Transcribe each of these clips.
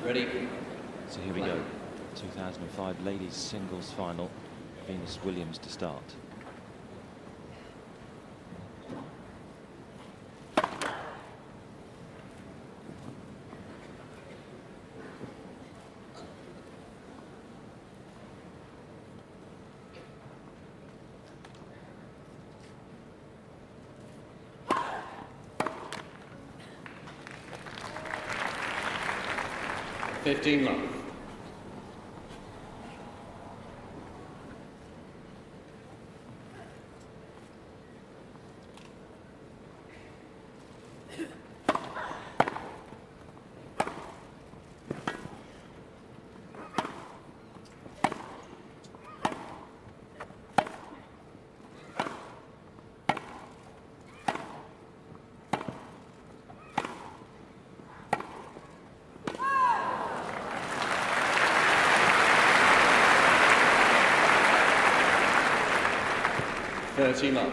Ready. So here we go. 2005 ladies singles final. Venus Williams to start. Love. 30 love.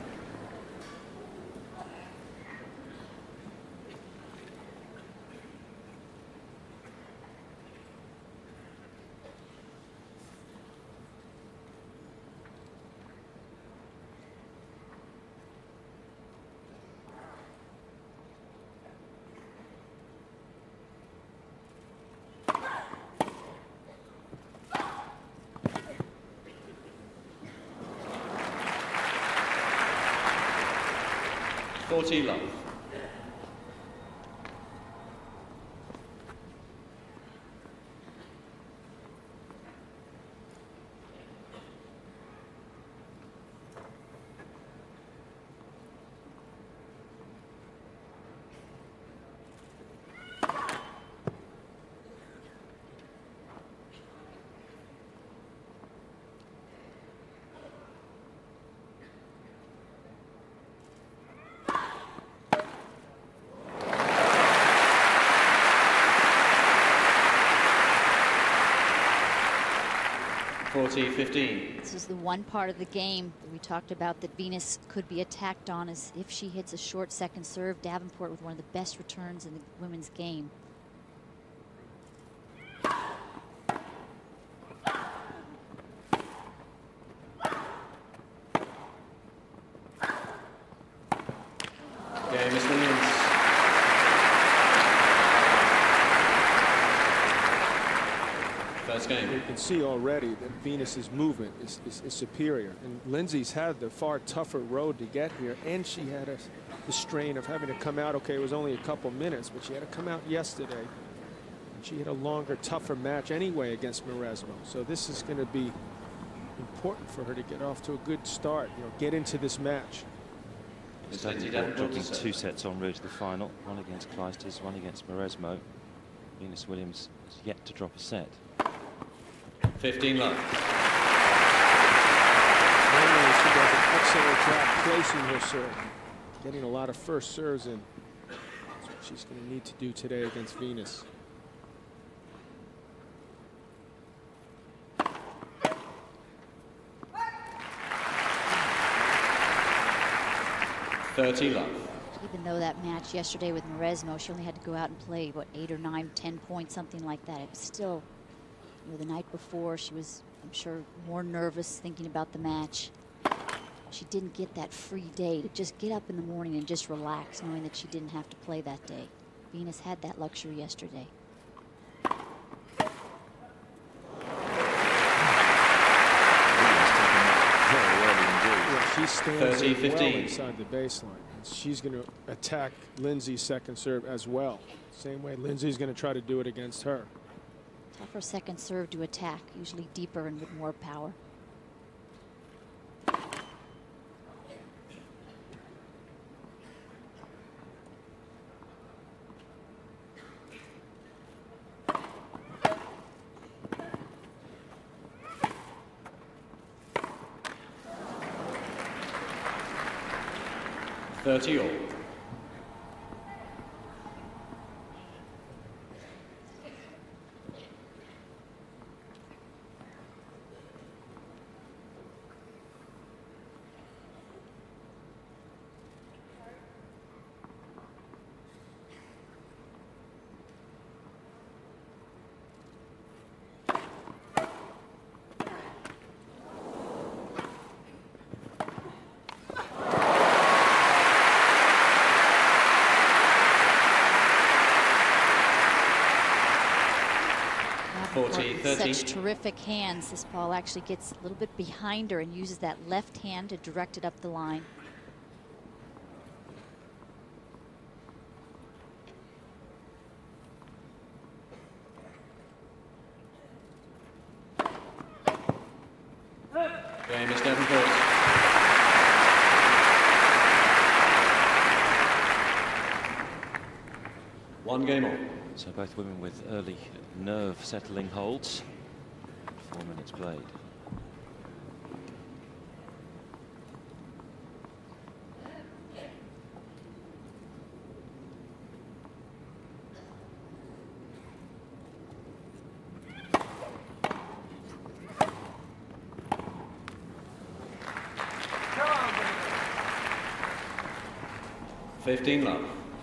Love. 40-15. This is the one part of the game that we talked about that Venus could be attacked on, is if she hits a short second serve. Davenport with one of the best returns in the women's game. Okay, Miss Williams. First game. You can see already that Venus's movement is superior, and Lindsay's had the far tougher road to get here, and she had the strain of having to come out. Okay, it was only a couple minutes, but she had to come out yesterday, and she had a longer, tougher match anyway against Mauresmo. So this is going to be important for her to get off to a good start, you know, get into this match. Lindsay Davenport dropping 2 sets en route to the final, one against Clijsters, one against Mauresmo. Venus Williams has yet to drop a set. 15 love. Normally she does an excellent job placing her serve, getting a lot of first serves in. That's what she's going to need to do today against Venus. Even though that match yesterday with Mauresmo, she only had to go out and play, what, 8 or 9, 10 points, something like that. It was still, you know, the night before she was, I'm sure, more nervous thinking about the match. She didn't get that free day to just get up in the morning and just relax, knowing that she didn't have to play that day. Venus had that luxury yesterday. She stands well inside the baseline. She's going to attack Lindsay's second serve as well. Same way Lindsay's going to try to do it against her. Tougher second serve to attack, usually deeper and with more power. All. 30. 40-30. Such terrific hands. This ball actually gets a little bit behind her and uses that left hand to direct it up the line. Game is Davenport. One game on. So both women with early nerve settling holds. 4 minutes played. Fifteen love.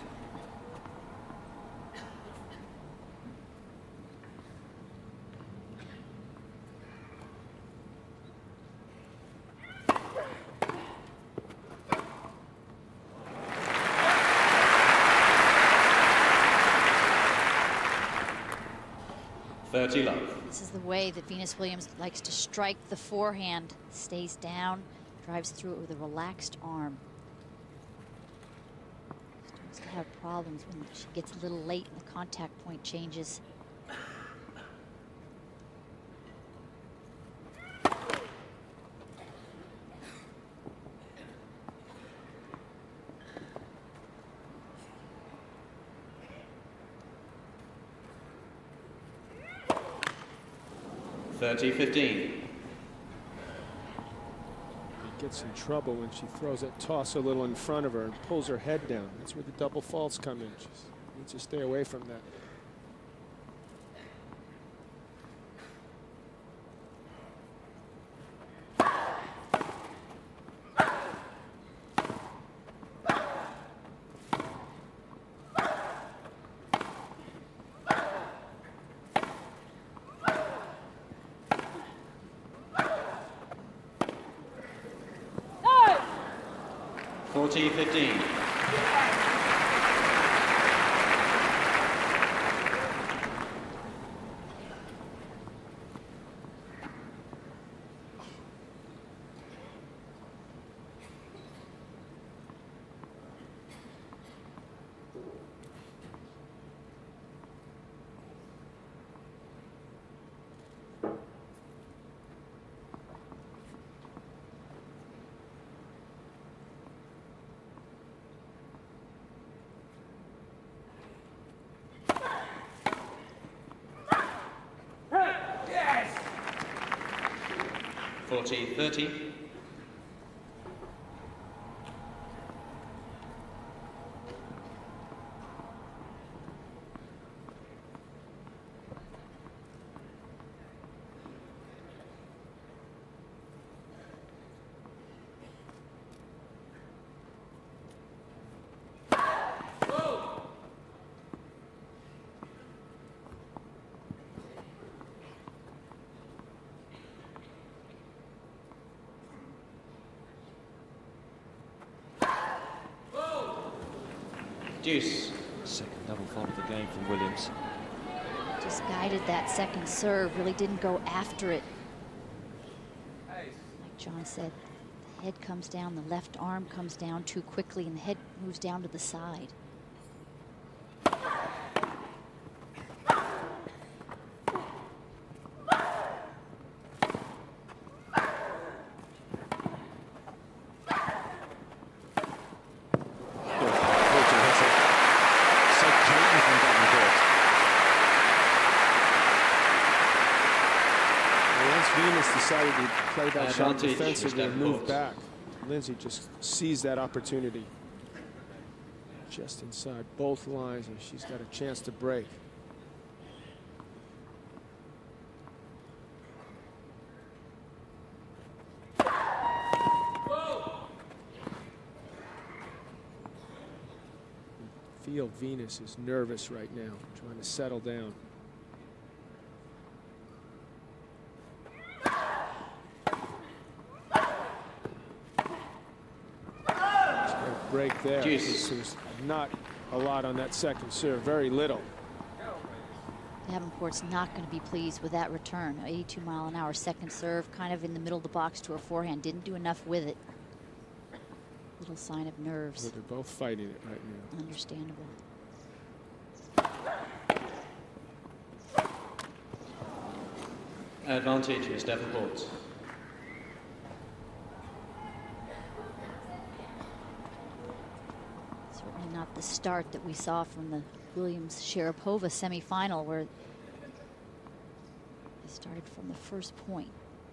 This is the way that Venus Williams likes to strike the forehand. Stays down, drives through it with a relaxed arm. Starts to have problems when she gets a little late and the contact point changes. Gets in trouble when she throws that toss a little in front of her and pulls her head down. That's where the double faults come in. She needs to stay away from that. Yes. 40-30. Deuce. Second double fault of the game from Williams. Just guided that second serve, really didn't go after it. Like John said, the head comes down, the left arm comes down too quickly, and the head moves down to the side. Decided to play that shot defensively and move back. Lindsay just sees that opportunity. Just inside both lines, and she's got a chance to break. Feel Venus is nervous right now, trying to settle down. Break there. There's not a lot on that second serve, very little. Davenport's not going to be pleased with that return. 82-mile-an-hour second serve, kind of in the middle of the box to her forehand. Didn't do enough with it. Little sign of nerves. But they're both fighting it right now. Understandable. Advantage, Miss Davenport. Certainly not the start that we saw from the Williams-Sharapova semifinal, where they started from the first point.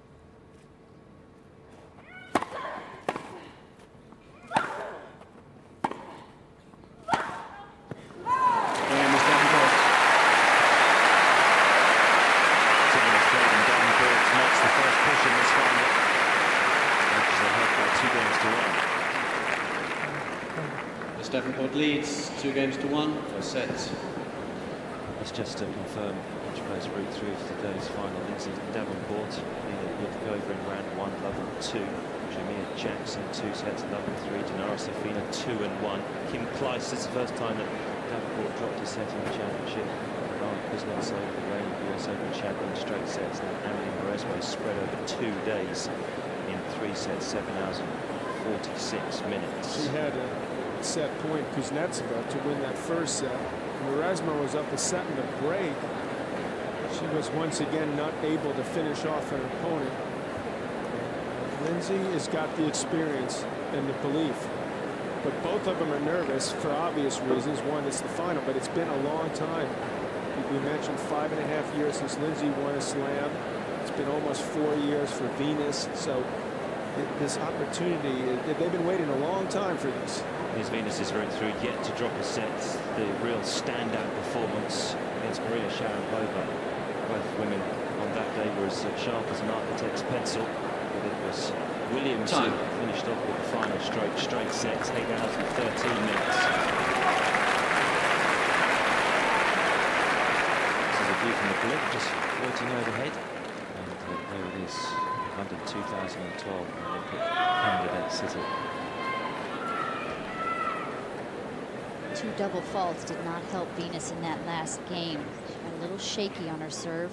Davenport leads 2-1 for sets. That's just to confirm which plays route through to today's final. Lindsay Davenport with over in round 1, level 2. Jamia Jackson 2 sets, level 3. Dinara Safina 2-1. Kim Kleiss, it's the first time that Davenport dropped a set in the championship. Lara Kuznetsova, the reigning US Open champion, straight sets. And Emily Mauresmo spread over 2 days in 3 sets, 7 hours and 46 minutes. She had a set point Kuznetsova to win that first set. Mauresmo was up a set in the break. She was once again not able to finish off her opponent. Lindsay has got the experience and the belief, but both of them are nervous for obvious reasons. One, it's the final, but it's been a long time. We mentioned 5.5 years since Lindsay won a slam. It's been almost 4 years for Venus. So this opportunity, they've been waiting a long time for this. Here's Venus's route through, yet to drop a set. The real standout performance against Maria Sharapova. Both women on that day were as sharp as an architect's pencil. But it was Williams who finished off with the final straight sets, 8 hours and 13 minutes. This is a view from the blimp, just floating overhead. And there it is, London 2012 Olympic candidate city. 2 double faults did not help Venus in that last game. She got a little shaky on her serve.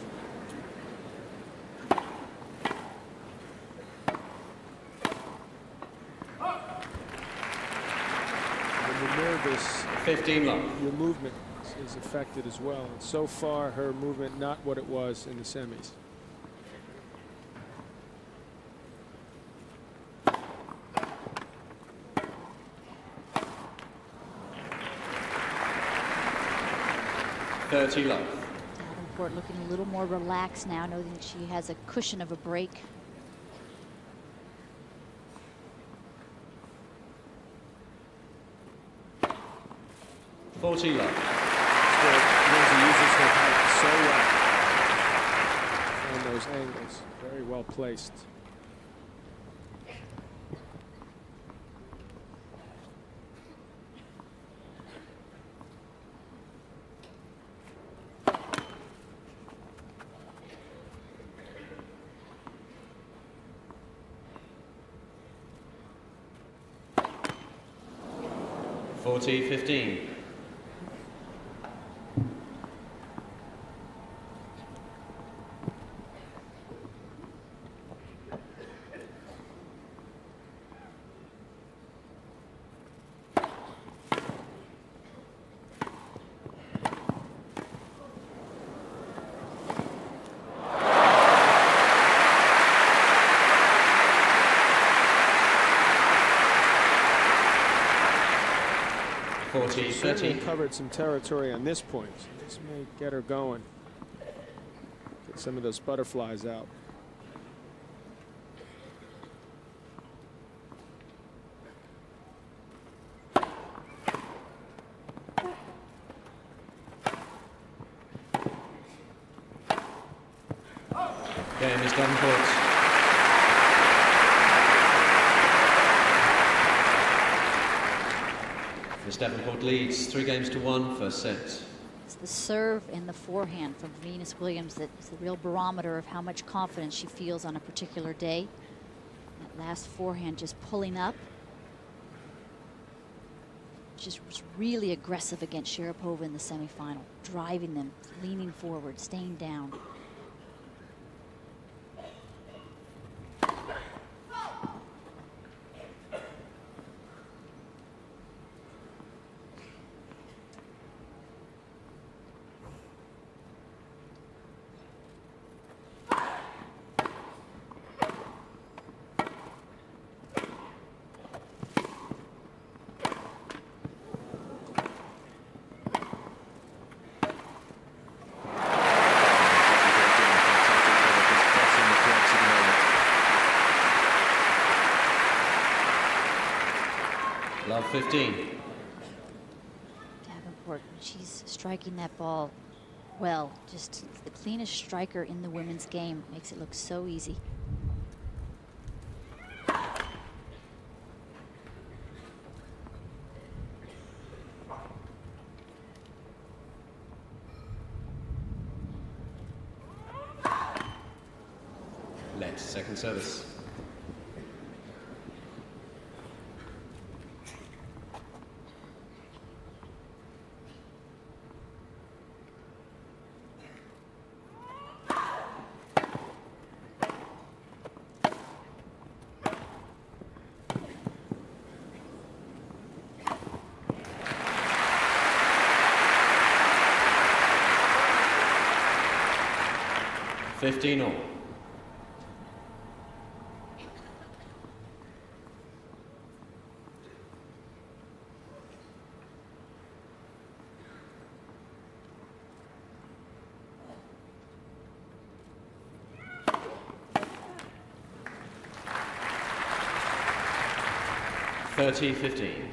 When you're nervous, 15 love. Your movement is affected as well. And so far, her movement not what it was in the semis. Davenport looking a little more relaxed now, knowing that she has a cushion of a break. Lindsay uses her height so well on those angles. Very well placed. .40-15. Certainly covered some territory on this point. So this may get her going. Get some of those butterflies out. Game is Davenport. Miss Davenport leads 3-1 first set. It's the serve and the forehand from Venus Williams that is the real barometer of how much confidence she feels on a particular day. That last forehand just pulling up. just was really aggressive against Sharapova in the semifinal, driving them, leaning forward, staying down. Love 15. Davenport, she's striking that ball well. Just the cleanest striker in the women's game. Makes it look so easy. Let second service. Fifteen all. Thirty 15.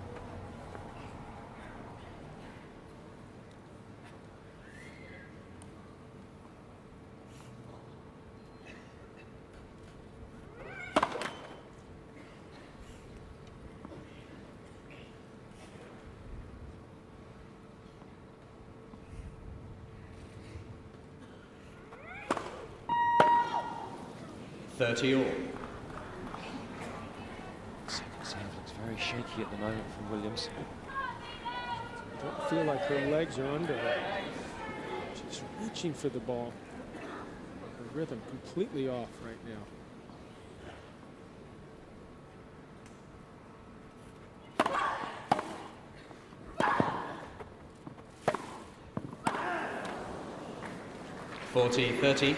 Thirty all. Second serve looks very shaky at the moment from Williams. I don't feel like her legs are under her. She's reaching for the ball. Her rhythm completely off right now. Forty 30.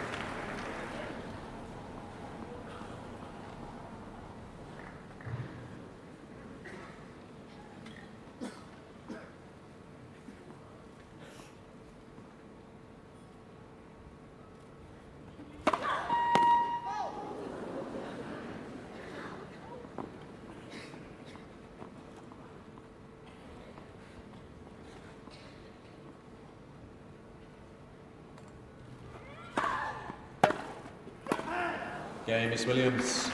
Game, Miss Williams.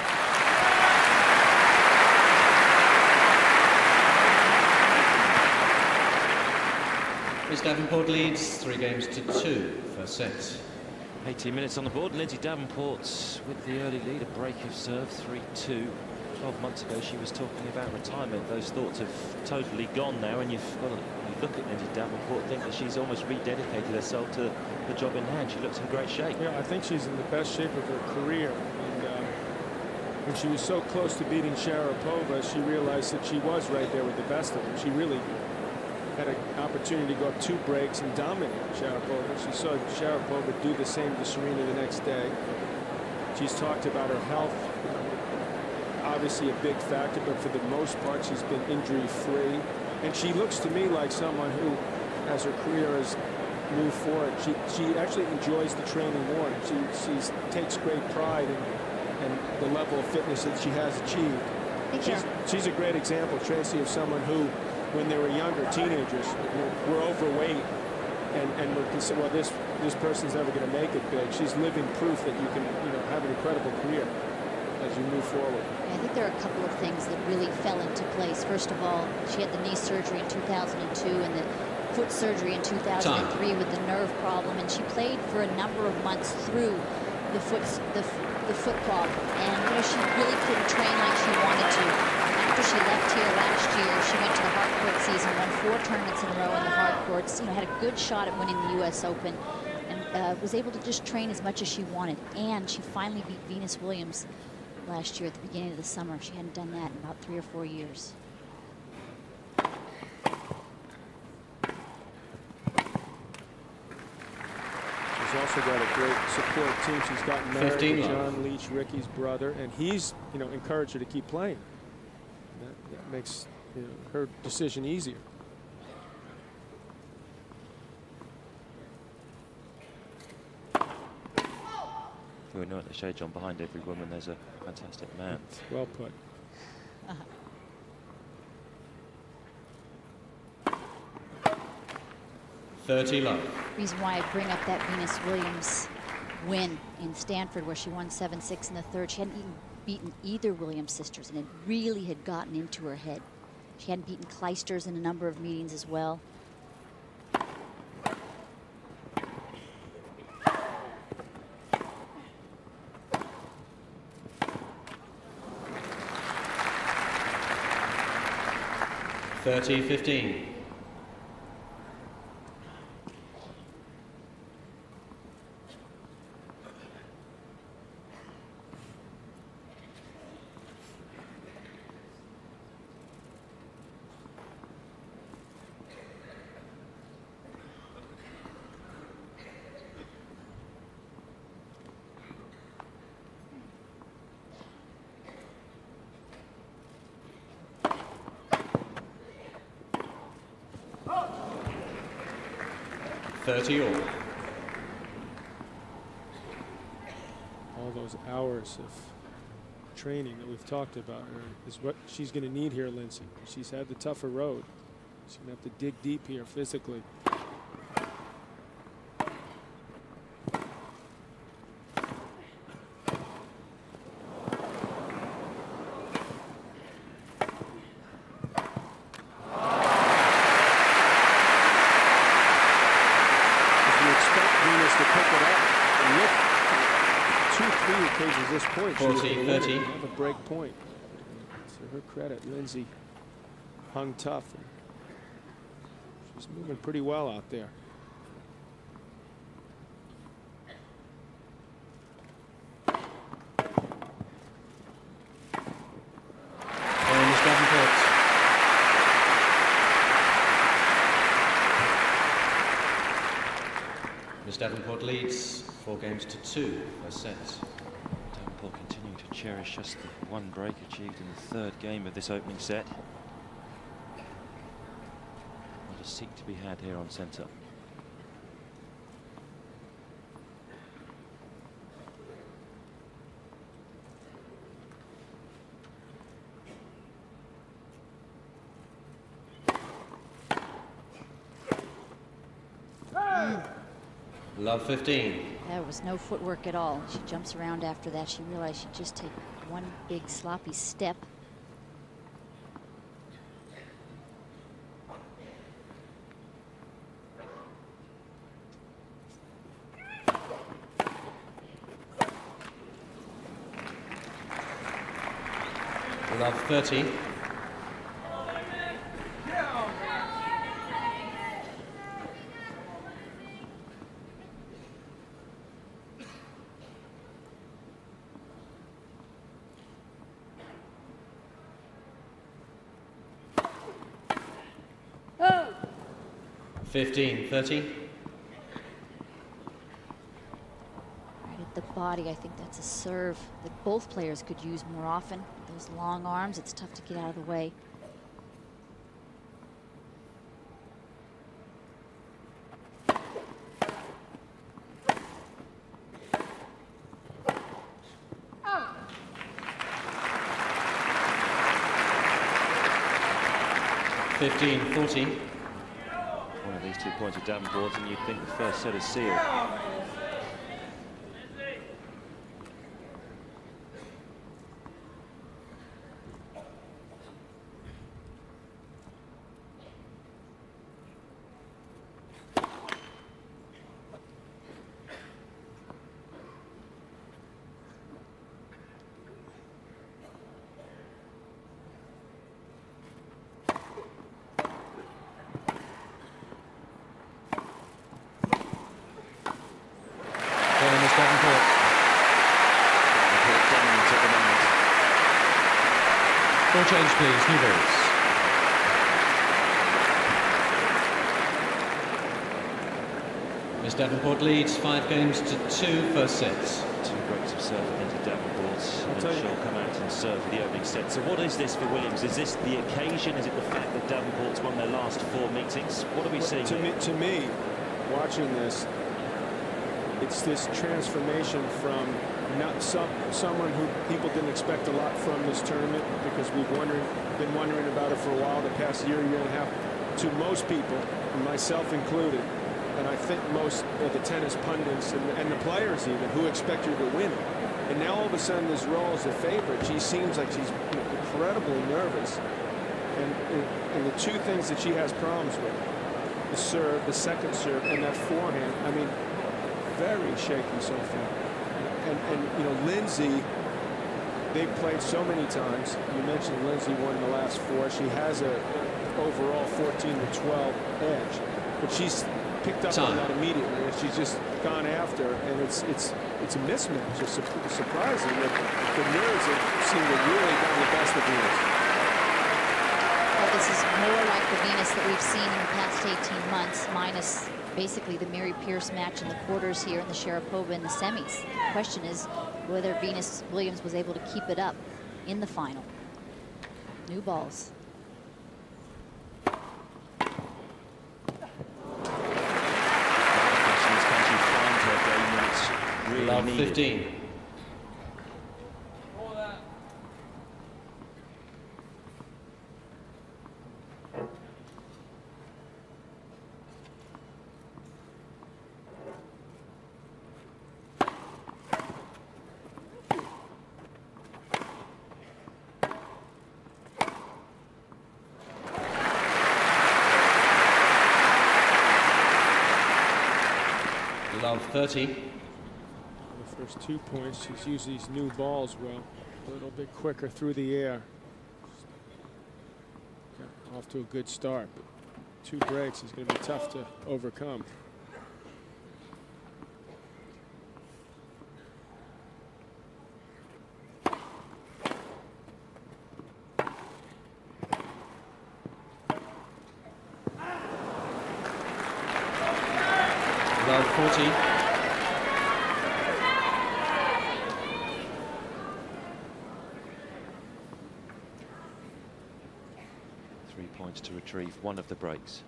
Miss Davenport leads 3 games to 2, first set. 18 minutes on the board. Lindsay Davenport with the early lead, a break of serve, 3-2. 12 months ago, she was talking about retirement. Those thoughts have totally gone now, and you've got to look at Lindsay Davenport, think that she's almost rededicated herself to the job in hand. She looks in great shape. Yeah, I think she's in the best shape of her career. And when she was so close to beating Sharapova, she realized that she was right there with the best of them. She really had an opportunity to go up 2 breaks and dominate Sharapova. She saw Sharapova do the same to Serena the next day. She's talked about her health. Obviously a big factor, but for the most part she's been injury-free, and she looks to me like someone who, as her career has moved forward, she actually enjoys the training more. She takes great pride in the level of fitness that she has achieved. She's a great example, Tracy, of someone who, when they were younger, teenagers, were overweight and were considered, well, this person's never going to make it big. She's living proof that you can have an incredible career as you move forward. I think there are a couple of things that really fell into place. First of all, she had the knee surgery in 2002 and the foot surgery in 2003 with the nerve problem, and she played for a number of months through the foot problem, and she really couldn't train like she wanted to. After after she left here last year, she went to the hardcourt season, won 4 tournaments in a row in the hardcourts, you know, had a good shot at winning the U.S. Open, and was able to just train as much as she wanted. And she finally beat Venus Williams last year at the beginning of the summer. She hadn't done that in about 3 or 4 years. She's also got a great support team. She's gotten married to John Leach, Ricky's brother, and he's, you know, encouraged her to keep playing. That makes, you know, her decision easier. We know at the shade, John, behind every woman there's a fantastic man. Well put. 30 love. Reason why I bring up that Venus Williams win in Stanford, where she won 7-6 in the third. She hadn't even beaten either Williams sisters, and it really had gotten into her head. She hadn't beaten Kleisters in a number of meetings as well. (30-15). All those hours of training that we've talked about is what she's going to need here, Lindsay. She's had the tougher road. She's going to have to dig deep here physically. This point, 40-30. Have a break point. To her credit, Lindsay hung tough. She's moving pretty well out there. Miss Davenport. Miss Davenport leads 4-2 first set. Continuing to cherish just the one break achieved in the third game of this opening set. Not a seat to be had here on centre. Love 15. There was no footwork at all. She jumps around after that. She realized she'd just take one big sloppy step. Love 30. Oh. 15-30. Right at the body, I think that's a serve that both players could use more often. Those long arms, it's tough to get out of the way. Oh. 15-40. One of these 2 points of Davenport, and you'd think the first set is sealed. Davenport. Dominant at the moment. Ball change, please. New balls. Miss Davenport leads 5 games to 2 first sets. 2 breaks of serve into Davenport, and she'll come out and serve for the opening set. So what is this for Williams? Is this the occasion? Is it the fact that Davenport's won their last 4 meetings? What are we seeing? To me, watching this, it's this transformation from someone who people didn't expect a lot from this tournament, because we've been wondering about it for a while, the past year and a half, to most people, myself included. And I think most of the tennis pundits and the players even, who expect her to win it. And now all of a sudden this role as the favorite, she seems like she's incredibly nervous. And the 2 things that she has problems with, the serve, the second serve, and that forehand, I mean, very shaky so far. And you know, Lindsay, they've played so many times. You mentioned Lindsay won the last 4. She has a overall 14-12 edge, but she's picked up on that immediately, and she's just gone after, and it's a mismatch. It's surprising that the mirrors seem to really gotten the best of Venus. Well, this is more like the Venus that we've seen in the past 18 months, minus basically the Mary Pierce match in the quarters here and the Sharapova in the semis. The question is whether Venus Williams was able to keep it up in the final. New balls. Love 15. Love 30. First 2 points, she's used these new balls well, a little bit quicker through the air. Got off to a good start, but 2 breaks is going to be tough to overcome. Love 40. To retrieve one of the breaks.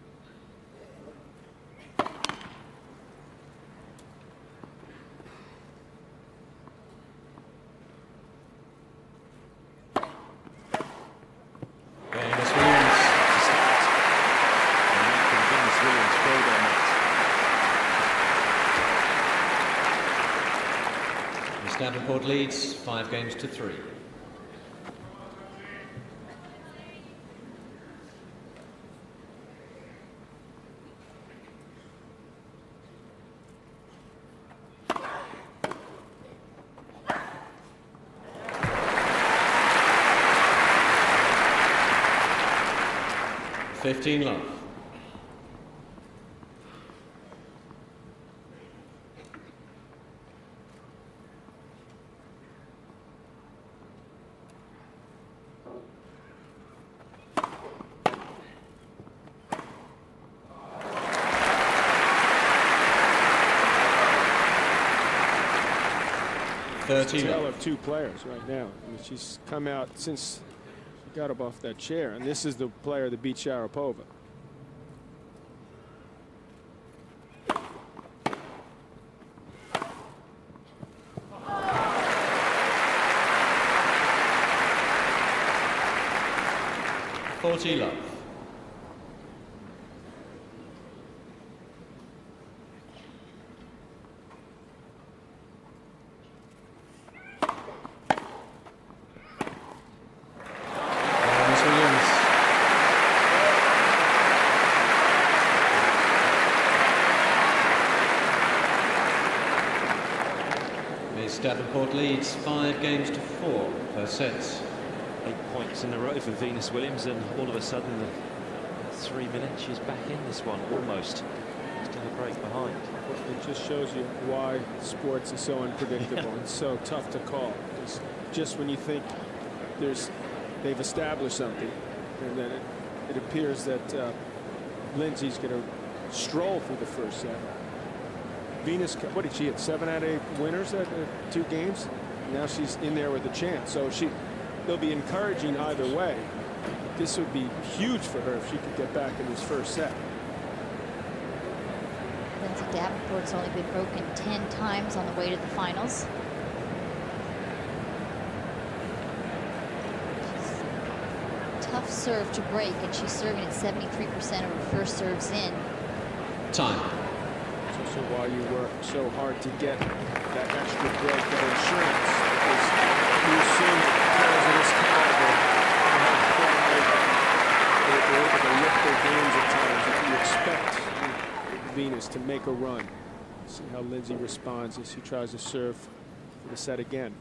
Venus Williams. Venus Williams build on that. Miss Davenport leads 5 games to 3. Love. It's a tale of 2 players right now. I mean, she's come out since she got up off that chair, and this is the player that beat Sharapova. Love. Miss Davenport leads 5 games to 4 first sets. 8 points in a row for Venus Williams, and all of a sudden, the 3 minutes, she's back in this one almost. Still a break behind. It just shows you why sports is so unpredictable and so tough to call. Just when you think they've established something, and then it appears that Lindsay's going to stroll through the first set. Venus, what did she hit? 7 out of 8 winners at 2 games. Now she's in there with a chance. So they'll be encouraging either way. This would be huge for her if she could get back in this first set. Lindsay Davenport's only been broken 10 times on the way to the finals. Tough serve to break, and she's serving at 73% of her first serves in. Time. It's also why you work so hard to get that extra break, that insurance, because you assume that players of this caliber they're able to lift their games at times. If you expect Venus to make a run, see how Lindsay responds as she tries to serve for the set again.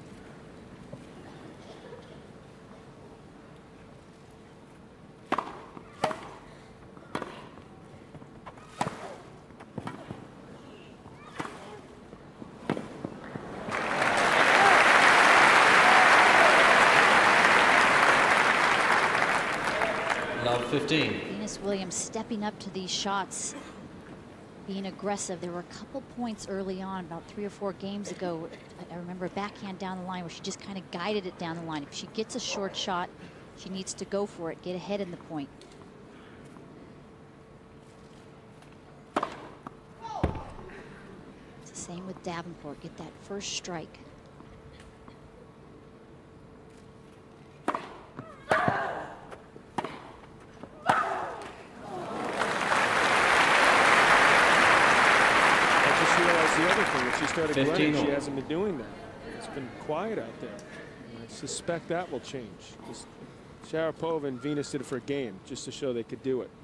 Love 15. Venus Williams stepping up to these shots, being aggressive. There were a couple points early on, about 3 or 4 games ago. I remember a backhand down the line where she just kind of guided it down the line. If she gets a short shot, she needs to go for it, get ahead in the point. It's the same with Davenport. Get that first strike. The other thing, if she started running, she all. hasn't been doing that. It's been quiet out there. And I suspect that will change. Sharapova and Venus did it for a game, just to show they could do it.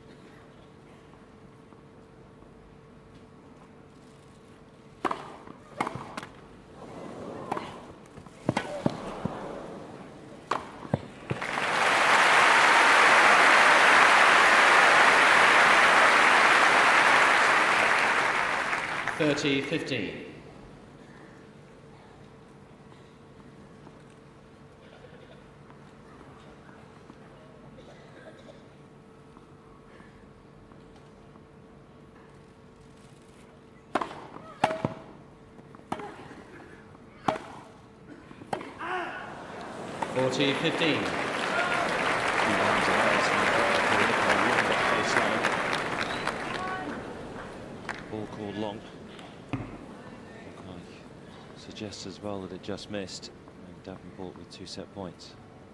$30-15. $40-15. Ball called long. Suggests as well that it just missed, and Davenport with 2 set points.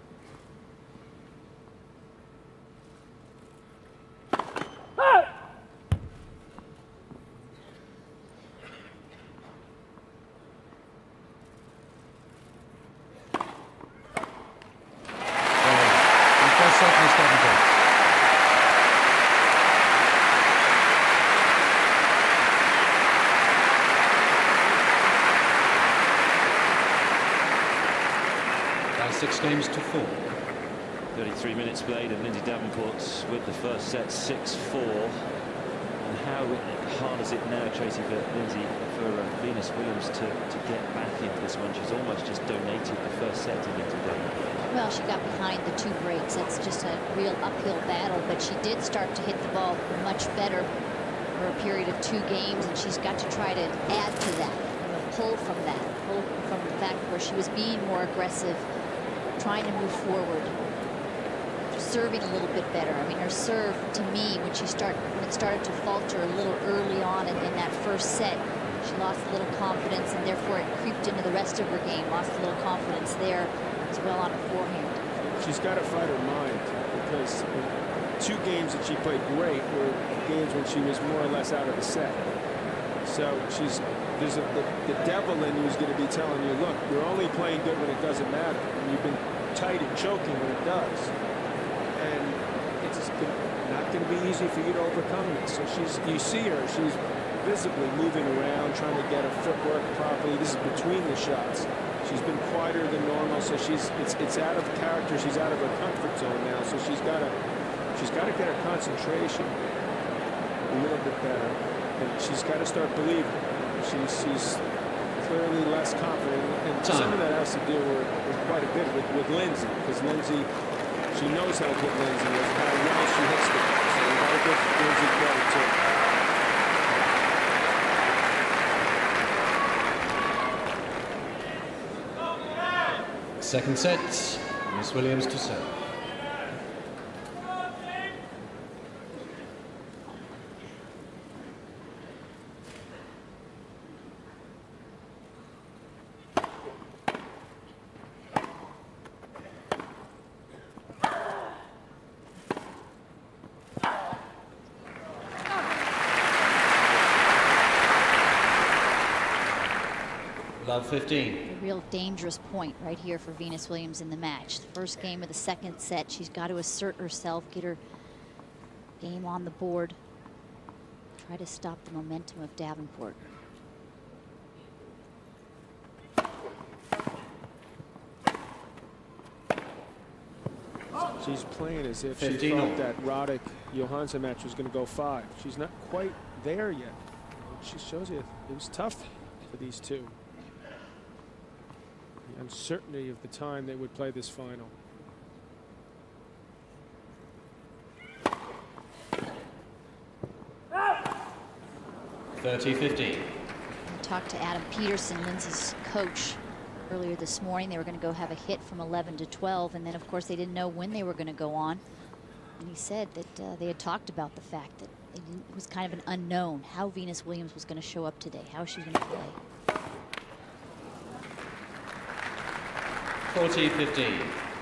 By 6 games to 4. 33 minutes played, and Lindsay Davenport's with the first set 6-4. And how hard is it now, Tracy, for Lindsay, for Venus Williams to get back into this one? She's almost just donated the first set to Lindsay Davenport. Well, she got behind the 2 breaks. That's just a real uphill battle, but she did start to hit the ball much better for a period of 2 games, and she's got to try to add to that, pull from that, pull from the fact where she was being more aggressive, trying to move forward, serving a little bit better. I mean, her serve, to me, when it started to falter a little early on in that first set, she lost a little confidence, and therefore it creeped into the rest of her game. Lost a little confidence there as well on her forehand. She's got to fight her mind, because 2 games that she played great were games when she was more or less out of the set. So there's the devil in you is going to be telling you, look, you're only playing good when it doesn't matter, and you've been tight and choking when it does. And it's not going to be easy for you to overcome it. So you see her, she's visibly moving around, trying to get her footwork properly. This is between the shots. She's been quieter than normal, so it's out of character. She's out of her comfort zone now, so she's got to get her concentration a little bit better. And she's got to start believing. She's clearly less confident, and some of that has to do with quite a bit with Lindsay, because Lindsay, she knows how good Lindsay is, how well she hits the ball. So we got to give Lindsay credit too. Second set, Miss Williams to serve. Love 15. A real dangerous point right here for Venus Williams in the match. The first game of the second set, she's got to assert herself, get her game on the board, try to stop the momentum of Davenport. She's playing as if she thought that Roddick Johansson match was going to go 5. She's not quite there yet. She shows you it was tough for these two. The uncertainty of the time they would play this final. (30-15). I talked to Adam Peterson, Lindsay's coach, earlier this morning. They were going to go have a hit from 11 to 12, and then of course they didn't know when they were going to go on. And he said that they had talked about the fact that it was kind of an unknown how Venus Williams was going to show up today, how she was going to play. 40-15.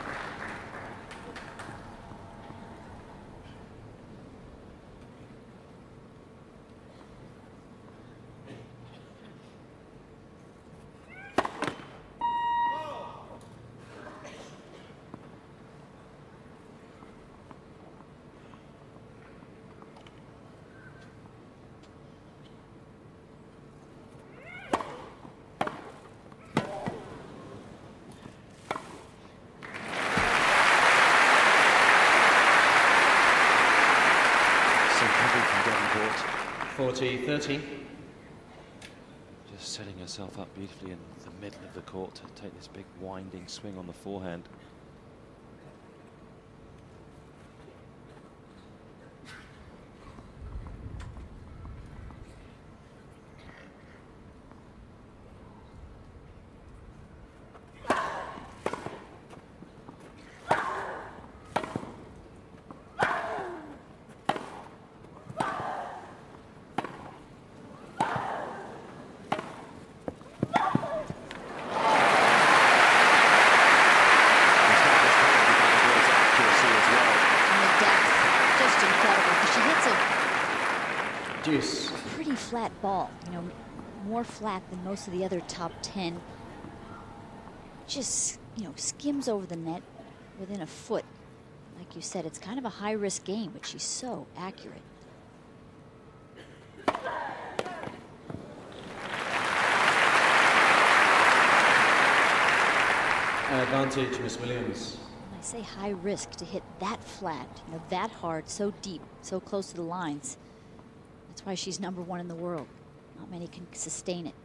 Davenport. 40-30. Just setting herself up beautifully in the middle of the court to take this big winding swing on the forehand. Deuce. Pretty flat ball, you know, more flat than most of the other top 10. Just, you know, skims over the net within a foot. Like you said, it's kind of a high-risk game, but she's so accurate. Advantage, Miss Williams. When I say high risk, to hit that flat, you know, that hard, so deep, so close to the lines. That's why she's #1 in the world. Not many can sustain it.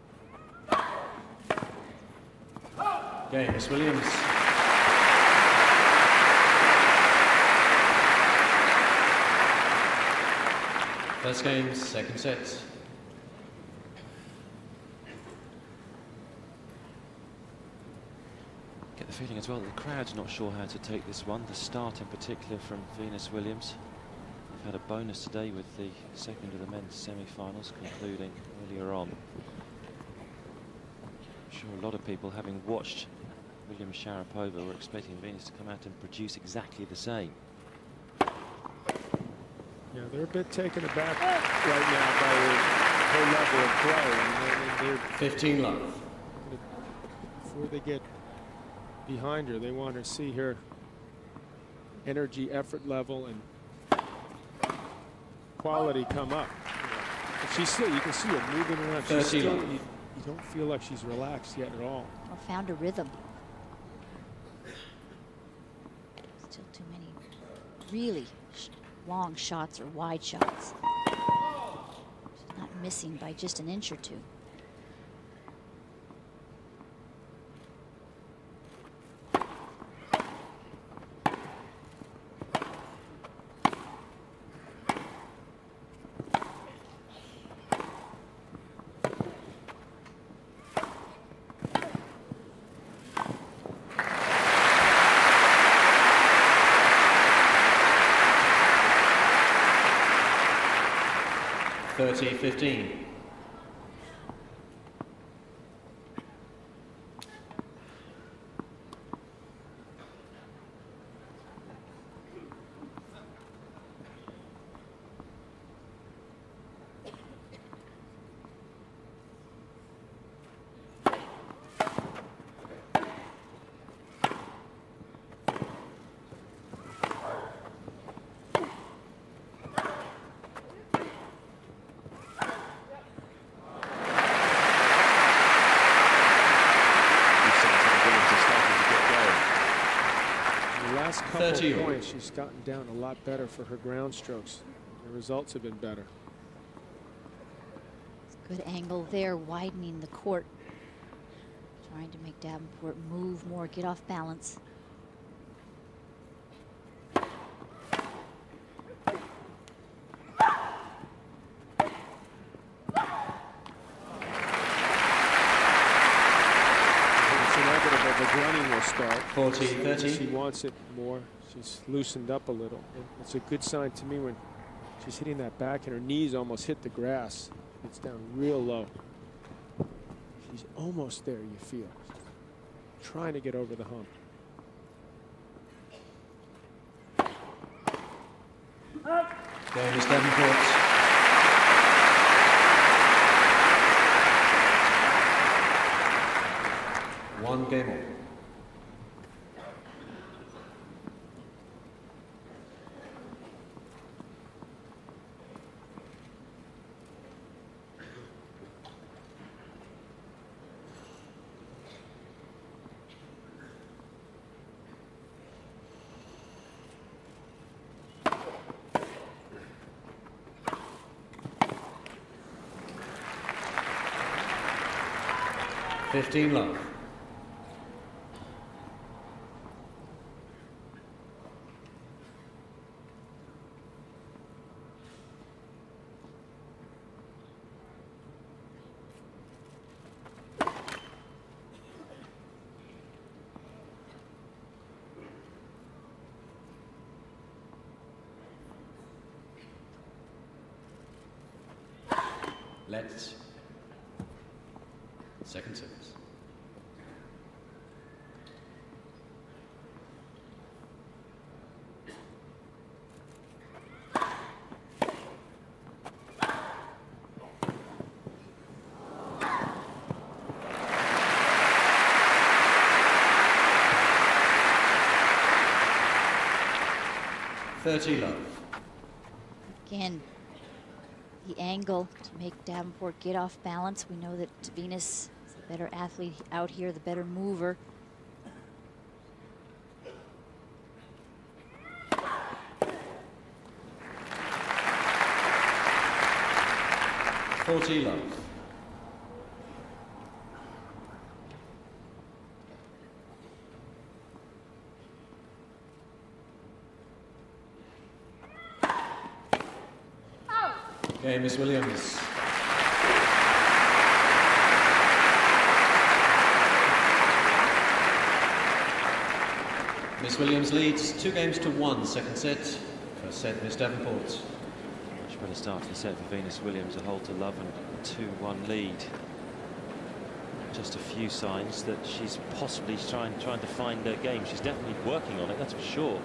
Okay, Miss Williams. First game, second set. Get the feeling as well that the crowd's not sure how to take this one. The start in particular from Venus Williams. They've had a bonus today with the second of the men's semi-finals concluding earlier on. I'm sure a lot of people, having watched Williams Sharapova, were expecting Venus to come out and produce exactly the same. Yeah, they're a bit taken aback right now by her level of play. And 15 love. Before they get behind her, they want to see her energy, effort level, and quality come up. But she's still, you can see her moving around. She's still, you don't feel like she's relaxed yet at all. Or found a rhythm. Still too many really long shots or wide shots. She's not missing by just an inch or two. (30-15). Couple of points, she's gotten down a lot better for her ground strokes. The results have been better. Good angle there, widening the court. Trying to make Davenport move more, get off balance. Start. 40-30. She wants it more. She's loosened up a little. And it's a good sign to me when she's hitting that back and her knees almost hit the grass. It's down real low. She's almost there, you feel. Trying to get over the hump. Game is Davenport. One game all. (15 love). Let's second service. (30 love). Again, the angle to make Davenport get off balance. We know that Venus is the better athlete out here, the better mover. (40 love). Okay, Miss Williams. Miss Williams leads 2-1, second set. First set, Miss Davenport. Much better start to the set for Venus Williams, a hold to love and 2-1 lead. Just a few signs that she's possibly trying to find her game. She's definitely working on it, that's for sure.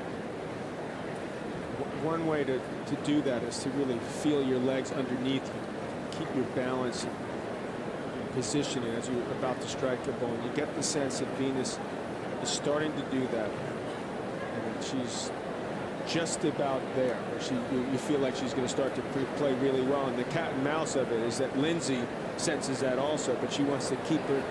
One way to do that is to really feel your legs underneath you. Keep your balance and positioning as you're about to strike the ball. And you get the sense that Venus is starting to do that. And she's just about there. You feel like she's going to start to play really well. And the cat and mouse of it is that Lindsay senses that also, but she wants to keep her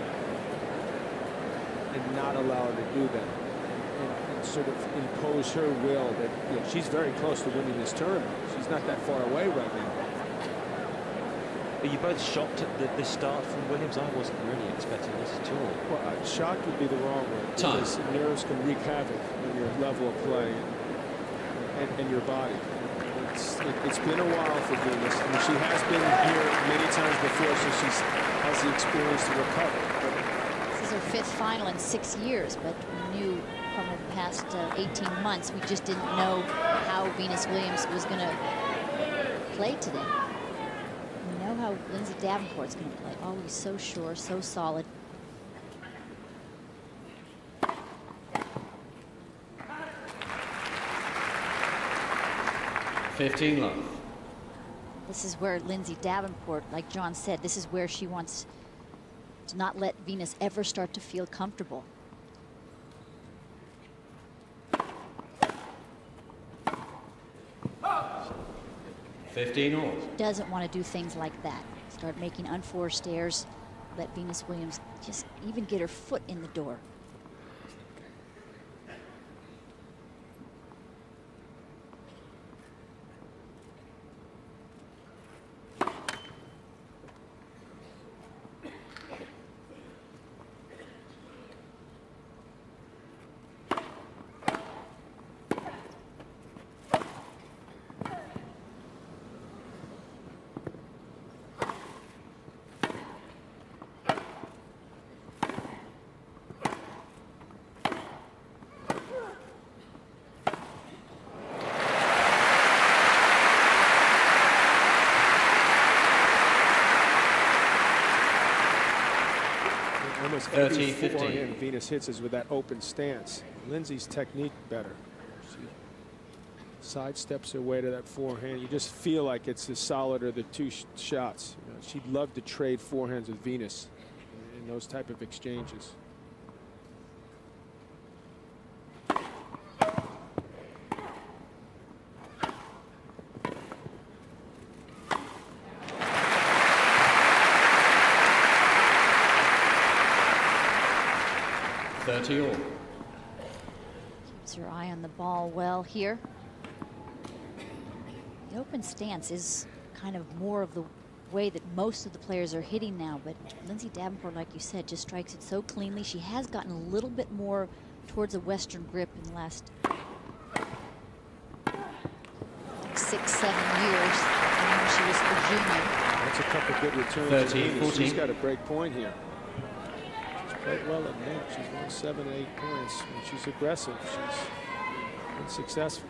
and not allow her to do that. And sort of impose her will that she's very close to winning this tournament. She's not that far away right now. Are you both shocked at this start from Williams? I wasn't really expecting this at all. Well, shocked would be the wrong word. Time. Because nerves can wreak havoc on your level of play and your body. It's been a while for Venus. I mean, she has been here many times before, so she has the experience to recover. This is her 5th final in 6 years, but we knew from the past 18 months, we just didn't know how Venus Williams was going to play today. We know how Lindsay Davenport's going to play. Always so sure, so solid. $15 love. This is where Lindsay Davenport, like John said, this is where she wants to not let Venus ever start to feel comfortable. $15 all. Doesn't want to do things like that. Start making unforced errors. Let Venus Williams just even get her foot in the door. Almost every forehand Venus hits is with that open stance. Lindsay's technique better. She sidesteps her way to that forehand. You just feel like it's as solid as the 2 shots. You know, she'd love to trade forehands with Venus in those type of exchanges. $30 all. Keeps her eye on the ball well here. The open stance is kind of more of the way that most of the players are hitting now, but Lindsay Davenport, like you said, just strikes it so cleanly. She has gotten a little bit more towards a Western grip in the last 6, 7 years. When she was a junior. That's a couple good returns. 30-14. She's got a break point here. Played well at net. She's won 7, 8 points. When she's aggressive, she's been successful.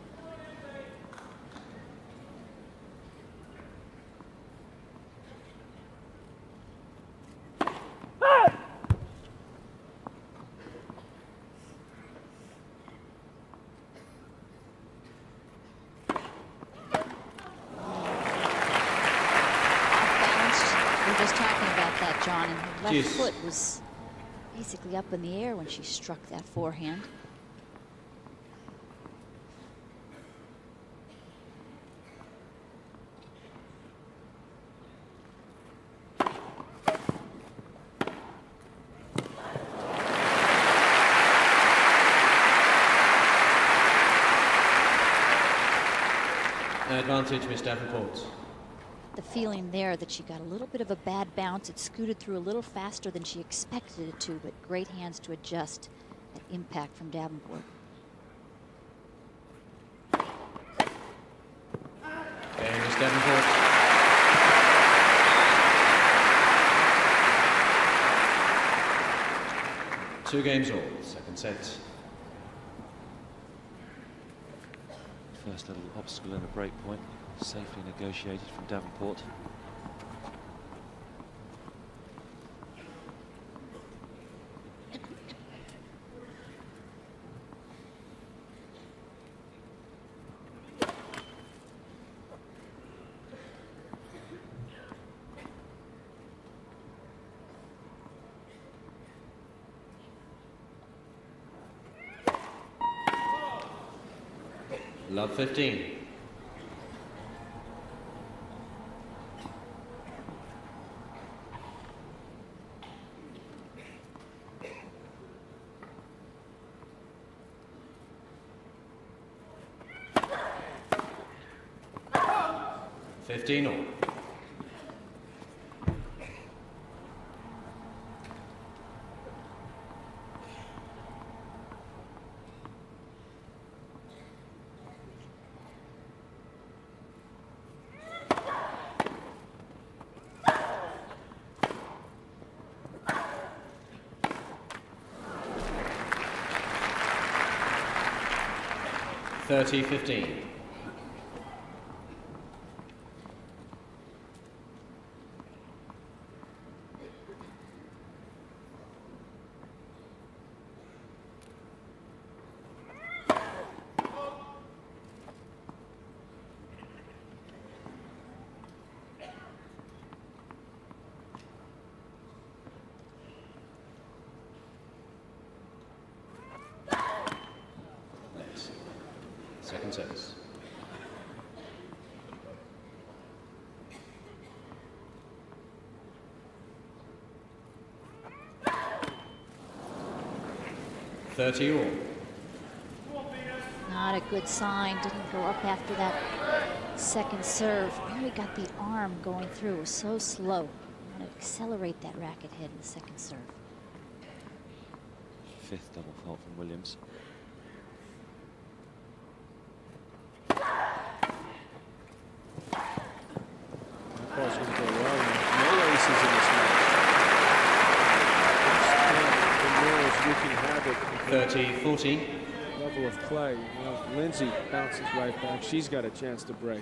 We're just talking about that, John, and her left Yes. foot was basically up in the air when she struck that forehand. Advantage, Miss Davenport. The feeling there that she got a little bit of a bad bounce. It scooted through a little faster than she expected it to, but great hands to adjust that impact from Davenport. Okay, Miss Davenport. Two games all, second set. First little obstacle in a break point, safely negotiated from Davenport. Love 15. $15 all. 30-15. Second service. All. Not a good sign. Didn't go up after that second serve. Really got the arm going through. It was so slow. Want to accelerate that racket head in the second serve. Fifth double fault from Williams. Ball's going to go well. No aces in this match. The Mills wreaking havoc. 30-40. Level of play. Well, Lindsay bounces right back. She's got a chance to break.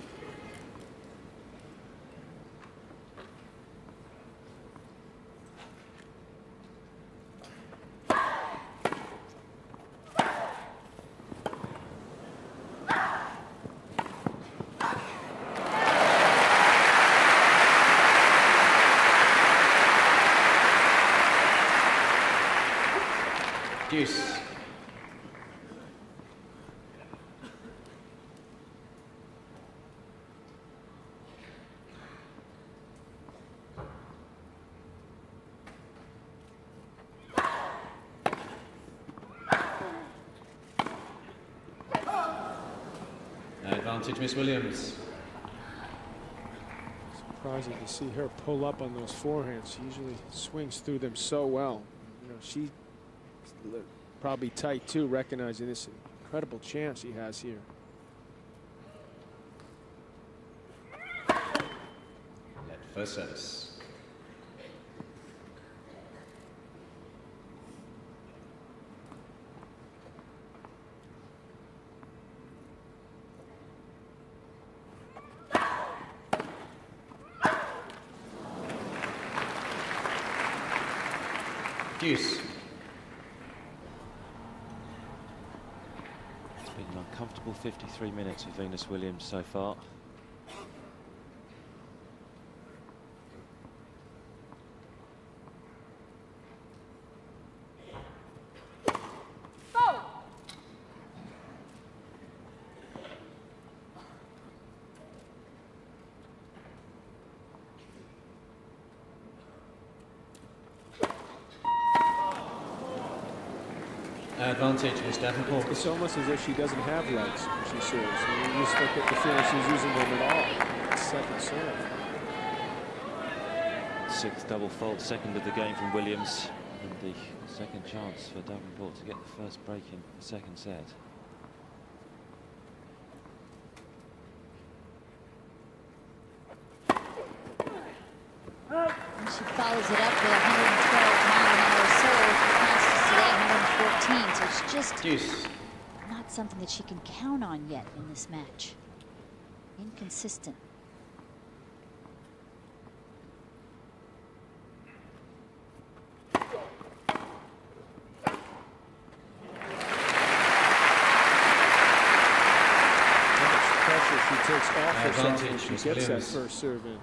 Deuce. Advantage, Miss Williams. Surprising to see her pull up on those forehands. She usually swings through them so well. You know, she probably tight too, recognizing this incredible chance she has here. Net first service. Deuce. It's been an uncomfortable 53 minutes with Venus Williams so far. Advantage, Miss Davenport. It's almost as if she doesn't have legs when she serves. I mean, you just look at the feeling she's using them at all. Second serve. Sixth double fault, second of the game from Williams, and the second chance for Davenport to get the first break in the second set. And she follows it up with a 112-mile-an-hour serve. Today, 114. So it's just Deuce. not something that she can count on yet in this match. Inconsistent. She takes off herself when she Miss gets that Williams. first serve in.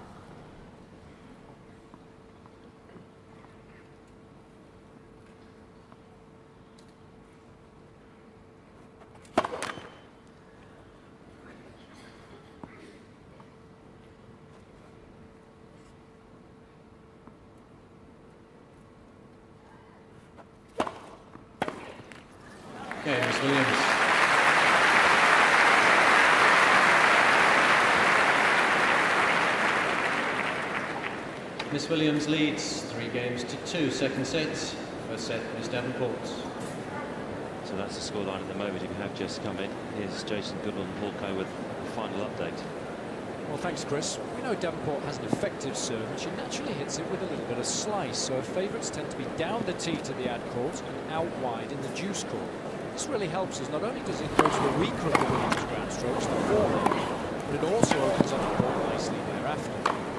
Okay, Miss Williams. Miss Williams leads 3 games to 2, second sets. First set, Miss Davenport. So that's the scoreline at the moment. If you have just come in, here's Jason Goodall and Paul Coe with the final update. Well, thanks, Chris. We know Davenport has an effective serve, and she naturally hits it with a little bit of slice, so her favourites tend to be down the tee to the ad court and out wide in the deuce court. This really helps us. Not only does it go to the weaker of the Williams ground strokes, the forehand, but it also opens up the ball nicely thereafter.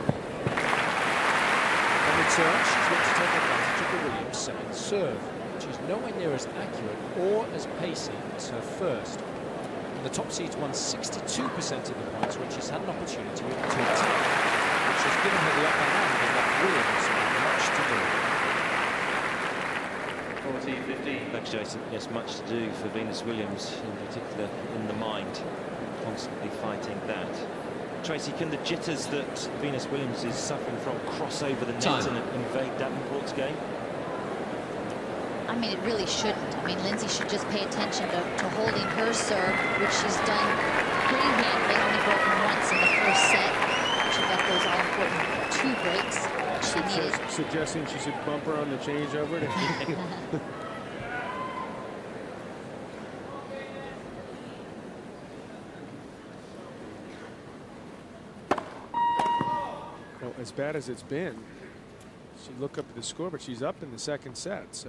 On return, she's looked to take advantage of the Williams second serve, which is nowhere near as accurate or as pacey as her first. And the top seeds won 62% of the points when she's had an opportunity to attack, which has given her the upper hand and left Williams much to do. 14-15. Thanks, Jason. Yes, much to do for Venus Williams, in particular in the mind, constantly fighting that. Tracy, can the jitters that Venus Williams is suffering from cross over the net and invade Davenport's game? I mean, it really shouldn't. I mean, Lindsay should just pay attention to holding her serve, which she's done pretty handily, only broken once in the first set. She got those all-important 2 breaks she needed. Suggesting she should bump her on the changeover. Well, as bad as it's been, she look up at the score, but she's up in the second set, so.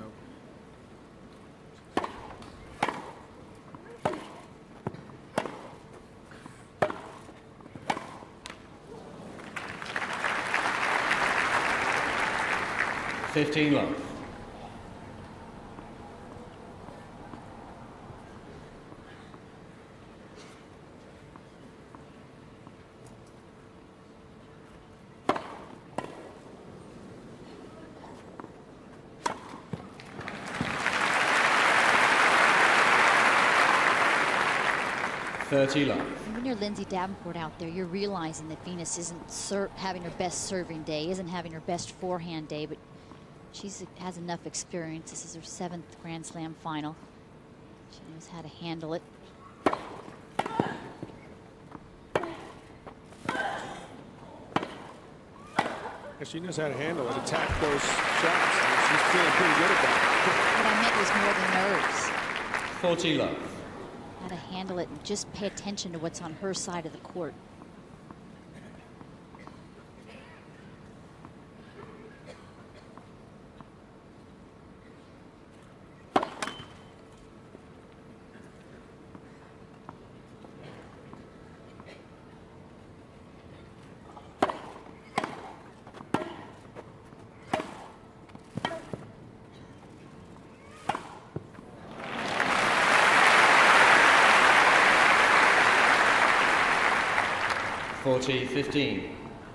Fifteen love. When you're Lindsay Davenport out there, you're realizing that Venus isn't having her best serving day, isn't having her best forehand day, but she has enough experience. This is her 7th Grand Slam final. She knows how to handle it. And she knows how to handle it, attack those shots. She's feeling pretty good at that. What I meant was more the nerves. 40 love. How to handle it and just pay attention to what's on her side of the court. $40-15.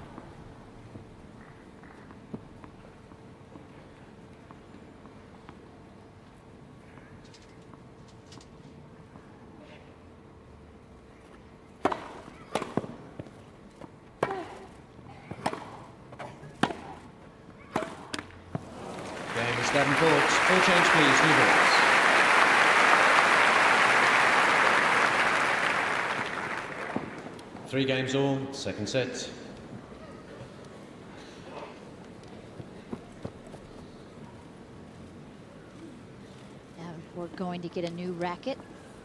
James Davenport, full change please, new balls. Three games all, second set. Davenport going to get a new racket.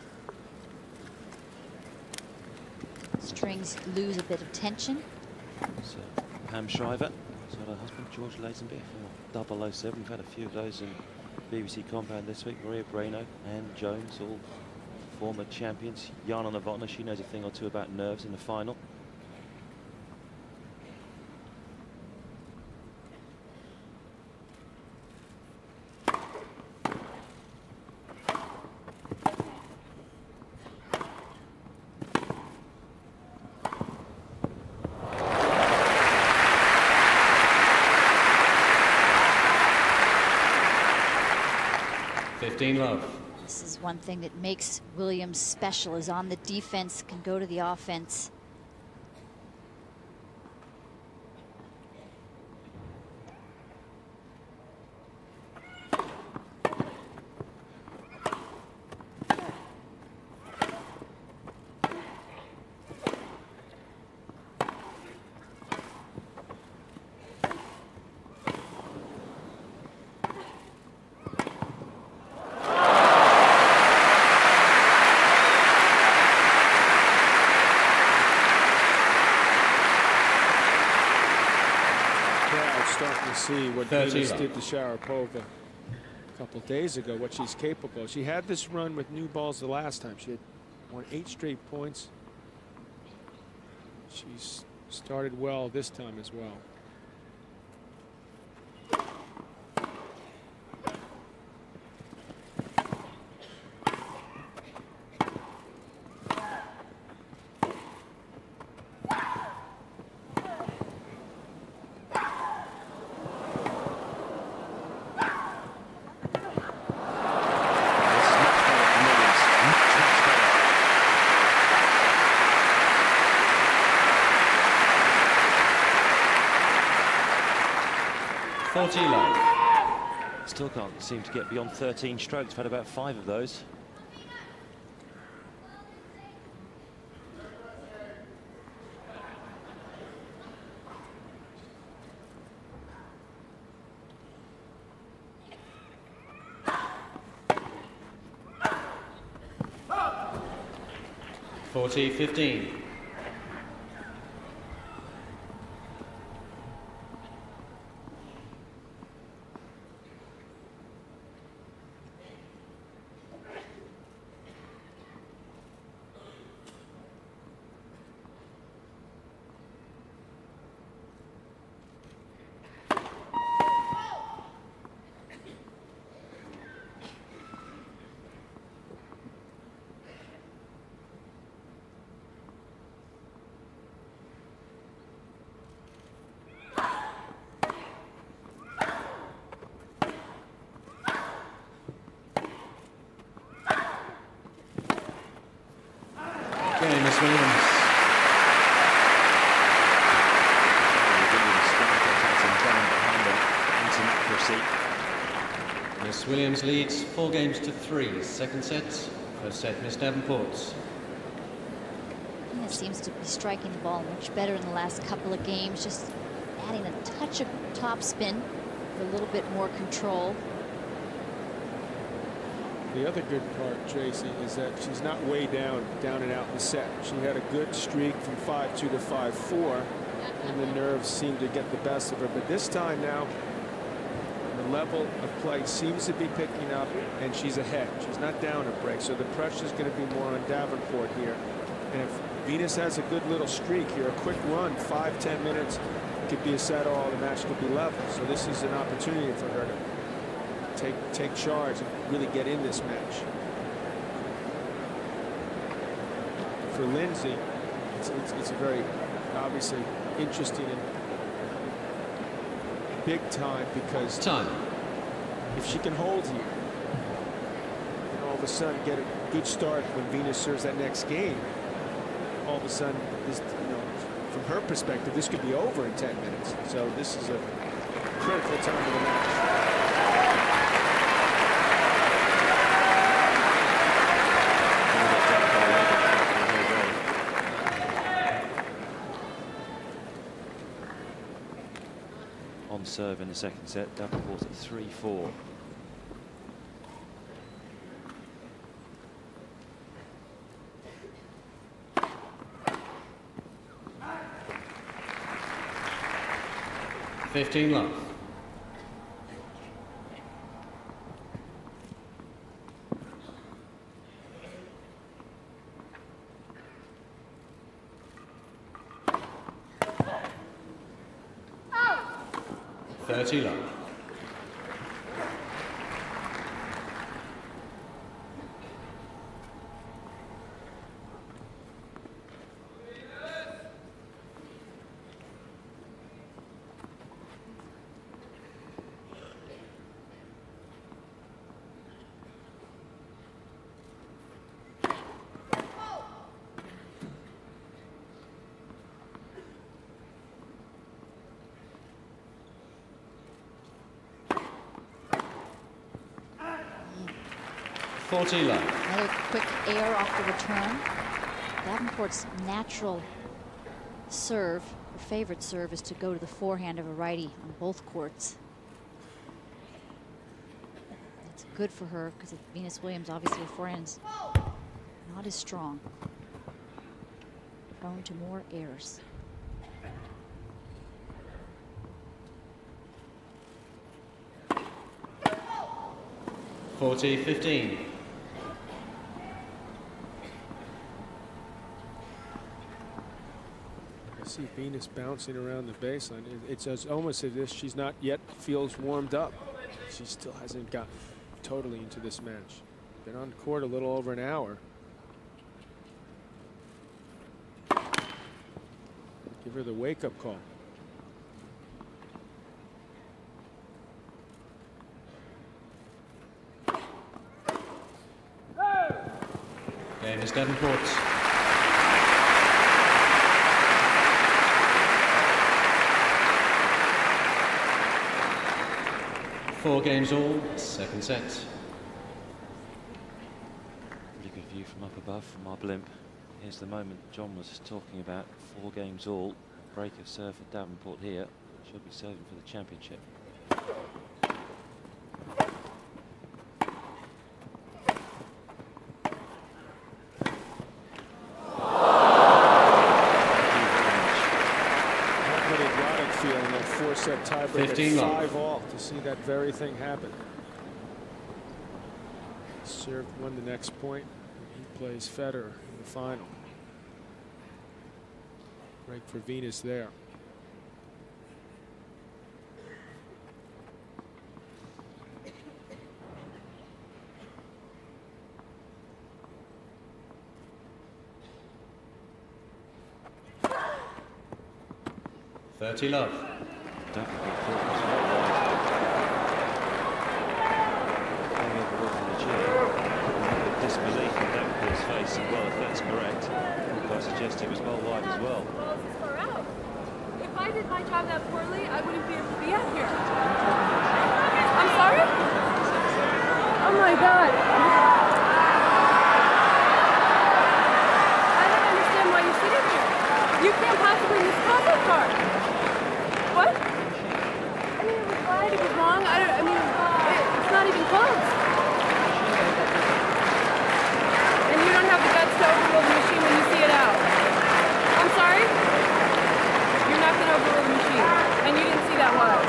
Strings lose a bit of tension. So, Pam Shriver, so her husband George Lazenby for 007. We've had a few of those in BBC compound this week. Maria Breno and Jones, all former champions. Jana Novotna, she knows a thing or two about nerves in the final. Love. This is one thing that makes Williams special, is on the defense, can go to the offense. See what Venus did to Sharapova. couple days ago what she's capable of. She had this run with new balls the last time. She had won 8 straight points. She's started well this time as well. Still can't seem to get beyond 13 strokes. I've had about 5 of those. (40-15). Miss Williams. Miss Williams leads 4 games to 3. Second set. First set, Miss Davenport's. It seems to be striking the ball much better in the last couple of games. Just adding a touch of topspin for a little bit more control. The other good part, Tracy, is that she's not way down and out in the set. She had a good streak from 5-2 to 5-4, and the nerves seemed to get the best of her. But this time now, the level of play seems to be picking up, and she's ahead. She's not down a break, so the pressure is going to be more on Davenport here. And if Venus has a good little streak here, a quick run, 5-10 minutes, could be a set all, the match could be level. So this is an opportunity for her to take charge and really get in this match. For Lindsay, it's a very obviously interesting and big time, because if she can hold here and all of a sudden get a good start when Venus serves that next game, all of a sudden this, from her perspective, this could be over in 10 minutes. So this is a critical time of the match. On serve in the second set, Davenport at 3-4. (15 love). Love. Another quick air off the return. Davenport's natural serve, her favorite serve, is to go to the forehand of a righty on both courts. It's good for her because Venus Williams, obviously, her forehand's not as strong. Prone to more errors. 40-15. I see Venus bouncing around the baseline. It's almost as if she's not yet feels warmed up. She still hasn't gotten totally into this match. Been on court a little over an hour. Give her the wake-up call. Game is Davenport. Four games all, second set. Really good view from up above from our blimp. Here's the moment John was talking about. 4 games all. Break of serve for Davenport here. She'll be serving for the championship. Set tiebreak at 5-all to see that very thing happen. Served won the next point. He plays Federer in the final. Break for Venus there. Love. Davenport thought was well wide. Going over the G. Disbelief in Davenport's face, and well, if that's correct, I suggest it was well wide as well. Well, this is far out. If I did my job that poorly, I wouldn't be able to be out here. I'm sorry? Oh my God. I don't understand why you're sitting here. You can't possibly miscall that card. What? I mean, it was right, it was wrong. I mean, it's not even close. And you don't have the guts to overrule the machine when you see it out. I'm sorry? You're not going to overrule the machine. And you didn't see that live.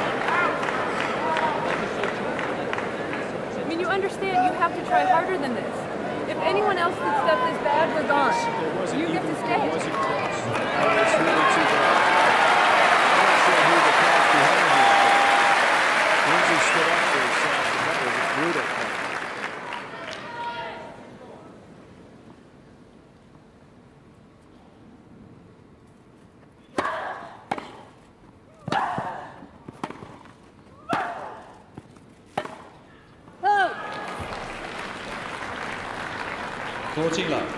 I mean, you understand you have to try harder than this. If anyone else did stuff this bad, we're gone. You get to stay. It wasn't close. It's really too bad. Lindsay stood up for herself, and that was a brutal play. Oh. 40 love.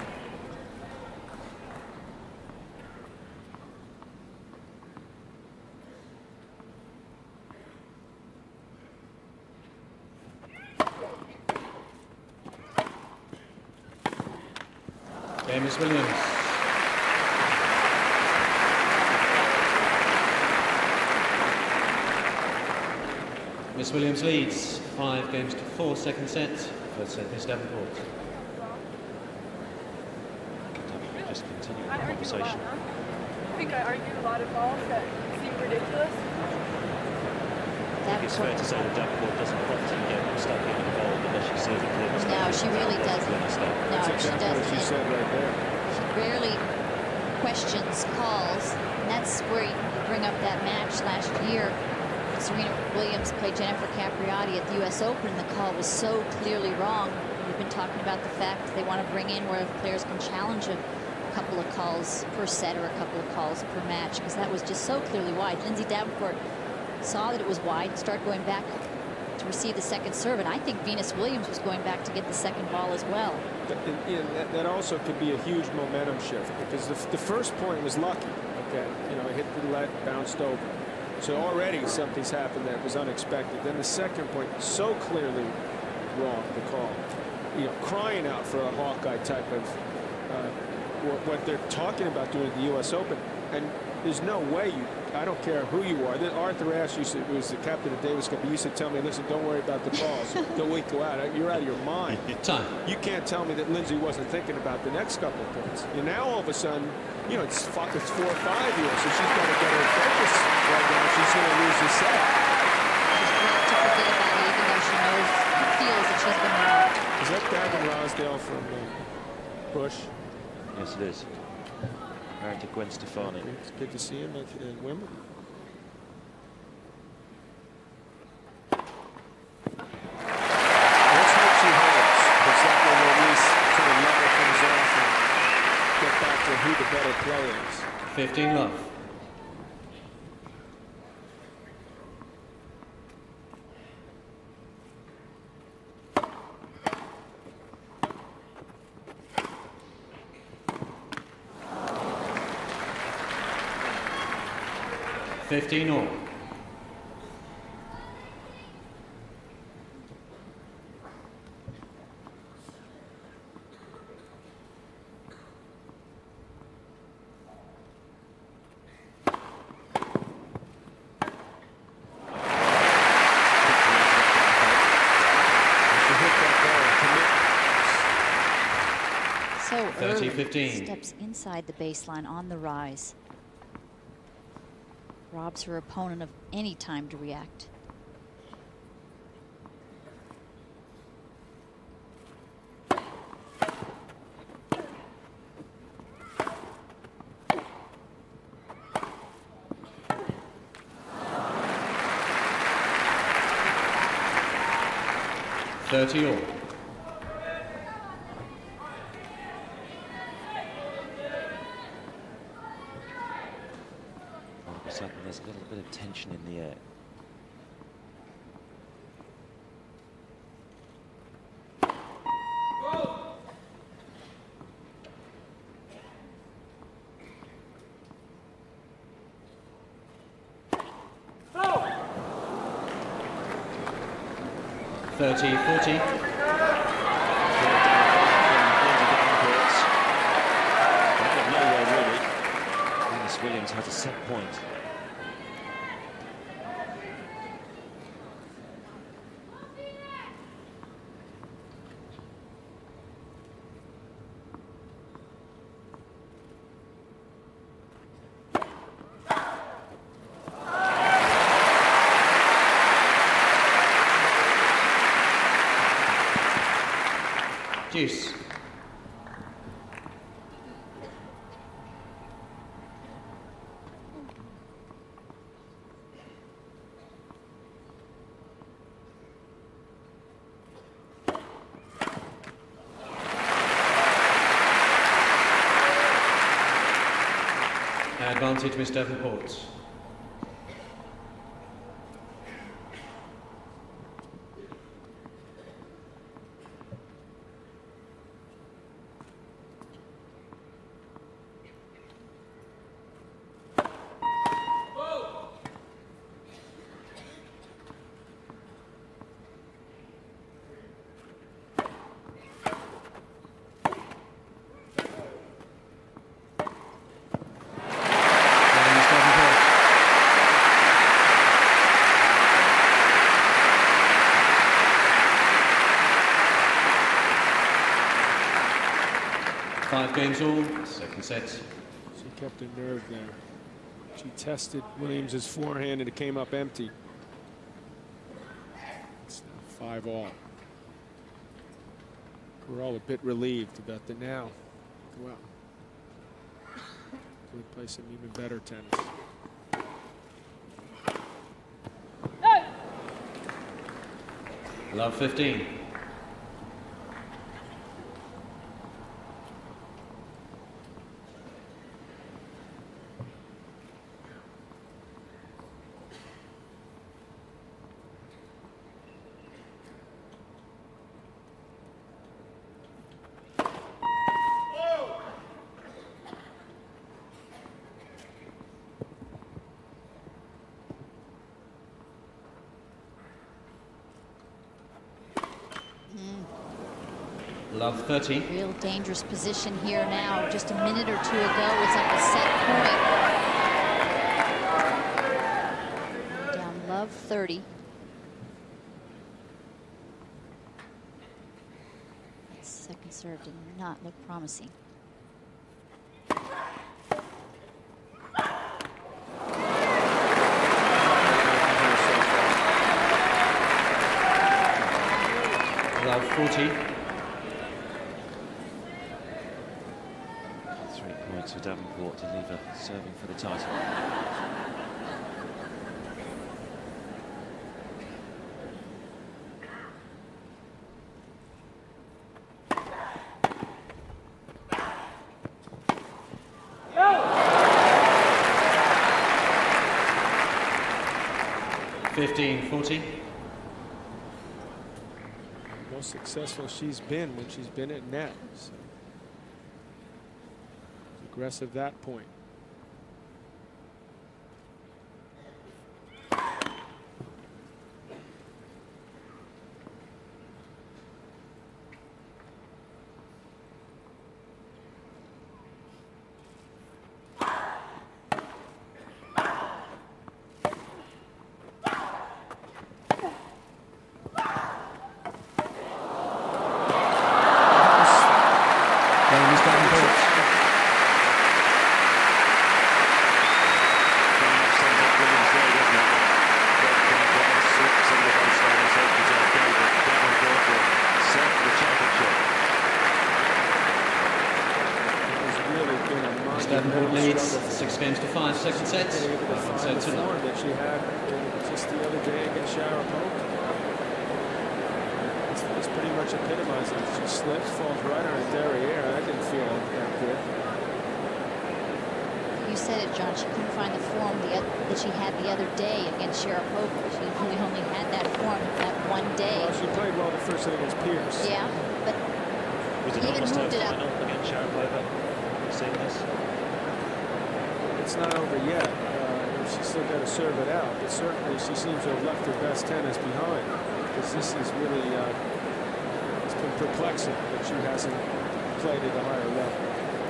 Miss Williams. Miss Williams leads 5 games to 4, second set. First set, Miss Davenport. Just continuing the conversation. I think I argued a lot of balls that seem ridiculous. I think it's fair to say that Davenport doesn't often get stuck in involved unless she says it clearly. No, she really doesn't. No, she doesn't. She said right there. She rarely questions calls, and that's where you bring up that match last year. Serena Williams played Jennifer Capriati at the U.S. Open, and the call was so clearly wrong. We've been talking about the fact that they want to bring in where players can challenge a couple of calls per set or a couple of calls per match, because that was just so clearly wide. Lindsay Davenport saw that it was wide, started going back to receive the second serve, and I think Venus Williams was going back to get the second ball as well. That also could be a huge momentum shift, because the first point was lucky. Okay, you know, it hit the lead, bounced over. So already something's happened that was unexpected. Then the second point, so clearly wrong, the call. You know, crying out for a Hawkeye type of what they're talking about doing at the U.S. Open. And there's no way I don't care who you are. Arthur Ashe who was the captain of Davis Cup, he used to tell me, listen, don't worry about the calls. The week go out. You're out of your mind. Time. You can't tell me that Lindsay wasn't thinking about the next couple of points. And now all of a sudden, you know, it's 4 or 5 years, so she's got to get her focus right now. She's going to lose the set. She's not to forget about it, even though she feels that she still from Bush. Yes, it is. Married to Gwen Stefani. It's good to see him at Wimbledon. Let's hope she holds, because that will at least sort of level things off and get back to who the better player is. 15 love. $15 all. So 30-15. Steps inside the baseline on the rise. Robs her opponent of any time to react. $30 all. There's a little bit of tension in the air. Oh. 30-40. Williams had a set point. Deuce. Advantage, Miss Davenport. Five games all, second set. She kept her nerve there. She tested Williams's forehand and it came up empty. It's now 5-all. We're all a bit relieved about the now. Go out. We play some even better tennis. Love 15. Love 30. Real dangerous position here now. Just a minute or two ago, it's at the set point. Down love 30. That second serve did not look promising. Love 40. Davenport to leave her serving for the title. No. 15-40. Most successful she's been when she's been at net. So. Aggressive that point. Davenport leads 6 games to 5, second set. That she had just the other day against Sharapova. It's pretty much epitomizing. She slips, falls right on her derriere. That didn't feel that good. You said it, John. She couldn't find the form that she had the other day against Sharapova. She really only had that form that one day. Well, she played well the first day against Pierce. Yeah, but even moved it up against Sharapova. Seen this? It's not over yet. She's still got to serve it out, but certainly she seems to have left her best tennis behind. Because this is really, it's been perplexing that she hasn't played at a higher level.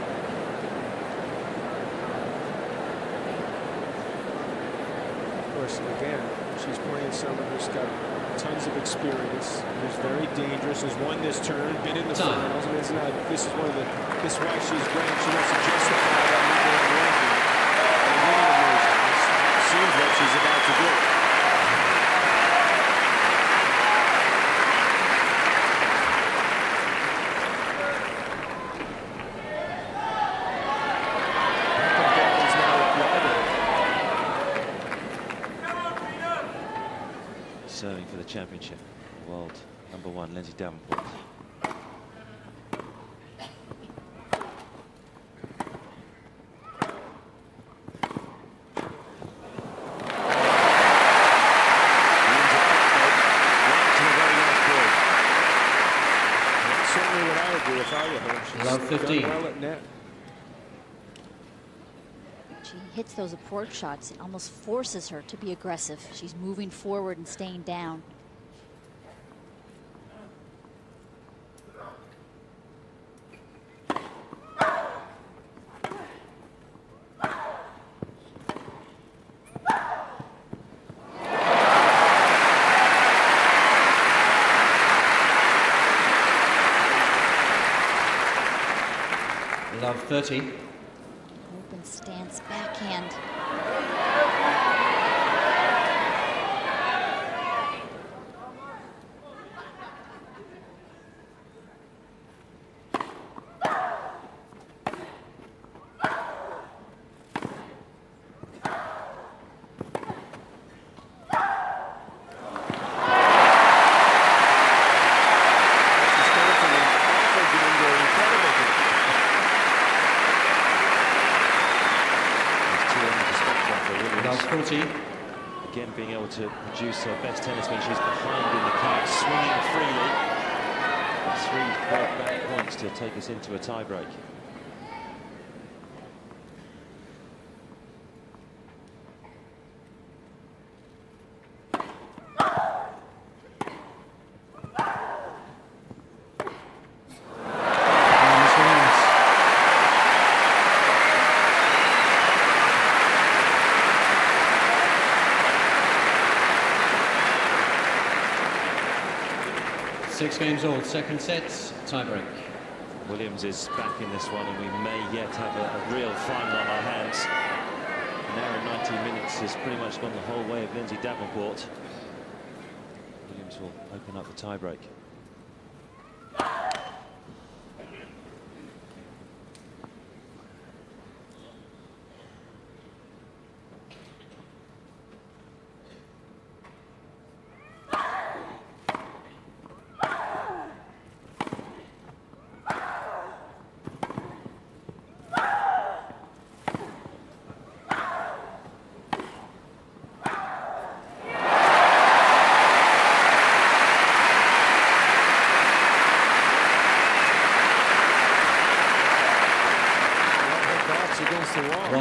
Of course, again, she's playing someone who's got tons of experience, who's very dangerous, has won this tournament, been in the finals, and it's not. This is one of the. This is why she's great. She wants to justify that ranking. Seems what she's about to do. Serving for the championship, world #1 Lindsay Davenport. Love 15. She hits those approach shots. It almost forces her to be aggressive. She's moving forward and staying down. Love 30. Open stance backhand. Again, being able to produce her best tennis when she's behind in the card, swinging freely. 3 back points to take us into a tiebreak. Six games all, second sets, tiebreak. Williams is back in this one, and we may yet have a real final on our hands. An hour and 90 minutes has pretty much gone the whole way of Lindsay Davenport. Williams will open up the tiebreak.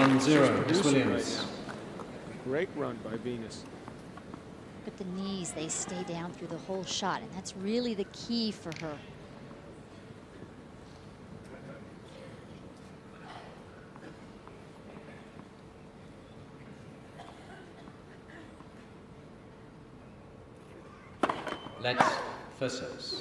1-0, Miss Williams. Right, great run by Venus. Look at the knees. They stay down through the whole shot, and that's really the key for her. Let's Versos.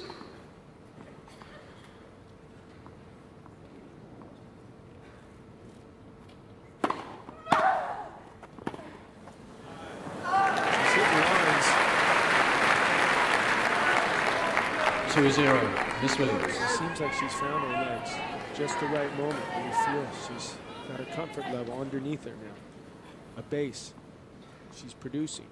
She's 2-0, Miss Williams. It seems like she's found her legs. Just the right moment when you feel she's got a comfort level underneath her now. A base. She's producing.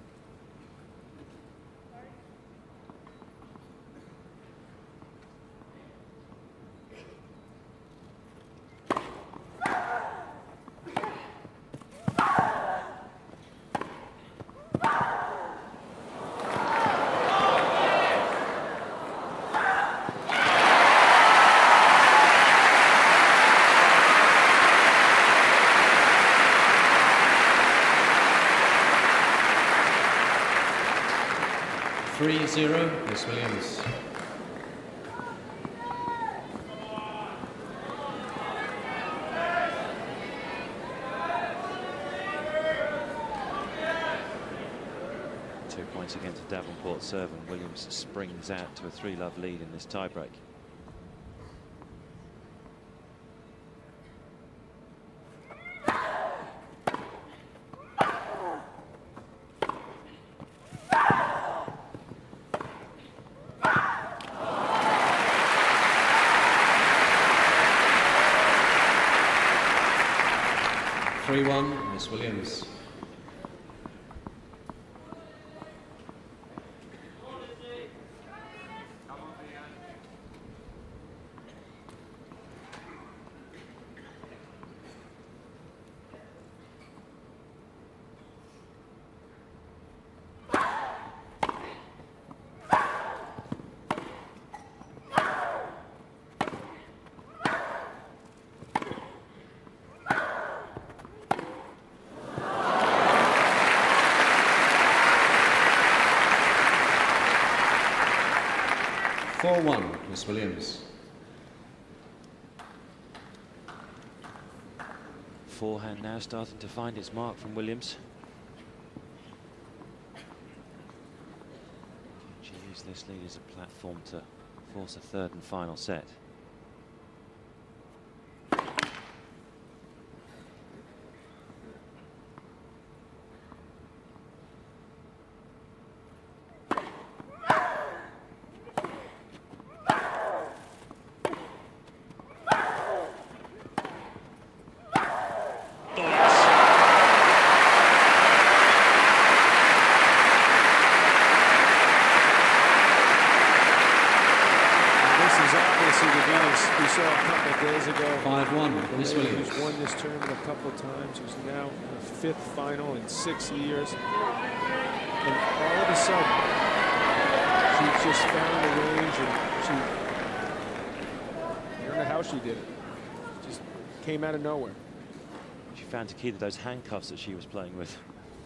Miss Williams. Points again to Davenport's serve, and Williams springs out to a 3-love lead in this tiebreak. Miss Williams. Miss Williams. Forehand now starting to find its mark from Williams. She used this lead as a platform to force a third and final set. Miss Williams. Who's won this tournament a couple of times, who's now in the 5th final in 6 years. And all of a sudden, she just found a range, and I don't know how she did it. Just came out of nowhere. She found the key to those handcuffs that she was playing with.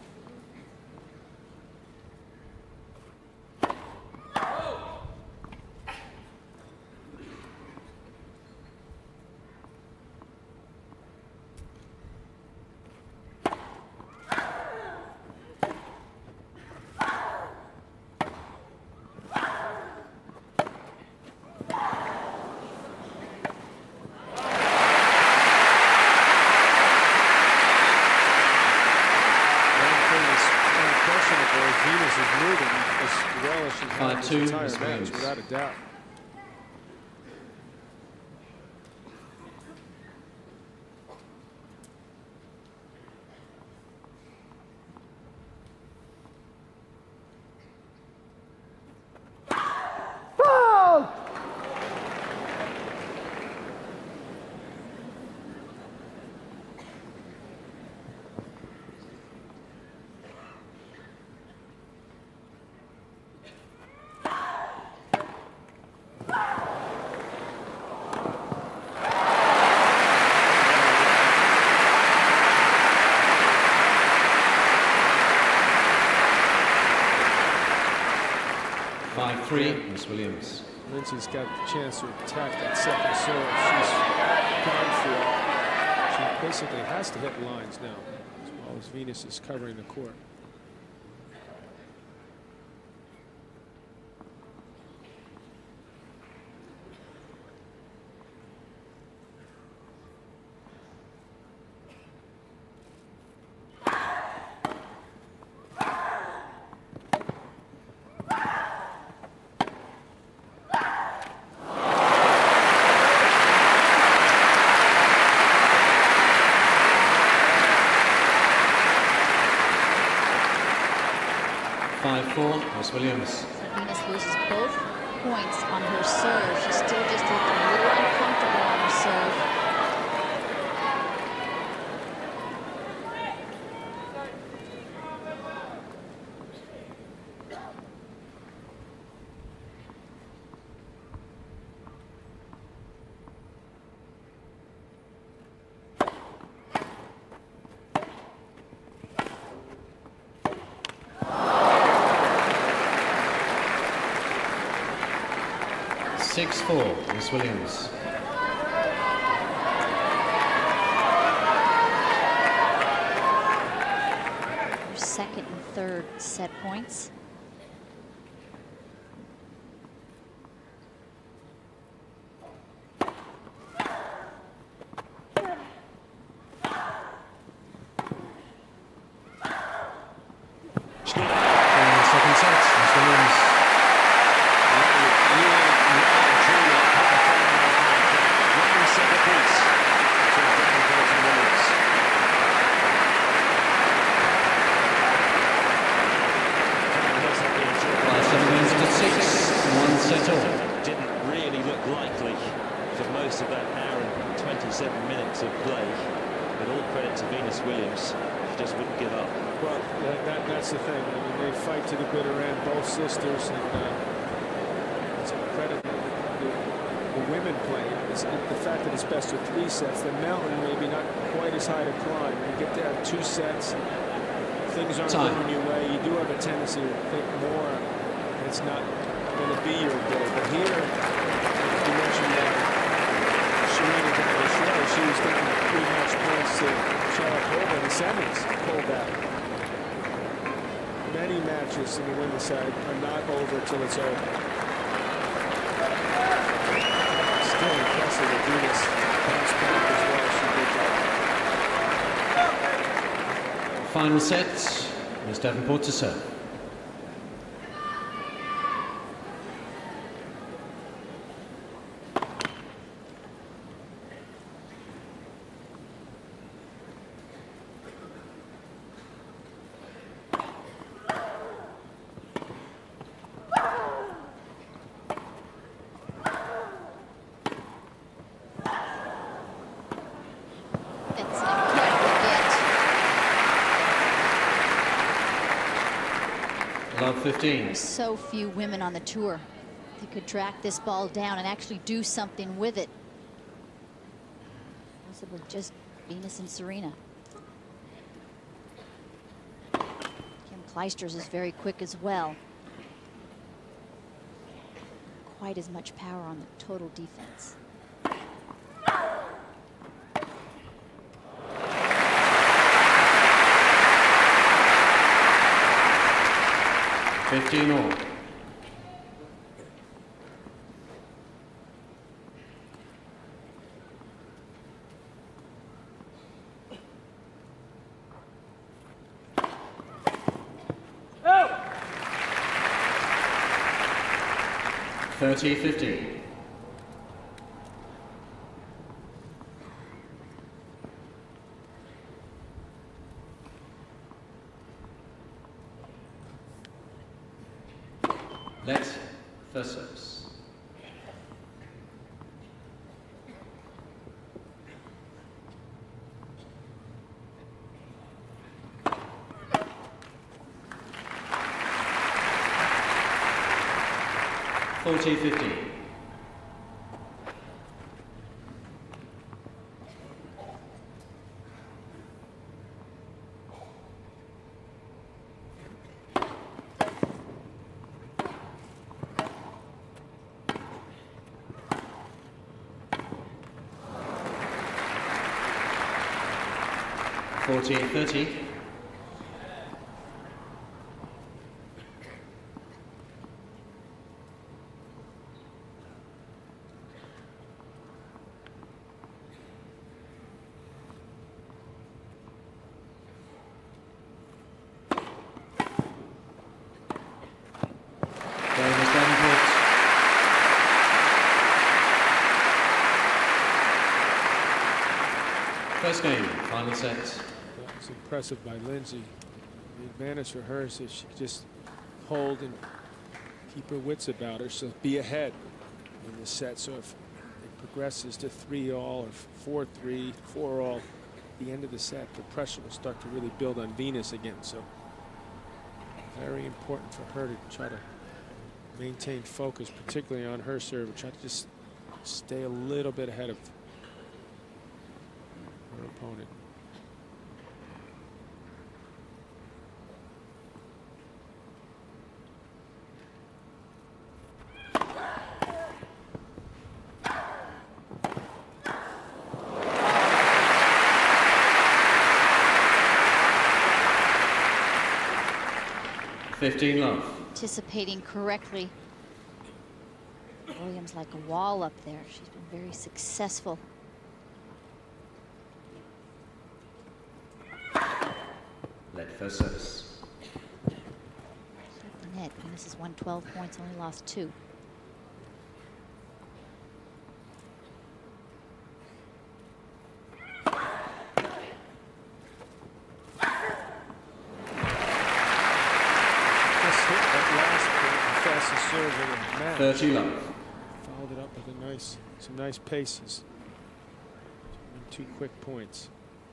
Venus is moving as well as she has this entire match, without a doubt. 5-3, Miss Williams. Lindsay's got the chance to attack that second serve. She's gone for it. She basically has to hit lines now, as well as Venus is covering the court. Miss Williams. Venus loses both points on her serve. She's still just a little uncomfortable on her serve. Miss Williams. Her second and third set points. Second set, Miss Williams. Didn't really look likely for most of that hour and 27 minutes of play, but all credit to Venus Williams. She just wouldn't give up. Well, that's the thing. I mean, they fight to the bitter end, both sisters, and it's incredible. The women play. The fact that it's best of 3 sets. The mountain maybe not quite as high to climb. When you get to have 2 sets, things aren't going your way. You do have a tendency to think more, and it's not going to be your day. But here, you mentioned that Serena got the show. She was getting 3 match points to Charlotte Colvin in the semis. Pulled that. Many matches in the women's side are not over till it's over. Still impressive that Venus bounced back as well. She did that. Final set, Miss Davenport to serve. Love 15. There's so few women on the tour that could track this ball down and actually do something with it. Possibly just Venus and Serena. Kim Clijsters is very quick as well. Quite as much power on the total defense. 15 all. Oh. 30-15. Let's first serves. $40-15. 14-30. First game, final set. That was impressive by Lindsay. The advantage for her is that she just hold and keep her wits about her, so be ahead in the set. So if it progresses to 3-all or 4-3, 4-all at the end of the set, the pressure will start to really build on Venus again. So very important for her to try to maintain focus, particularly on her serve, and try to just stay a little bit ahead of her opponent. Love. Anticipating correctly. Williams like a wall up there. She's been very successful. Led first service. The net. Venus has won 12 points, only lost 2. Serve in a match. 30 love. Followed it up with some nice paces. 2 quick points.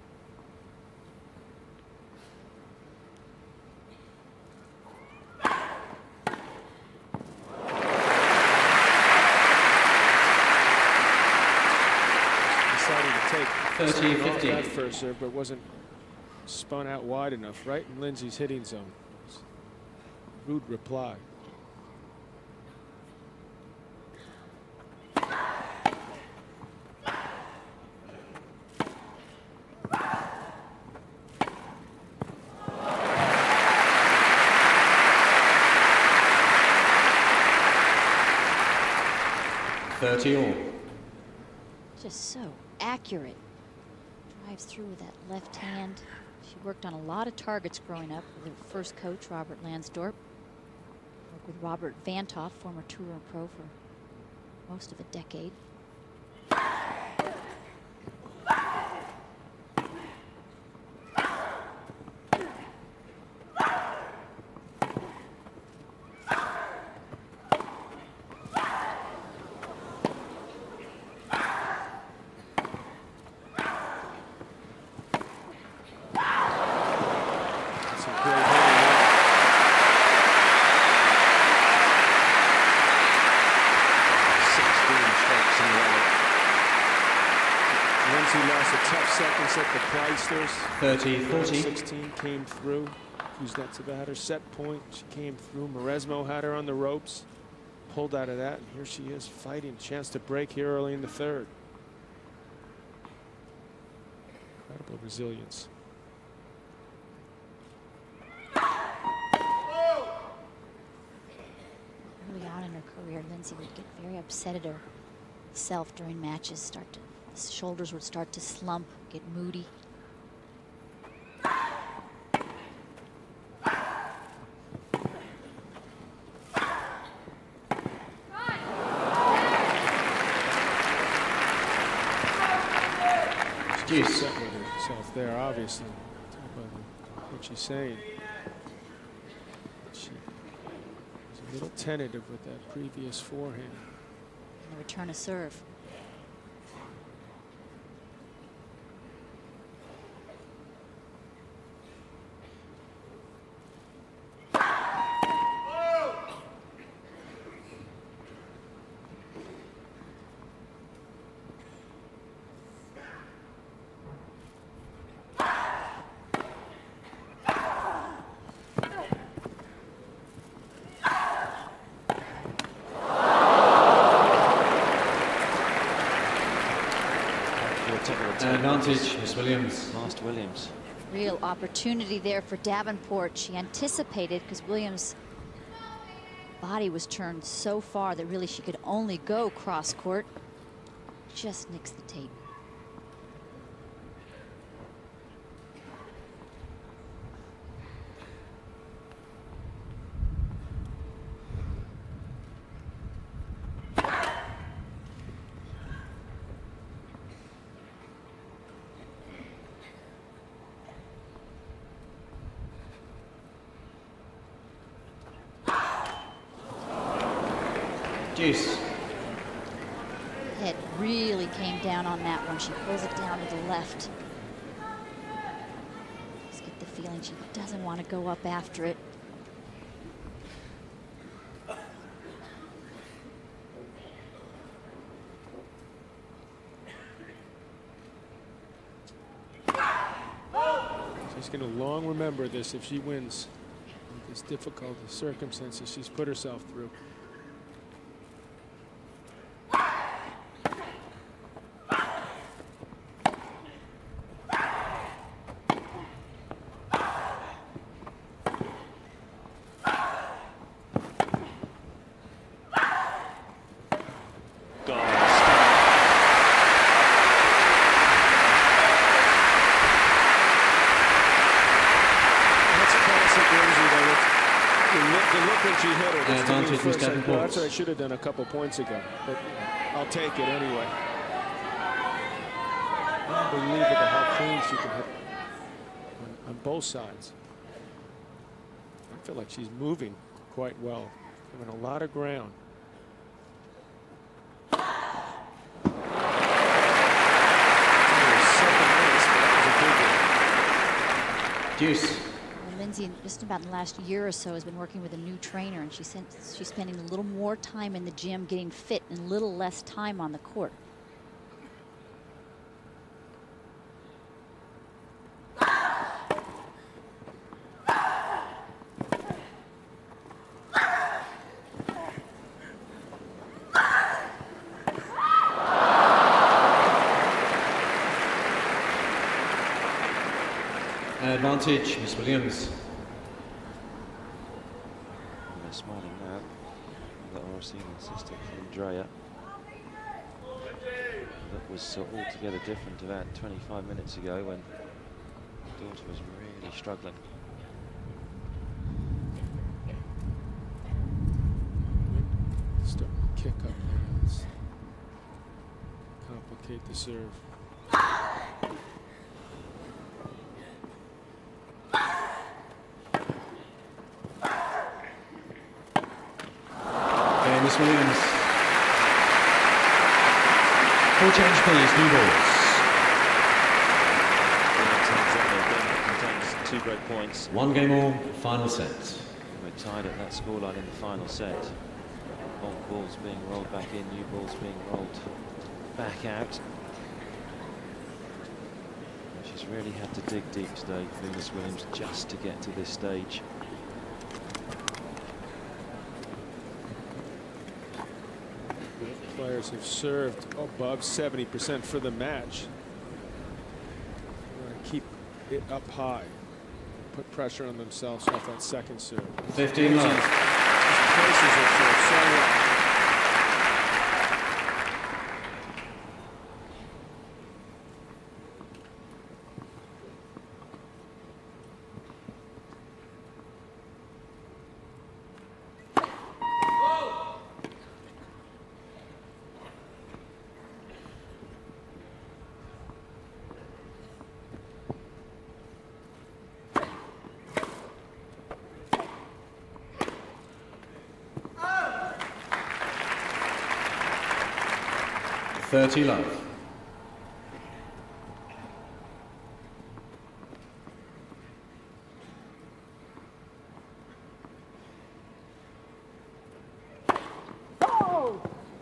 Decided to take 30-15. That first serve, but wasn't spun out wide enough, right in Lindsay's hitting zone. Rude reply. All. Just so accurate. Drives through with that left hand. She worked on a lot of targets growing up with her first coach, Robert Lansdorp. Worked with Robert Vantoff, former tour and pro for most of a decade. At the Chrysler's 30-40. 16 came through. Kuznetsova had her set point. She came through. Mauresmo had her on the ropes. Pulled out of that. And here she is fighting. Chance to break here early in the third. Incredible resilience. Early on in her career, Lindsay would get very upset at herself during matches. The shoulders would start to slump, get moody. She's upset with herself there, obviously. What she's saying. She was a little tentative with that previous forehand. And the return of serve. Advantage, Miss Williams. Last Williams. Real opportunity there for Davenport. She anticipated, because Williams' body was turned so far that really she could only go cross court. Just nicks the tape. Deuce. Head really came down on that one. She pulls it down to the left. Just get the feeling she doesn't want to go up after it. She's going to long remember this if she wins these difficult circumstances she's put herself through. That's what I should have done a couple points ago, but I'll take it anyway. Unbelievable how clean she can hit on both sides. I feel like she's moving quite well, having a lot of ground. Deuce. Lindsay, just about the last year or so, has been working with a new trainer, and she's spending a little more time in the gym getting fit and a little less time on the court. Advantage, Miss Williams. They're smiling now. The Orsini assistant from Andrea. That was altogether different about 25 minutes ago when the daughter was really struggling. Starting to kick up there. Let's complicate the serve. Miss Williams. Full change, please. New balls. Contains 2 great points. 1 game all. Final set. We're tied at that scoreline in the final set. Old balls being rolled back in, new balls being rolled back out. She's really had to dig deep today, Venus Williams, just to get to this stage. Players have served above 70% for the match. They want to keep it up high, put pressure on themselves off that second serve. 15 love. Places it so well. Love. Oh!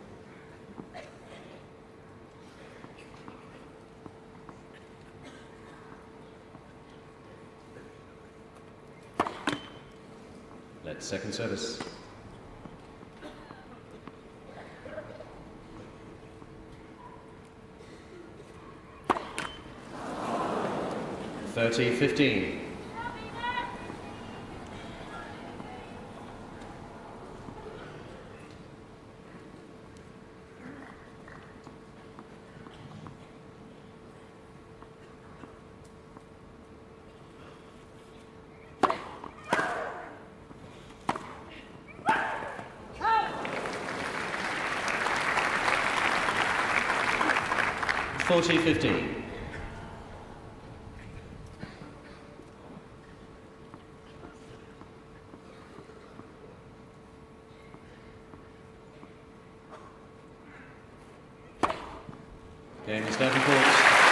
Let's second service. 30-15. (40-15). Game is Davenport.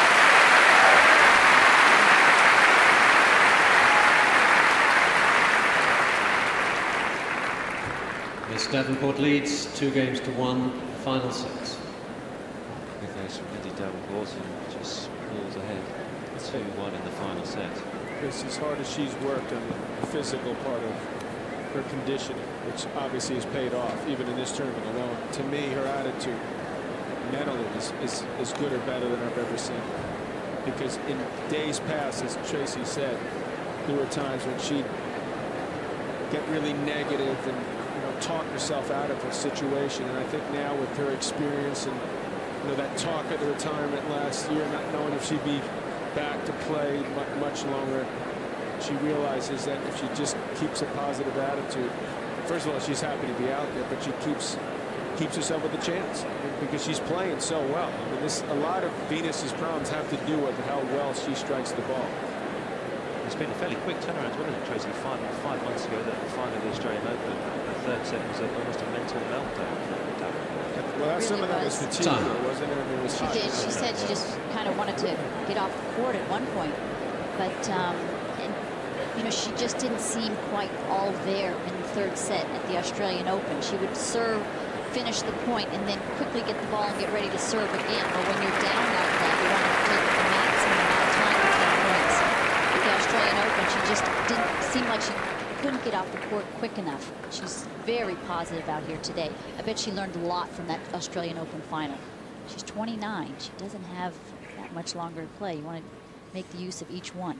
Miss Davenport leads 2-1, final set. Good goes from Lindsay Davenport and just pulls ahead 2-1 in the final set. Because as hard as she's worked on the physical part of her conditioning, which obviously has paid off even in this tournament alone, to me her attitude mentally is good or better than I've ever seen. Because in days past, as Tracy said, there were times when she'd get really negative and talk herself out of a situation. And I think now with her experience and that talk at the retirement last year, not knowing if she'd be back to play much longer, she realizes that if she just keeps a positive attitude, first of all, she's happy to be out there, but she keeps herself with a chance because she's playing so well. I mean, a lot of Venus's problems have to do with how well she strikes the ball. It's been a fairly quick turnaround, wasn't it, Tracy? 5 months ago, the final of the Australian Open, the third set was almost a mental meltdown. Well, that's Really some of that was fatigue, wasn't it? I mean, it was She did. She said she just kind of wanted to get off the court at one point, but she just didn't seem quite all there in the third set at the Australian Open. She would serve, finish the point, and then quickly get the ball and get ready to serve again. But when you're down like that, you want to take the maximum amount of time between points. At the Australian Open, she just didn't seem like she couldn't get off the court quick enough. She's very positive out here today. I bet she learned a lot from that Australian Open final. She's 29. She doesn't have that much longer to play. You want to make the use of each one.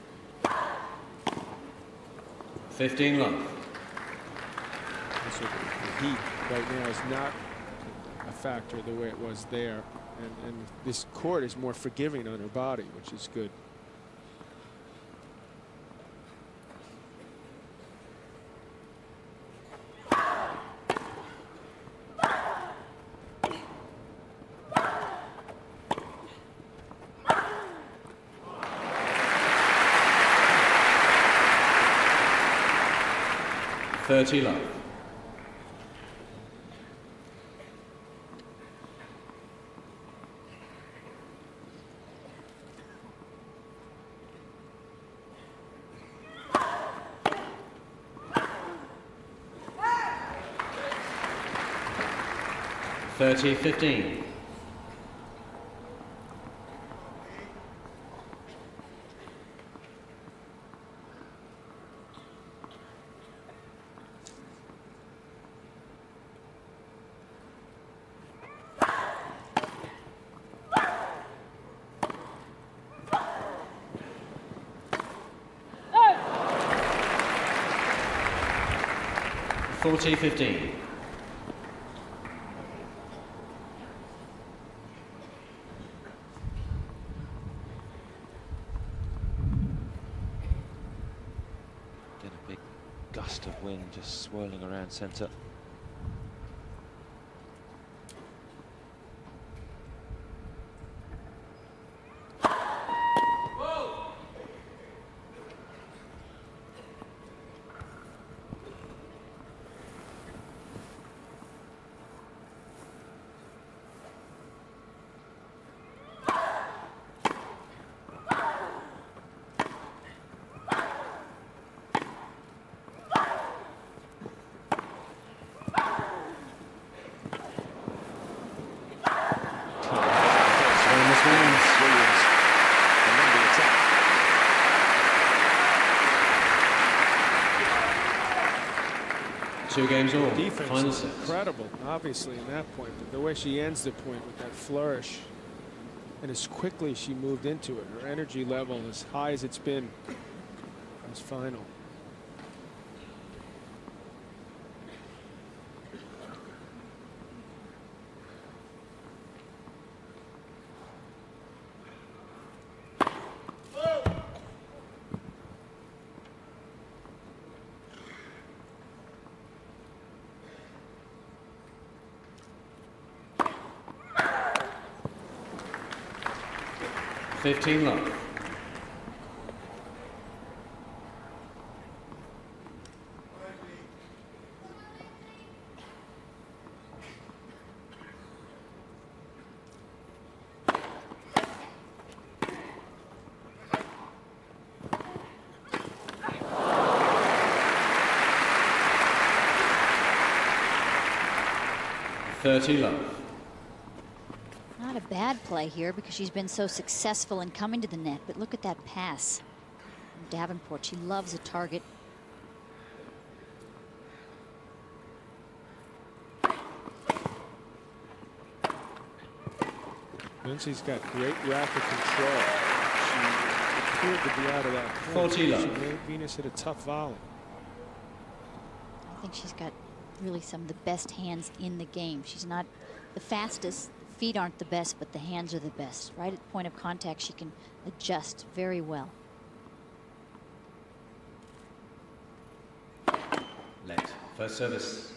15 love. So the heat right now is not a factor the way it was there. And this court is more forgiving on her body, which is good. $30 love. $30-15. $40-15. Get a big gust of wind just swirling around centre. Two games all. Defense Final is incredible, obviously, in that point. But the way she ends the point with that flourish and as quickly she moved into it. Her energy level as high as it's been in this final. Love. Love. Not a bad play here because she's been so successful in coming to the net, but look at that pass from Davenport. She loves a target. Lindsay's got great racket control. She appeared to be out of that point. 40 love. She made Venus hit a tough volley. I think she's got really some of the best hands in the game. She's not the fastest. Feet aren't the best, but the hands are the best. Right at the point of contact, she can adjust very well. Let. First service.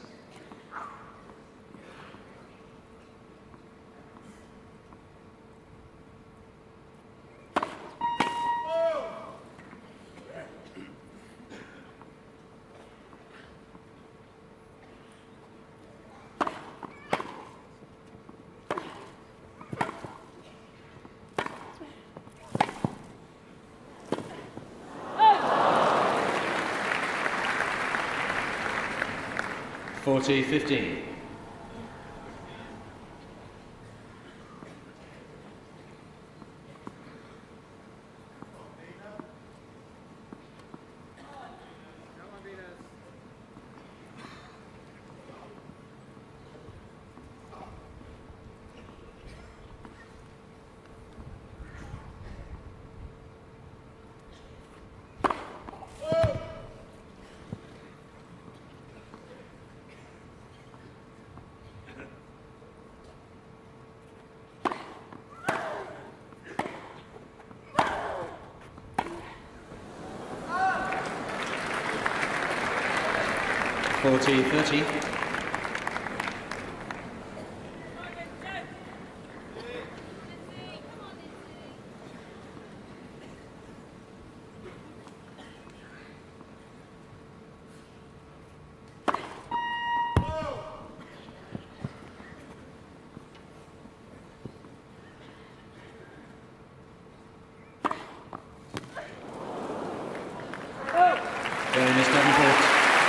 .40-15. .40-30. Miss Davenport.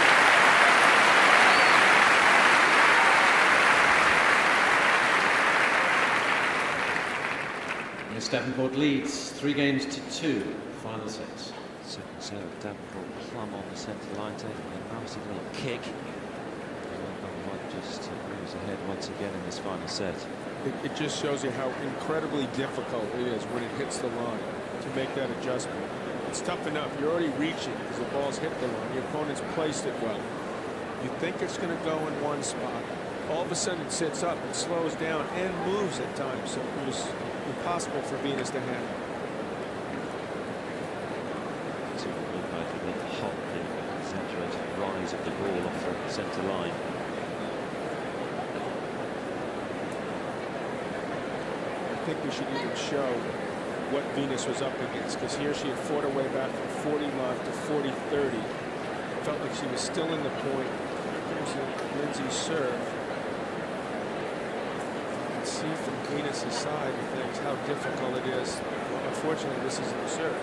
Miss Davenport leads 3-2, final set. Second set of Davenport plumb on the centre line, taking a nasty little kick. Might just moves ahead once again in this final set. It just shows you how incredibly difficult it is when it hits the line to make that adjustment. It's tough enough. You're already reaching because the ball's hit the line. Your opponent's placed it well. You think it's going to go in one spot. All of a sudden it sits up, it slows down, and moves at times. So it was impossible for Venus to handle. So it looked like a bit hot, the exaggerated rise of the ball off the centre line. I think we should even show what Venus was up against, because here she had fought her way back from 40 love to 40-30. Felt like she was still in the point. Here's Lindsay's serve. You can see from Venus's side of things how difficult it is. Unfortunately, this isn't the serve.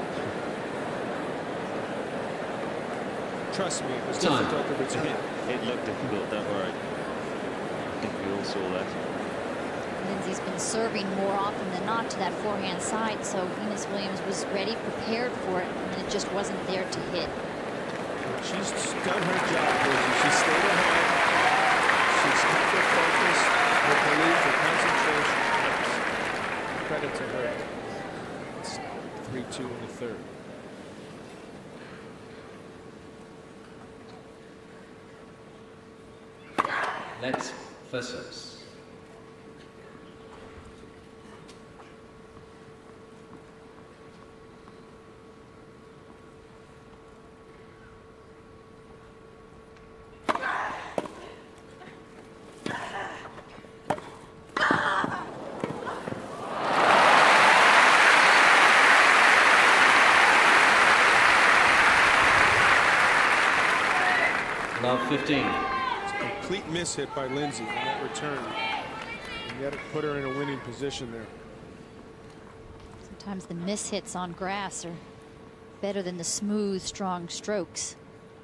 Trust me, it was difficult to return. It looked difficult, don't worry. I think we all saw that. Lindsay's been serving more often than not to that forehand side, so Venus Williams was ready, prepared for it, and it just wasn't there to hit. She's done her job, Lindsay. She stayed ahead. She's kept her focus, her belief, her concentration. Credit to her. third. Let's versus. Love 15. It's a complete miss hit by Lindsay on that return. And yet it put her in a winning position there. Sometimes the miss hits on grass are better than the smooth, strong strokes.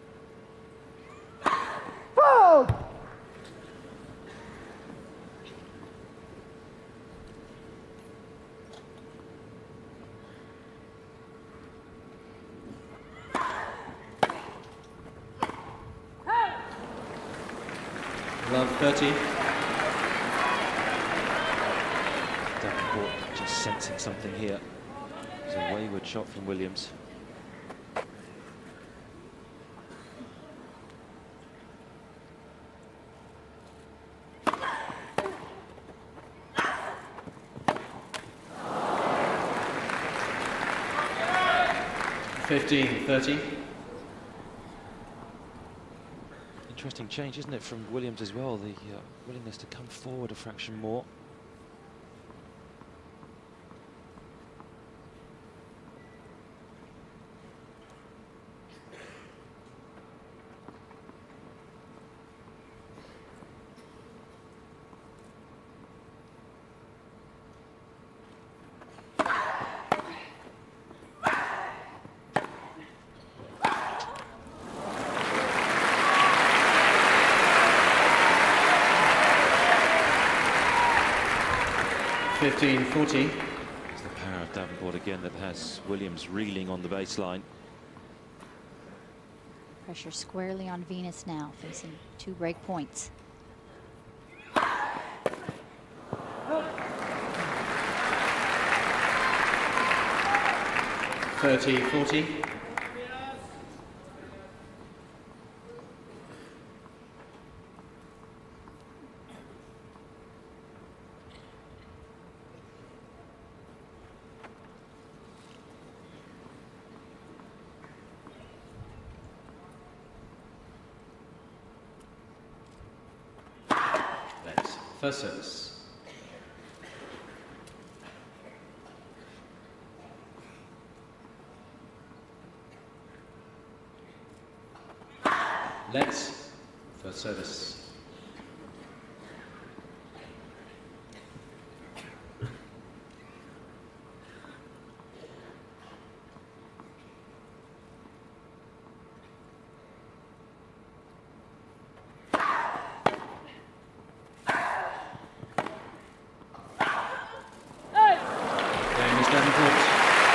Love 30. Davenport just sensing something here. It's a wayward shot from Williams. (15-30). Interesting change, isn't it, from Williams as well? The willingness to come forward a fraction more. (15-40). It's the power of Davenport again that has Williams reeling on the baseline. Pressure squarely on Venus now, facing 2 break points. 30-40. Let's versus. Let's for service. Miss Davenport.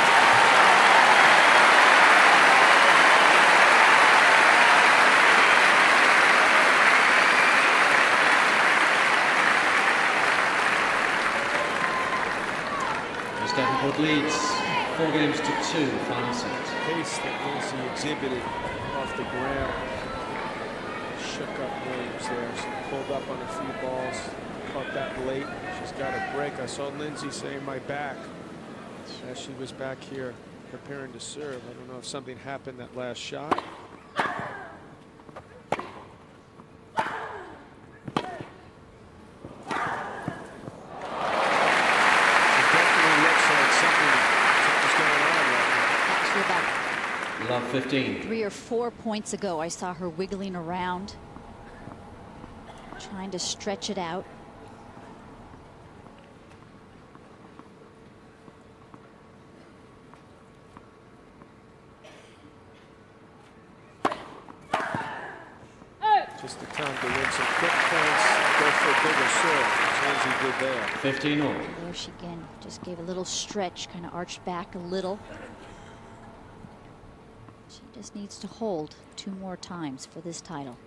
Davenport leads 4 games to 2, final set. Pace that Lindsay exhibited off the ground shook up Williams there. She pulled up on a few balls, caught that late. She's got a break. I saw Lindsay saying my back as she was back here preparing to serve. I don't know if something happened that last shot. Love 15. 3 or 4 points ago, I saw her wiggling around, trying to stretch it out. Just the time to win some quick points, go for a bigger serve, as Lindsay did there. 15 all. There she again just gave a little stretch, kind of arched back a little. She just needs to hold 2 more times for this title.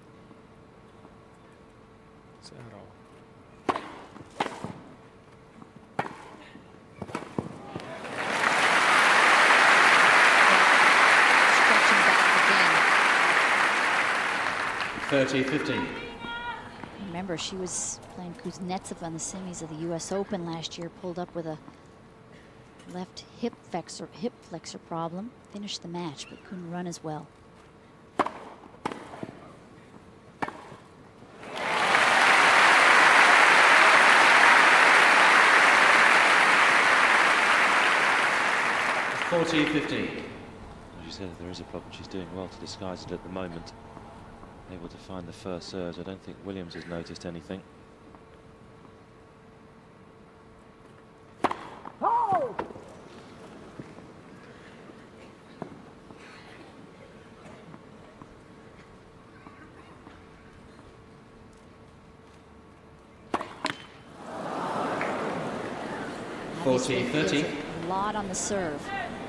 Is that all? 30-15. Remember, she was playing Kuznetsov on the semis of the U.S. Open last year, pulled up with a left hip flexor problem, finished the match, but couldn't run as well. As you said, if there is a problem, she's doing well to disguise it at the moment. Able to find the first serves. I don't think Williams has noticed anything. Oh! Obviously, 40-30. a lot on the serve.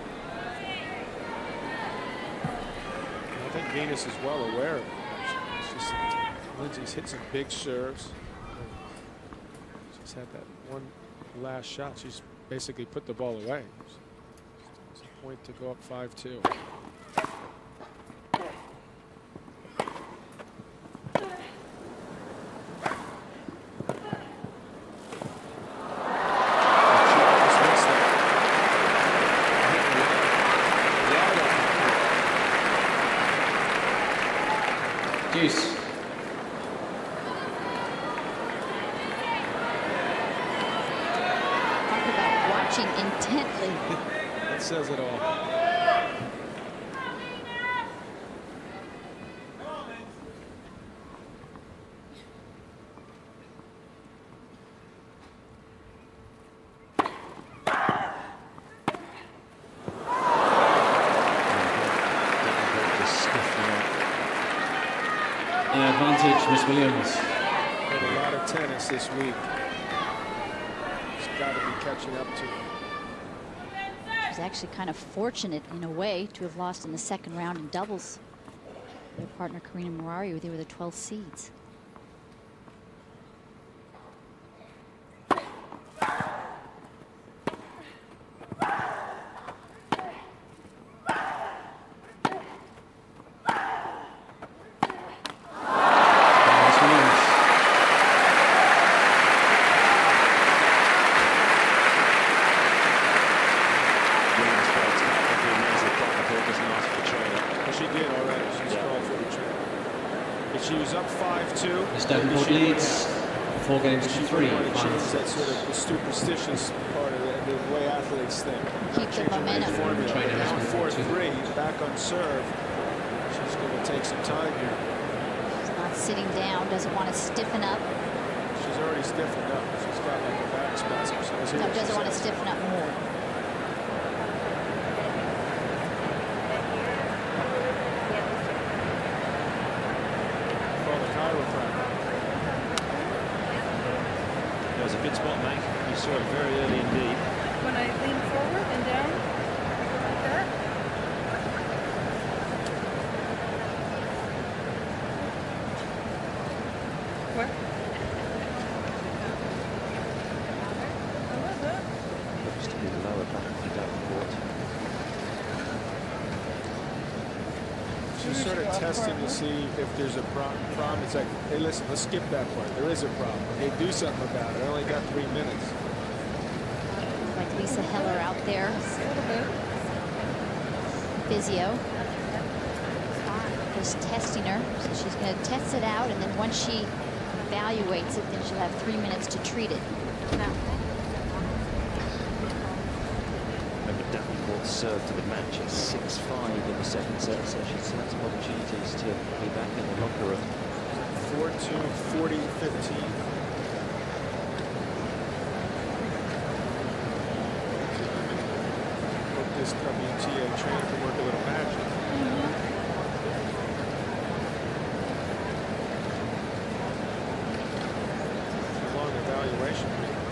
I think Venus is well aware of it. It's just Lindsay's hit some big serves. She's had that one last shot. She's basically put the ball away. It's a point to go up 5-2. Deuce. Talk about watching intently. That says it all. Advantage, Miss Williams. Played a lot of tennis this week. She's got to be catching up to. She's actually kind of fortunate in a way to have lost in the second round in doubles. Their partner Karina Murari, they were the 12th seeds. Miss Davenport leads 4 games to 3. That's sort of the superstitious part of it, the way athletes think. Keep the momentum. Down 4-3, back on serve. She's going to take some time here. She's not sitting down, doesn't want to stiffen up. She's already stiffened up. She's got like a back spasm. No, doesn't want to stiffen up more. That was a good spot, Meg. You saw it very early indeed. When I lean forward and down, like that. Where? Looks to be the lower back for Davenport. She's sort of testing to see if there's a problem. It's like, hey, listen, let's skip that part. There is a problem. Hey, do something about it. I only got 3 minutes. Like Lisa Heller out there. Physio. Just testing her. So she's going to test it out, and then once she evaluates it, then she'll have 3 minutes to treat it. Davenport's serve to the match at 6-5 in the second set, so she's had some opportunities to be back in the locker room. 4-2, 40-15. Hope this WTA train can work a little magic. Long evaluation.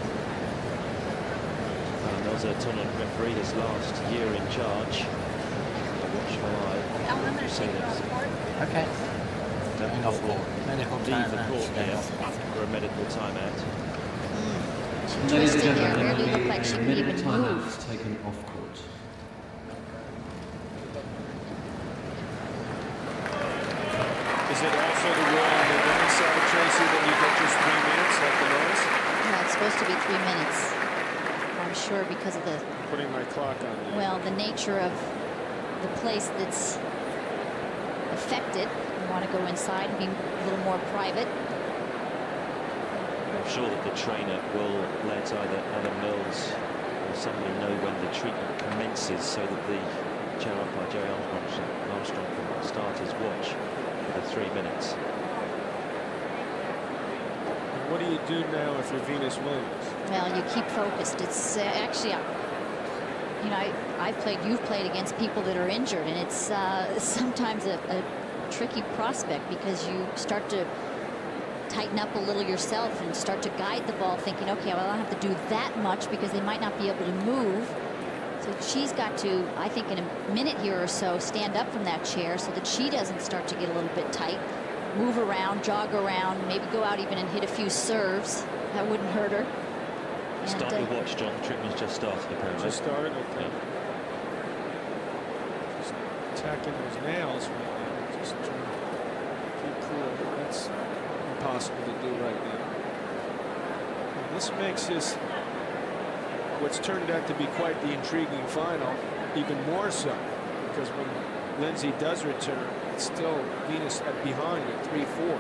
There's a tournament referee his last year in charge. A watchful eye. Okay. Medical leave the court here for a medical timeout. Ladies and Twisted here, gentlemen, barely looked like she a could medical even timeout move. taken off court. Is it also the rule supposed to be 3 minutes. I'm sure because of the Putting my clock on you. well, the nature of the place that's affected. You want to go inside and be a little more private. I'm sure that the trainer will let either Adam Mills or somebody know when the treatment commences, so that the chair umpire Jerry Armstrong can start his watch for the 3 minutes. What do you do now if you're Venus Williams? Well, you keep focused. It's actually, you know, you've played against people that are injured, and it's sometimes a tricky prospect, because you start to tighten up a little yourself and start to guide the ball, thinking, okay, well, I don't have to do that much because they might not be able to move. So she's got to, I think, in a minute here or so, stand up from that chair so that she doesn't start to get a little bit tight. Move around, jog around, maybe go out even and hit a few serves. That wouldn't hurt her. And, Start your watch, John. The treatment's just started, apparently. Just started? Okay. Yeah. Just attacking those nails right now. Just trying to keep cool. That's impossible to do right now. And this makes this, what's turned out to be quite the intriguing final, even more so. Because when Lindsay does return, it's still Venus behind at 3-4.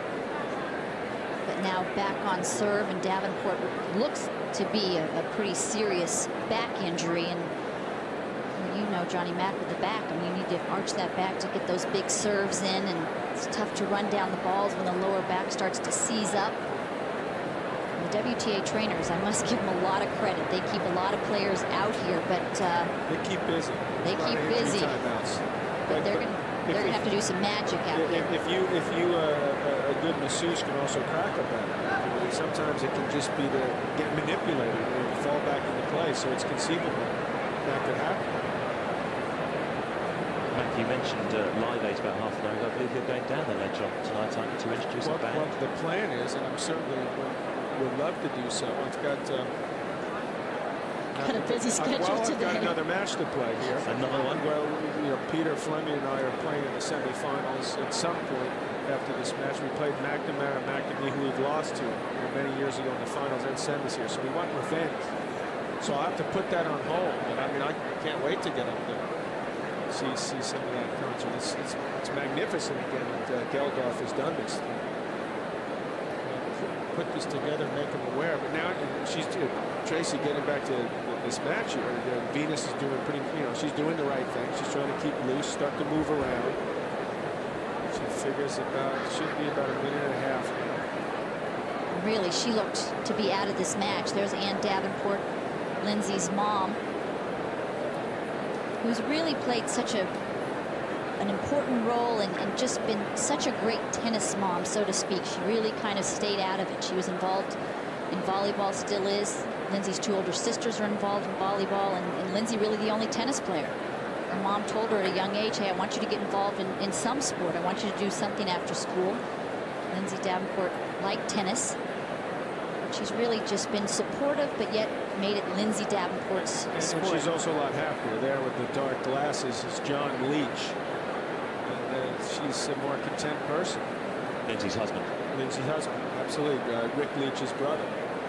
But now back on serve, and Davenport looks to be a pretty serious back injury. And you know, Johnny Mack with the back, I mean, you need to arch that back to get those big serves in, and it's tough to run down the balls when the lower back starts to seize up. And the WTA trainers, I must give them a lot of credit. They keep a lot of players out here, but they keep busy. They keep busy. But they're going to have to do some magic out here. If you a good masseuse can also crack a back. Sometimes it can just be to get manipulated and fall back into place. So it's conceivable that could happen. Matt, you mentioned Live 8 about half an hour ago. I believe you're going down the ledge on tonight, aren't you, to introduce a band? Well, the plan is, and I'm certainly would love to do so. I've got a busy schedule I've today. got another match to play here. Another one? Well, you know, Peter Fleming and I are playing in the semifinals at some point after this match. We played McNamara who we've lost to many years ago in the finals and semis here. So we want revenge. So I'll have to put that on hold. But I mean, I can't wait to get up there. See some of that concert. It's magnificent again that Geldof has done this. Put this together and make them aware. But now Tracy, getting back to this match here, Venus is doing pretty, she's doing the right thing. She's trying to keep loose, start to move around. She figures should be about a minute and a half now. Really, she looked to be out of this match. There's Ann Davenport, Lindsay's mom, who's really played such an important role and just been such a great tennis mom, so to speak. She really kind of stayed out of it. She was involved in volleyball, still is. Lindsay's two older sisters are involved in volleyball, and Lindsay really the only tennis player. Her mom told her at a young age, hey, I want you to get involved in some sport. I want you to do something after school. Lindsay Davenport liked tennis. She's really just been supportive, but yet made it Lindsay Davenport's sport. And she's also a lot happier. There with the dark glasses is John Leach. And she's a more content person. Lindsay's husband. Lindsay's husband, absolutely. Rick Leach's brother.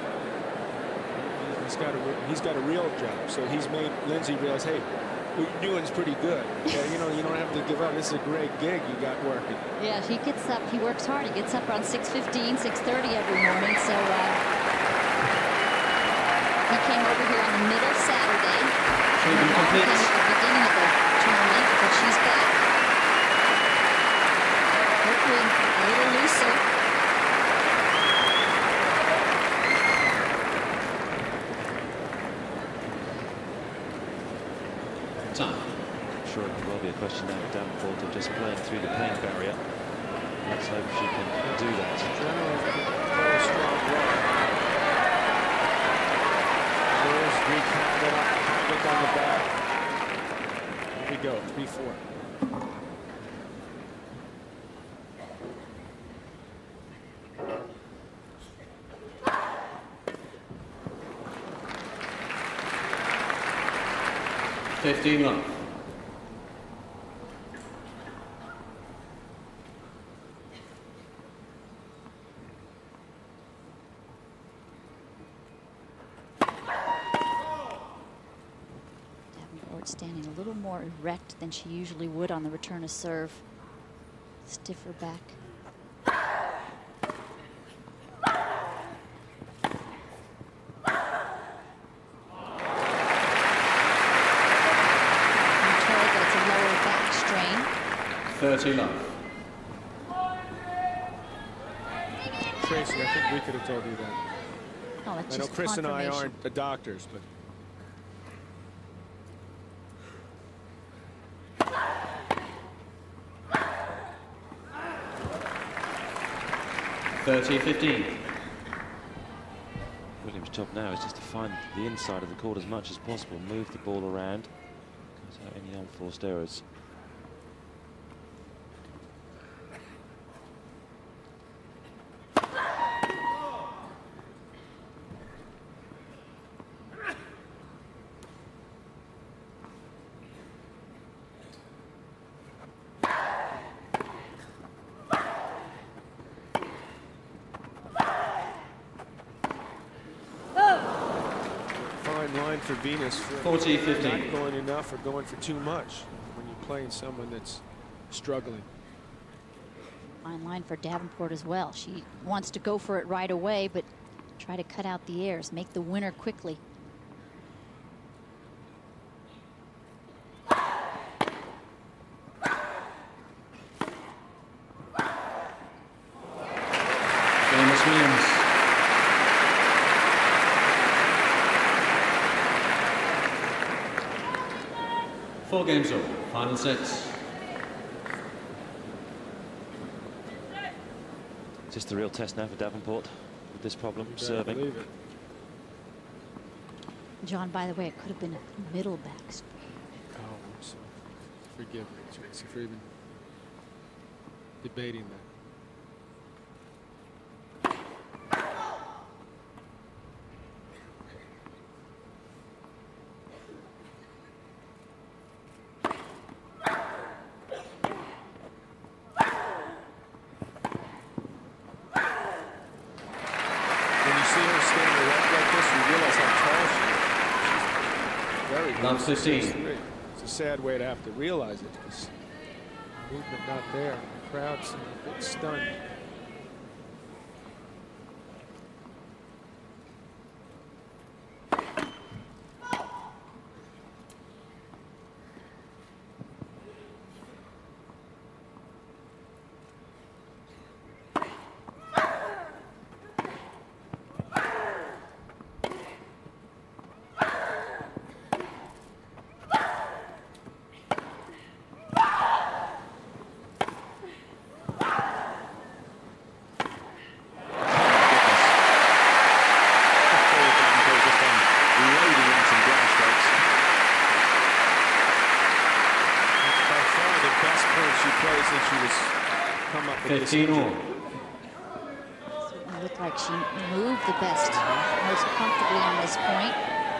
He's got a real job. So he's made Lindsay realize, hey, what you're doing is pretty good. Yeah, you don't have to give up. This is a great gig you got working. Yeah, he gets up. He works hard. He gets up around 6:15, 6:30 every morning. So he came over here on the middle Saturday. Treatment Came complete. at the beginning of the tournament, but she's back. Hopefully a little looser. Time. I'm sure it could well be a question now of Davenport of just playing through the pain barrier. Let's hope she can do that. Very strong work. There's Havoc on the back. Here we go, 3-4. $15. standing a little more erect than she usually would on the return of serve. Stiffer back. I'm told that it's a lower back strain. 30 love. Tracy, I think we could have told you that. Oh, that's I know just Chris and I confirmation. aren't the doctors, but 30-15. Williams' job now is just to find the inside of the court as much as possible, move the ball around, cut out any unforced errors. line for Venus for 40-15. not going enough or going for too much when you're playing someone that's struggling. Fine line for Davenport as well. She wants to go for it right away, but try to cut out the errors, make the winner quickly. Williams. 4 games all. Final sets. Just the real test now for Davenport with this problem, serving. Believe it. John, by the way, it could have been a middle back. Oh, I'm sorry. Forgive me, Tracy, for even debating that. Love 15. It's a sad way to have to realize it because movement not there. The crowd's a bit stunned. She was come up with 15 all. Certainly looked like she moved the best, most comfortably on this point.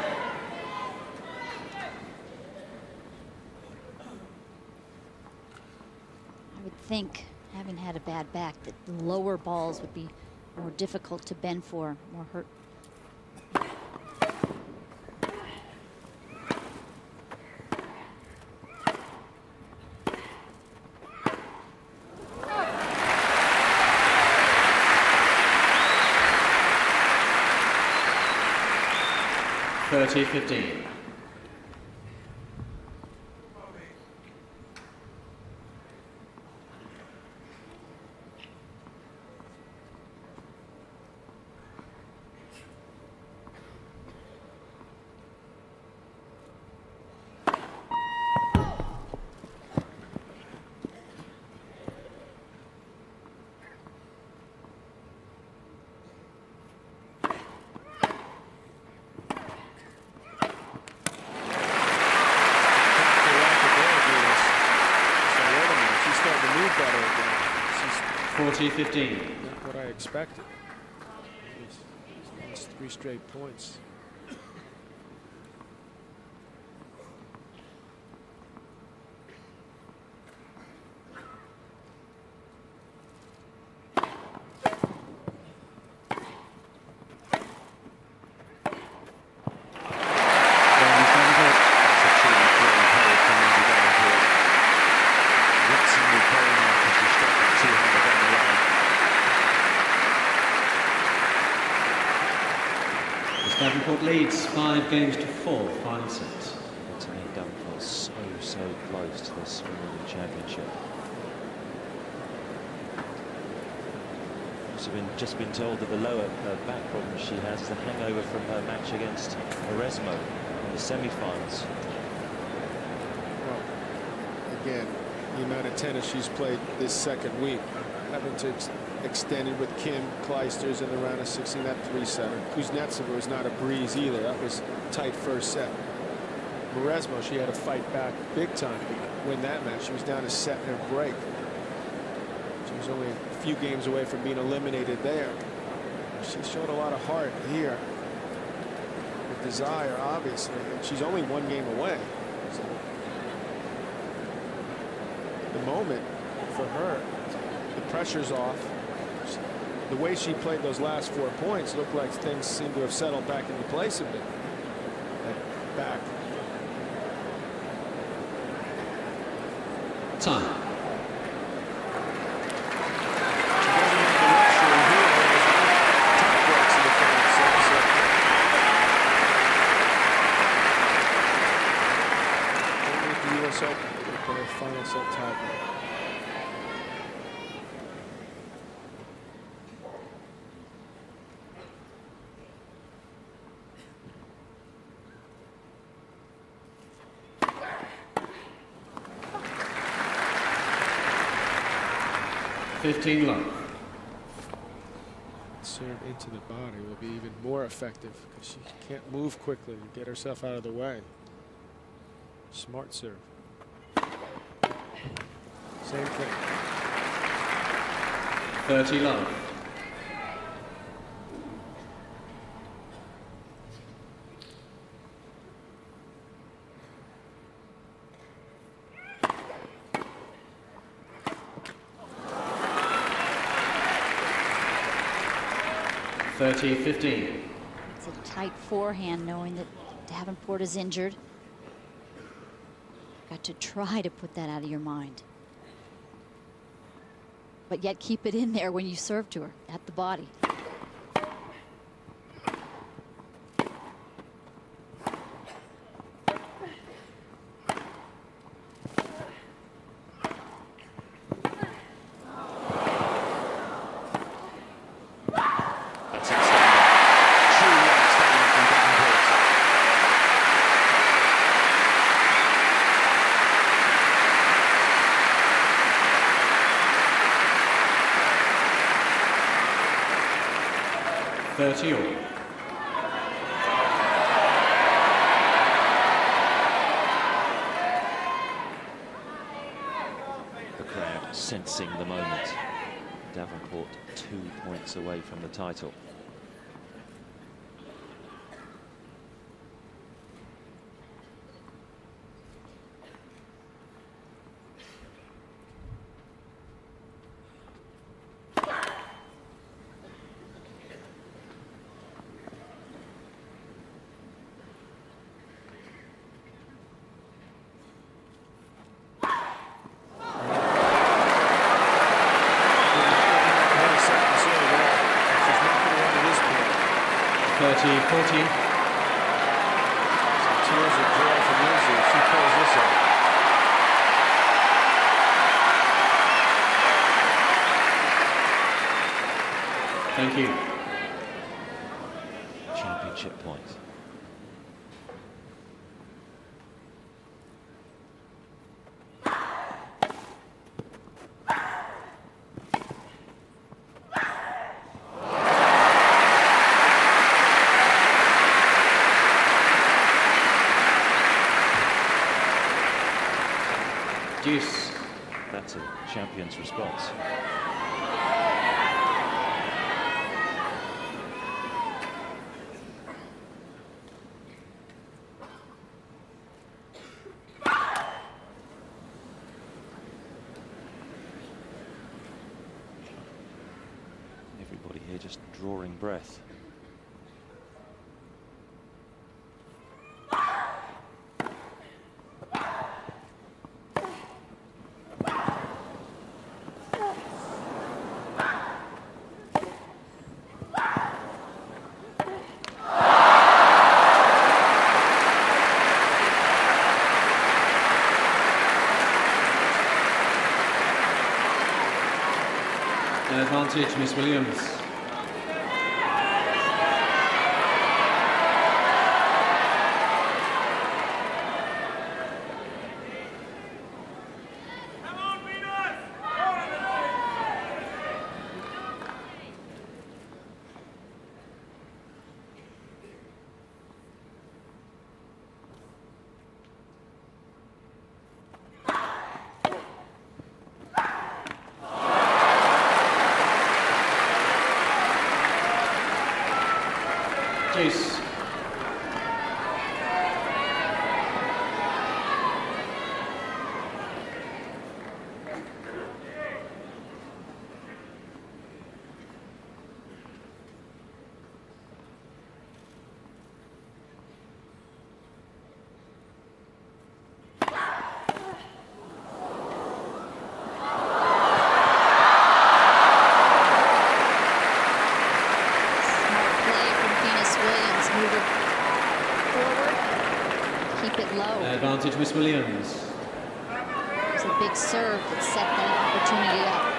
I would think, having had a bad back, that the lower balls would be more difficult to bend for, more hurt. $30-15. Better again. 40-15. Not what I expected. He's lost 3 straight points. Miss Davenport leads 5 games to 4, final set. To me, Davenport's so close to this Wimbledon Championship. Just been told that the lower back problem she has is a hangover from her match against Maresmo in the semi-finals. Well, again, the amount of tennis she's played this second week, having to extend it with Kim Clijsters in the round of 16, that 3-setter. Kuznetsova was not a breeze either. That was tight first set. Maresmo, she had to fight back big time to win that match. She was down a set and a break. She was only a few games away from being eliminated there. She showed a lot of heart here, with desire, obviously, and she's only 1 game away. So the moment for her, the pressure's off. The way she played those last 4 points looked like things seem to have settled back into place a bit. That back. Time. Final set tiebreak. Love. Serve into the body will be even more effective because she can't move quickly to get herself out of the way. Smart serve. Same thing. 30 love. It's a tight forehand, knowing that Davenport is injured. Got to try to put that out of your mind. But yet keep it in there when you serve to her at the body. The crowd sensing the moment. Davenport 2 points away from the title. Thank you. Championship point. Deuce. That's a champion's response. Everybody here just drawing breath. Advantage, Miss Williams. Chase. Advantage, Miss Williams. It's a big serve that set that opportunity up.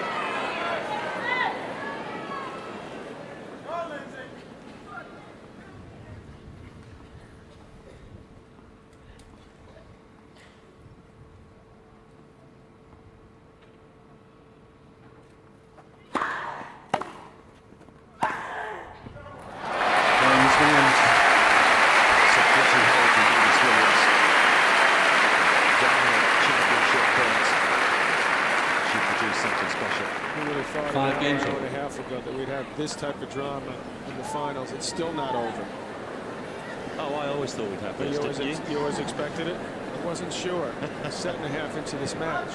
This type of drama in the finals. It's still not over. Oh, I always thought we'd have this, didn't you? You always expected it? I wasn't sure. A set and a half into this match.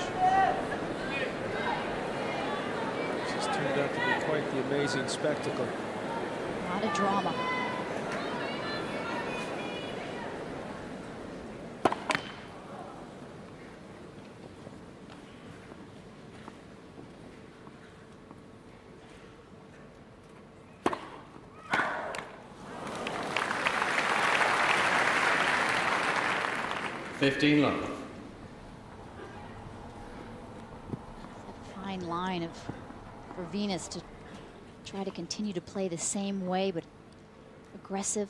This has turned out to be quite the amazing spectacle. A lot of drama. Love. A fine line for Venus to try to continue to play the same way, but aggressive.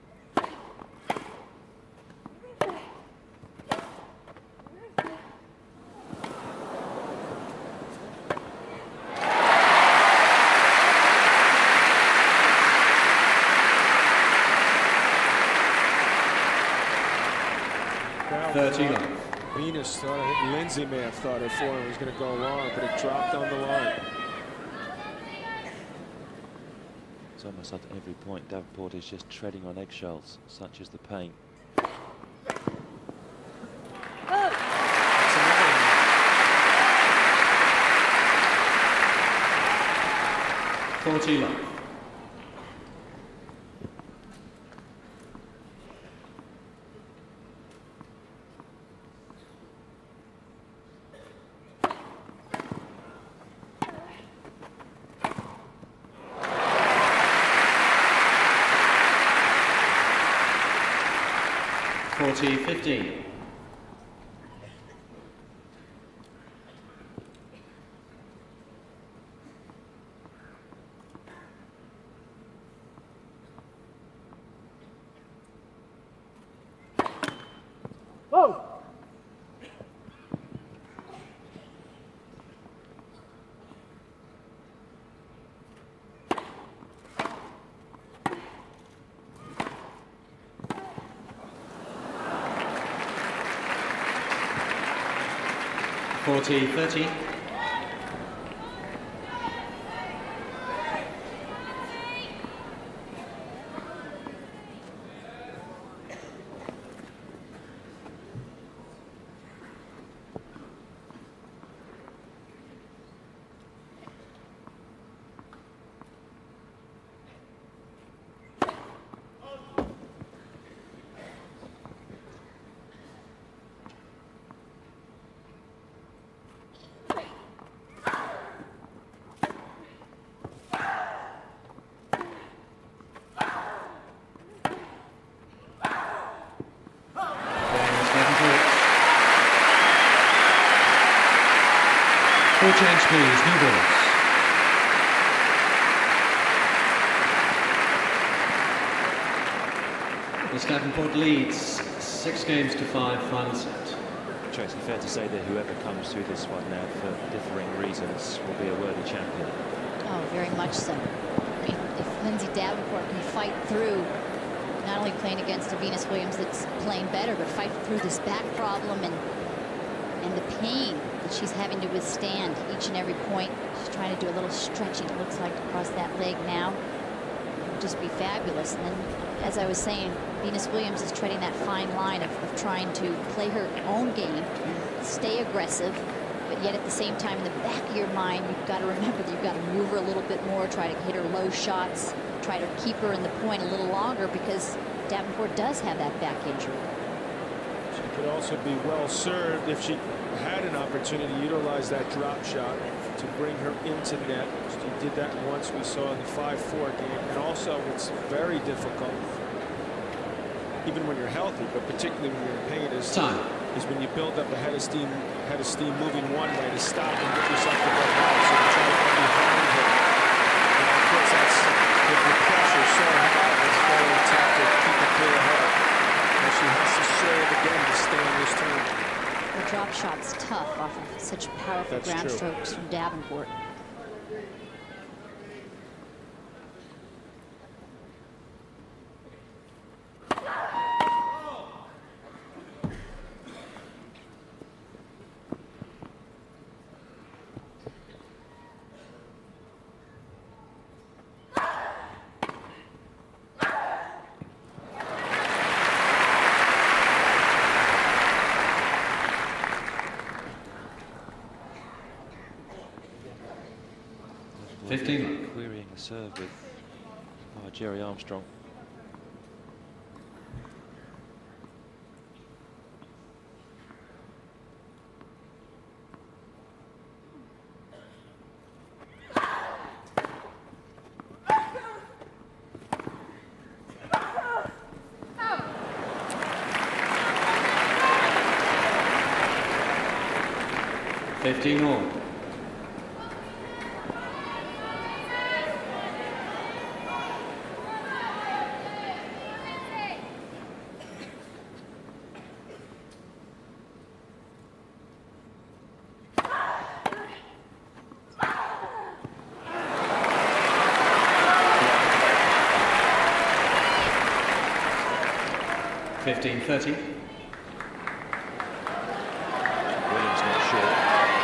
Venus thought, Lindsay may have thought her forehand was going to go long, but it dropped on the line. It's almost at every point Davenport is just treading on eggshells, such is the pain. Love. $40-15. Whoa! $40-30. Full change, please. New balls. Miss Davenport leads 6 games to 5, final set. Tracy, fair to say that whoever comes through this one now for differing reasons will be a worthy champion. Oh, very much so. I mean, if Lindsay Davenport can fight through, not only playing against a Venus Williams that's playing better, but fight through this back problem and the pain that she's having to withstand each and every point. She's trying to do a little stretching, it looks like, across that leg now. It would just be fabulous. And then, as I was saying, Venus Williams is treading that fine line of trying to play her own game and stay aggressive, but yet at the same time, in the back of your mind, you've got to remember that you've got to move her a little bit more, try to hit her low shots, try to keep her in the point a little longer, because Davenport does have that back injury. She could also be well served if she had an opportunity to utilize that drop shot to bring her into net. She did that once, we saw in the 5-4 game. And also, it's very difficult, even when you're healthy, but particularly when you're in pain, is when you build up a head of steam moving one way, to stop and get yourself to go back. So to try to get behind her. And of course, that's with the pressure so high, it's very tough to keep it clear ahead. And she has to serve again to stay in this turn. The drop shot's tough off of such powerful ground strokes from Davenport. Querying the serve with Jerry Armstrong. All. 15-30. Williams not sure.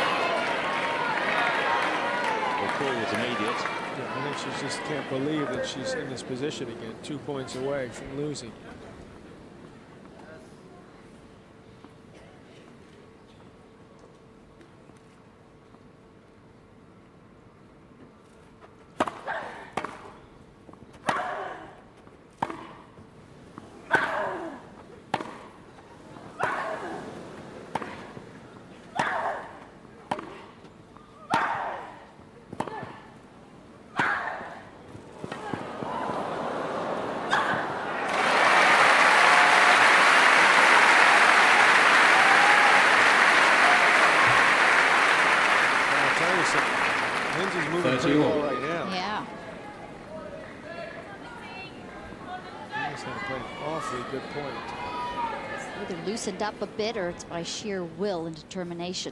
The call was immediate. Yeah, I think she just can't believe that she's in this position again, 2 points away from losing. Lindsay's moving pretty well right now. Yeah. He's going to play an awfully good point. It's either loosened up a bit or it's by sheer will and determination.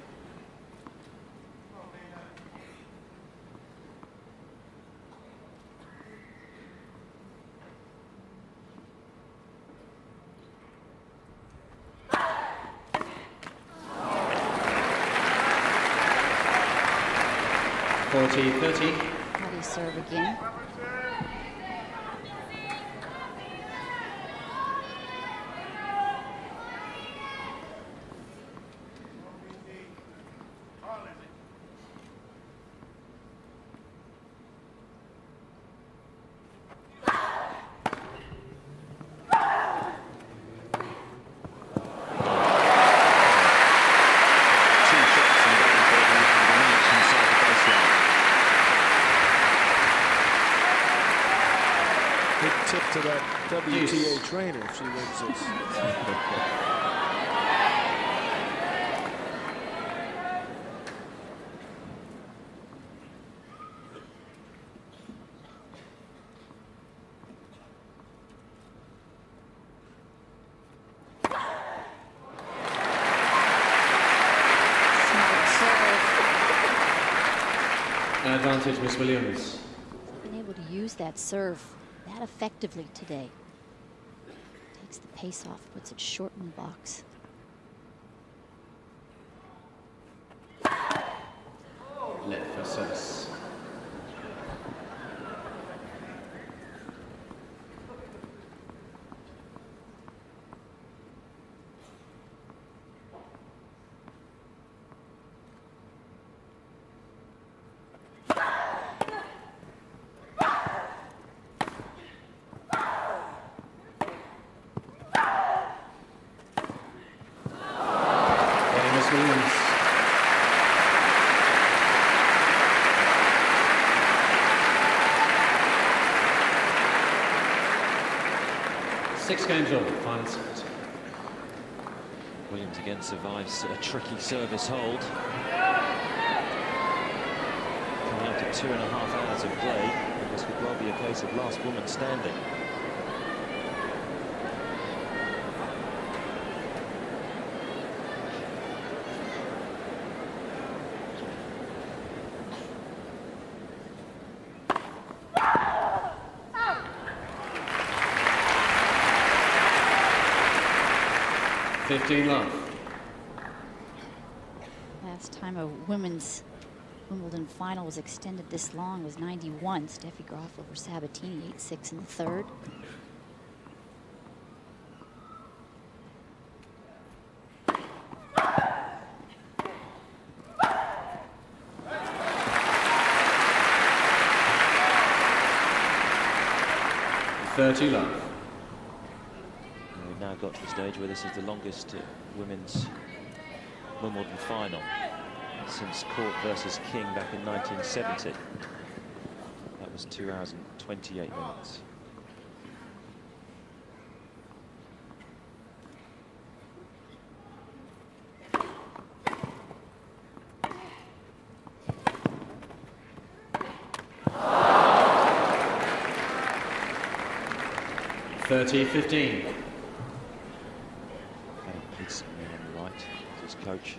How do you serve again? Tip to that WTA trainer if she wins this. advantage, Miss Williams. Been able to use that serve that effectively today. Takes the pace off, puts it short in the box. Let for service. Miss Williams. Six games all, final set. Williams again survives a tricky service hold. Coming up to 2.5 hours of play, and this could well be a case of last woman standing. Last time a women's Wimbledon final was extended this long was 91. Steffi Graf over Sabatini, 8-6 in the third. Love. We've now got to the stage where this is the longest women's Wimbledon final since Court versus King back in 1970. That was 2 hours and 28 minutes. It's on the right, his coach.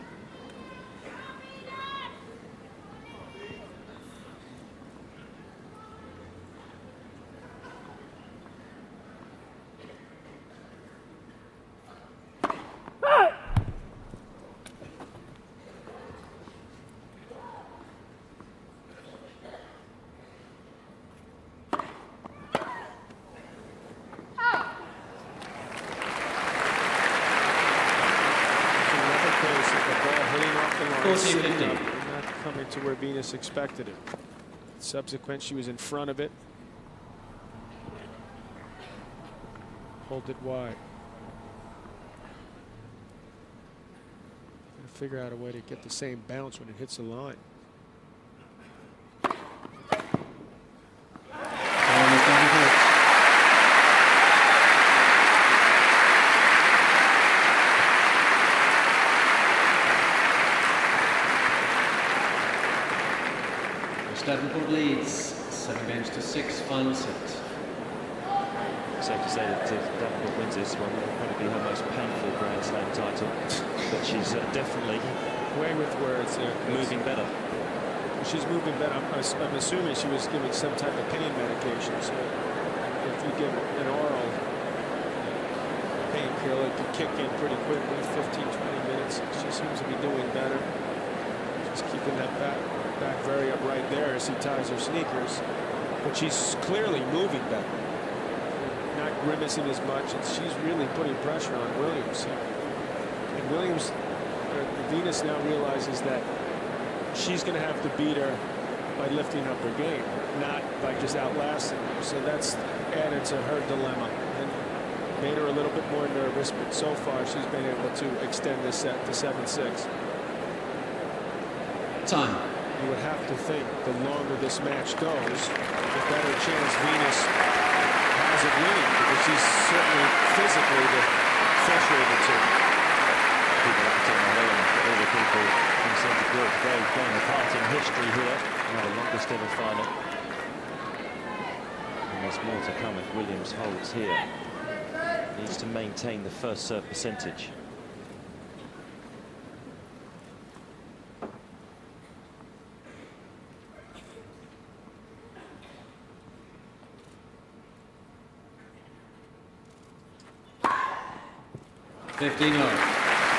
Not coming to where Venus expected it. Subsequent, she was in front of it. Hold it wide. Gotta figure out a way to get the same bounce when it hits the line. Davenport leads 7 games to 6, final set. Safe to say that if Davenport wins this one, it will probably be her most painful Grand Slam title. But she's definitely way with words there. Moving better. She's moving better. I'm assuming she was given some type of pain medication. So if you give an oral painkiller, it can kick in pretty quickly, 15, 20 minutes. She seems to be doing better. Just keeping that back very upright there as he ties her sneakers. But she's clearly moving better. Not grimacing as much, and she's really putting pressure on Williams. And Williams, Venus now realizes that she's going to have to beat her by lifting up her game, not by just outlasting her. So that's added to her dilemma and made her a little bit more nervous, but so far she's been able to extend this set to 7-6. Time. You would have to think the longer this match goes, the better chance Venus has of winning, because she's certainly physically the fresher of the two. People have to take my own, all the people in Centre Court today playing a part in history here. Now the longest ever final. And there's more to come if Williams holds here. Needs to maintain the first serve percentage. 15-0.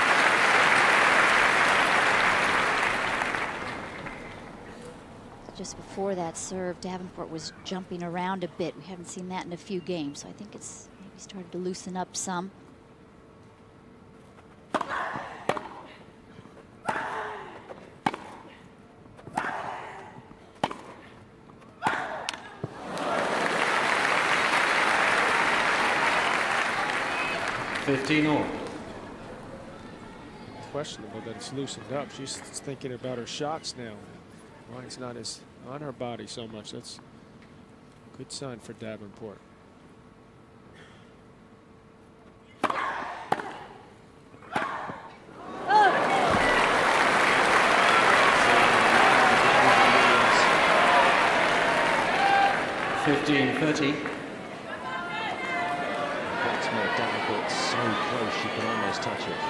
Just before that serve, Davenport was jumping around a bit. We haven't seen that in a few games, so I think it's maybe started to loosen up some. Questionable that it's loosened up. She's thinking about her shots now. Mine's not as on her body so much. That's a good sign for Davenport. Davenport so close she can almost touch it.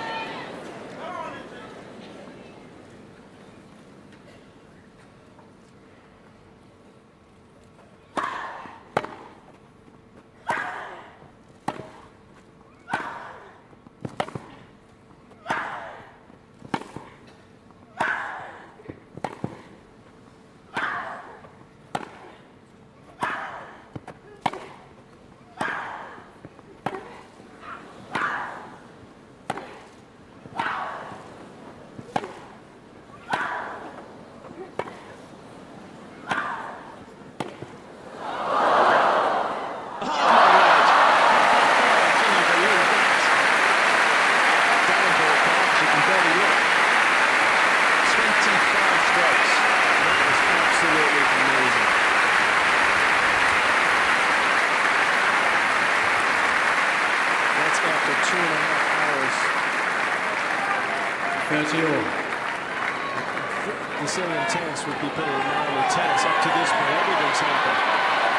The Brazilian tennis would be pretty normal tennis. Up to this point, everything's happened.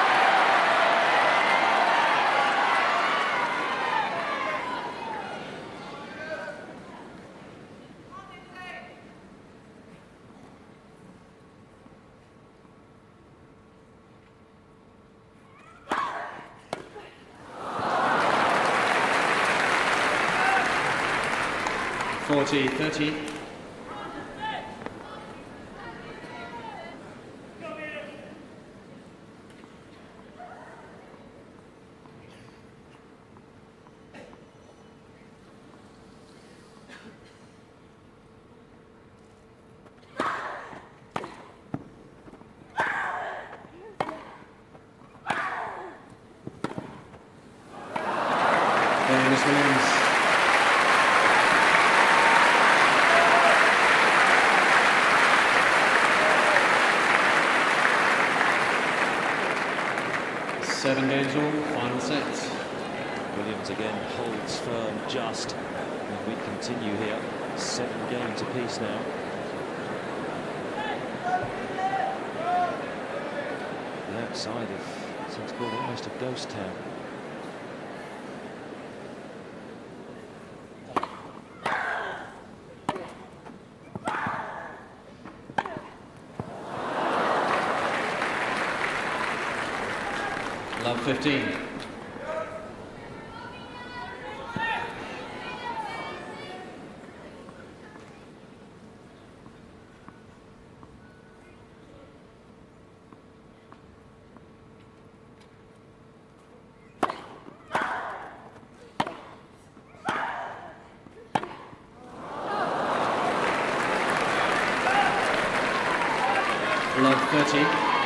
40-30. Seven games all, final sets. Williams again holds firm just. And we continue here. 7 games apiece now. The outside of seems called almost a ghost town. Love 15. Love 30.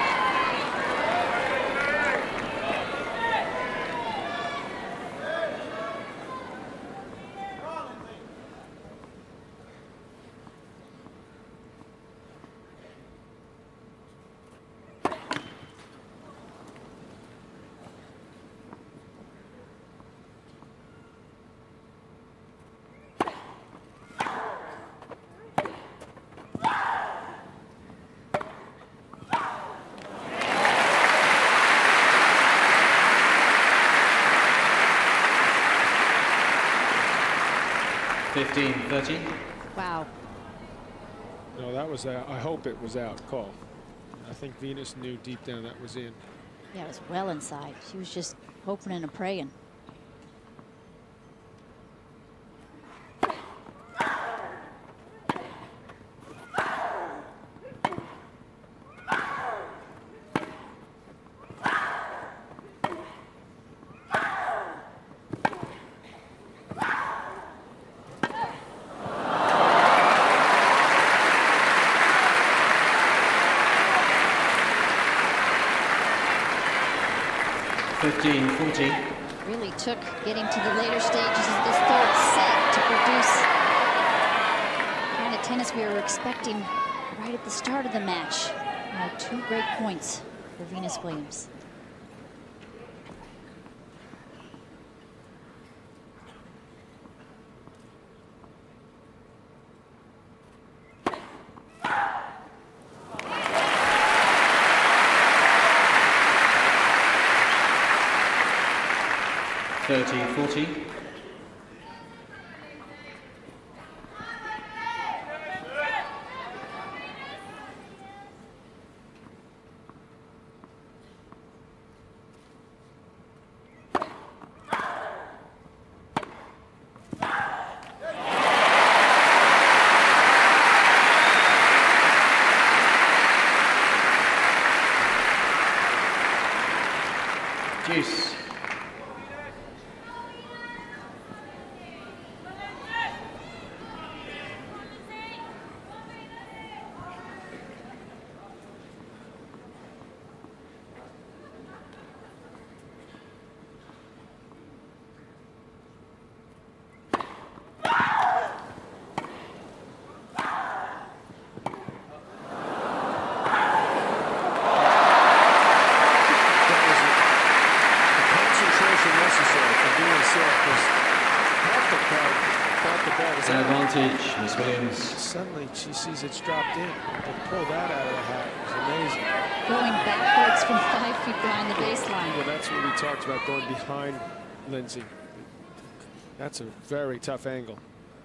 Wow. No, that was out. I hope it was out call. I think Venus knew deep down that was in. Yeah, it was well inside. She was just hoping and praying. 15-40. Really took getting to the later stages of this third set to produce the kind of tennis we were expecting right at the start of the match. Now 2 great points for Venus Williams. $30-40. Juice. Advantage, Miss Williams. Suddenly she sees it's dropped in. To pull that out of the hat is amazing. Going backwards from 5 feet behind the baseline. Well, that's what we talked about, going behind Lindsay. That's a very tough angle.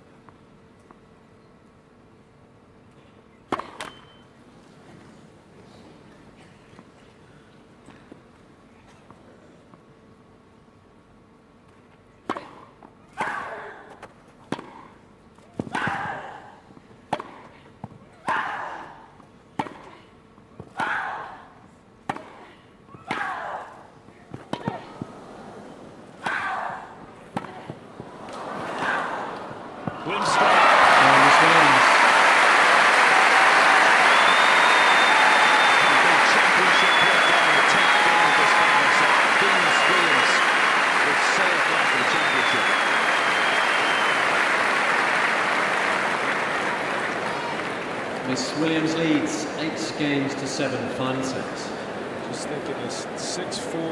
Miss Williams leads 8 games to 7 final sets. Just thinking this 6-4.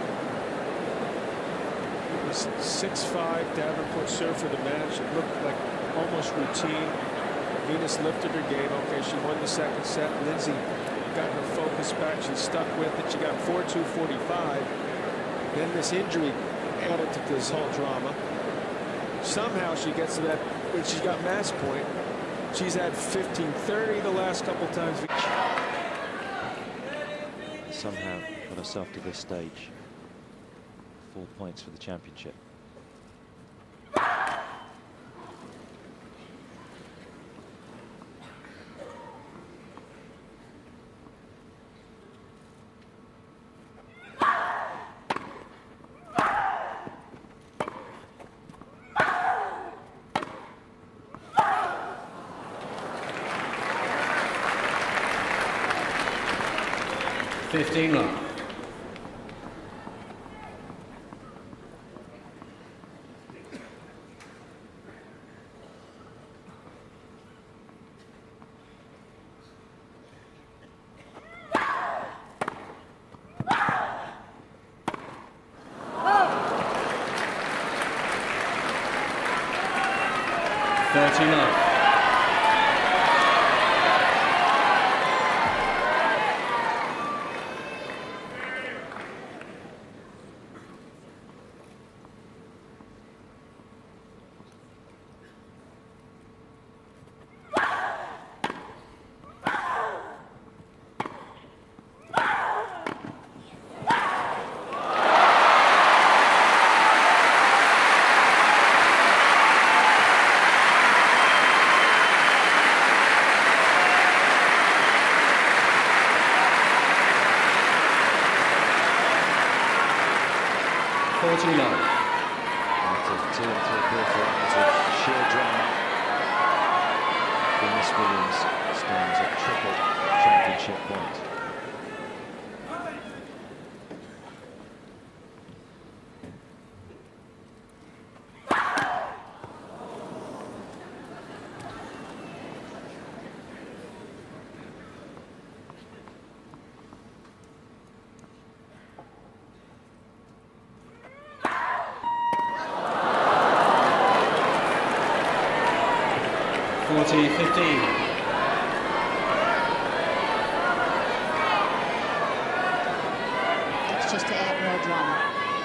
It was 6-5 Davenport served for the match. It looked like almost routine. Venus lifted her game. Okay, she won the second set. Lindsay got her focus back. She stuck with it. She got 4-2, 45. Then this injury added to this whole drama. Somehow she gets to that when she's got match point. She's had 15-30 the last couple times. Somehow got herself to this stage. 4 points for the championship. $15 $30. After 2 and 3/4 rounds of sheer drama, Venus Williams stands at triple championship point. 40-15. That's just to add more drama.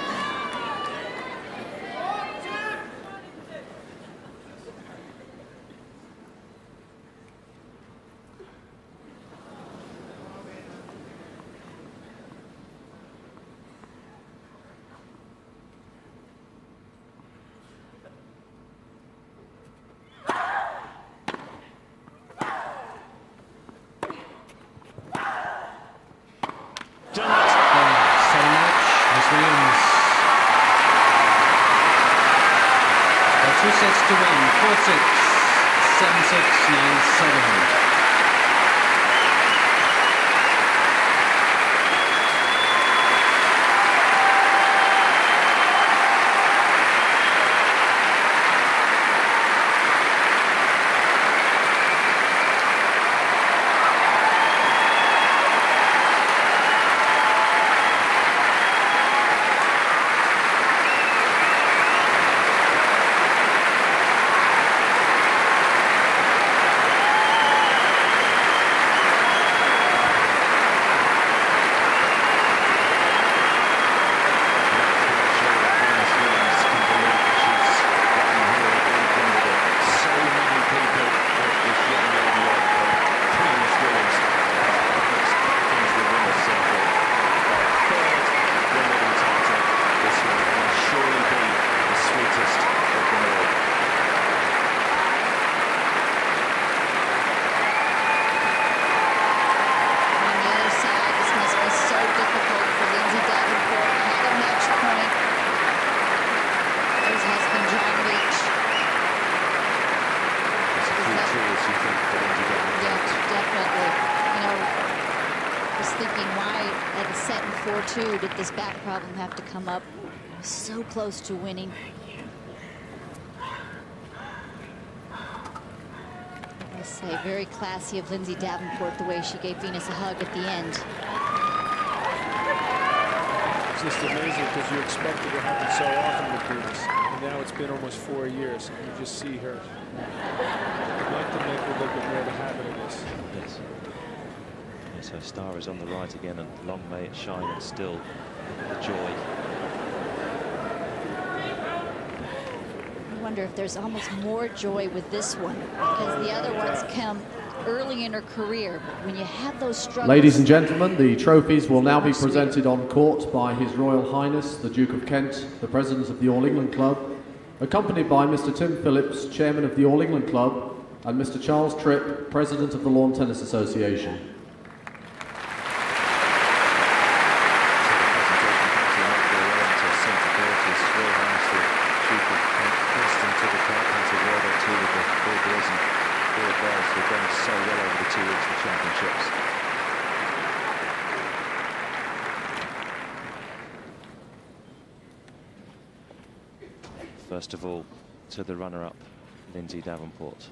Two sets to win, 4-6, 7-6, 9-7. Did this back problem have to come up? So close to winning. I say, very classy of Lindsay Davenport, the way she gave Venus a hug at the end. It's just amazing because you expect it to happen so often with Venus. And now it's been almost 4 years, and you just see her. I'd like to make a little bit more of a habit of this. Yes. Yes, her star is on the right again, and long may it shine, and still the joy. I wonder if there's almost more joy with this one, because the other ones come early in her career, but when you have those struggles... Ladies and gentlemen, the trophies will now be presented on court by His Royal Highness, the Duke of Kent, the President of the All England Club, accompanied by Mr. Tim Phillips, Chairman of the All England Club, and Mr. Charles Tripp, President of the Lawn Tennis Association. First of all, to the runner-up, Lindsay Davenport.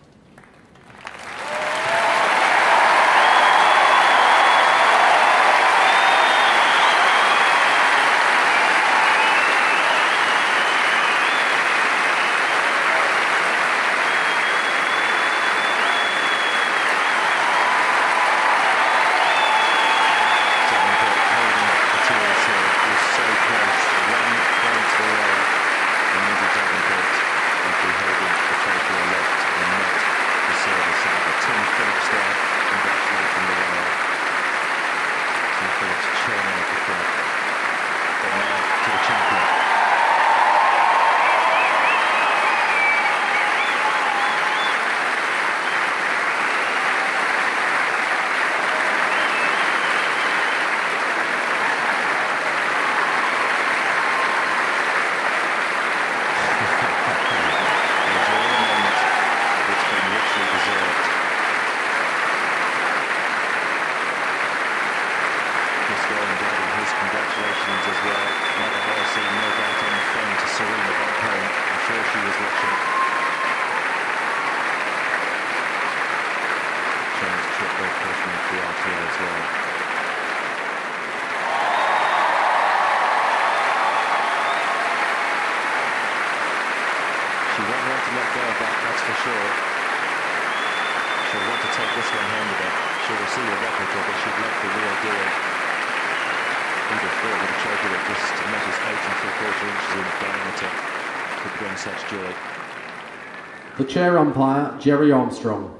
She'll want to take this one home with her. She'll receive a replica, but she'd love the real deal. Either four with a trophy that just measures 8 3/4 inches in diameter could bring such joy. The chair umpire, Jerry Armstrong.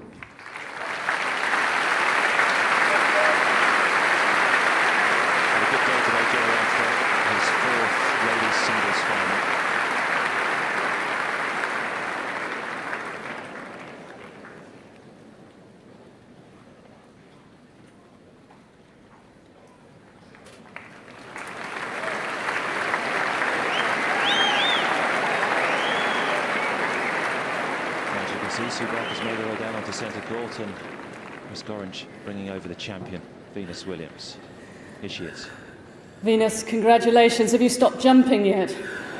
A good day today, Jerry Armstrong. His 4th ladies singles final. Subak has made her way down onto centre court, and Miss Gorringe bringing over the champion, Venus Williams. Here she is. Venus, congratulations. Have you stopped jumping yet?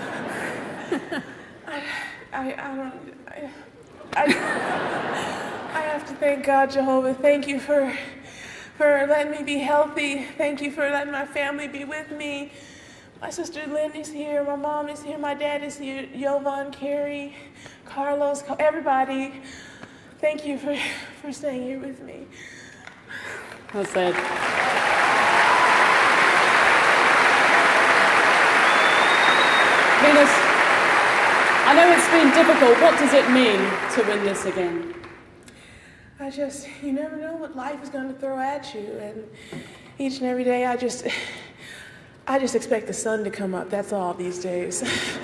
I have to thank God, Jehovah. Thank you for letting me be healthy. Thank you for letting my family be with me. My sister Lynn is here, my mom is here, my dad is here, Jovan, Carrie, Carlos, everybody. Thank you for staying here with me. Well said. Venus, I know it's been difficult. What does it mean to win this again? You never know what life is going to throw at you. And each and every day, I just expect the sun to come up. That's all these days.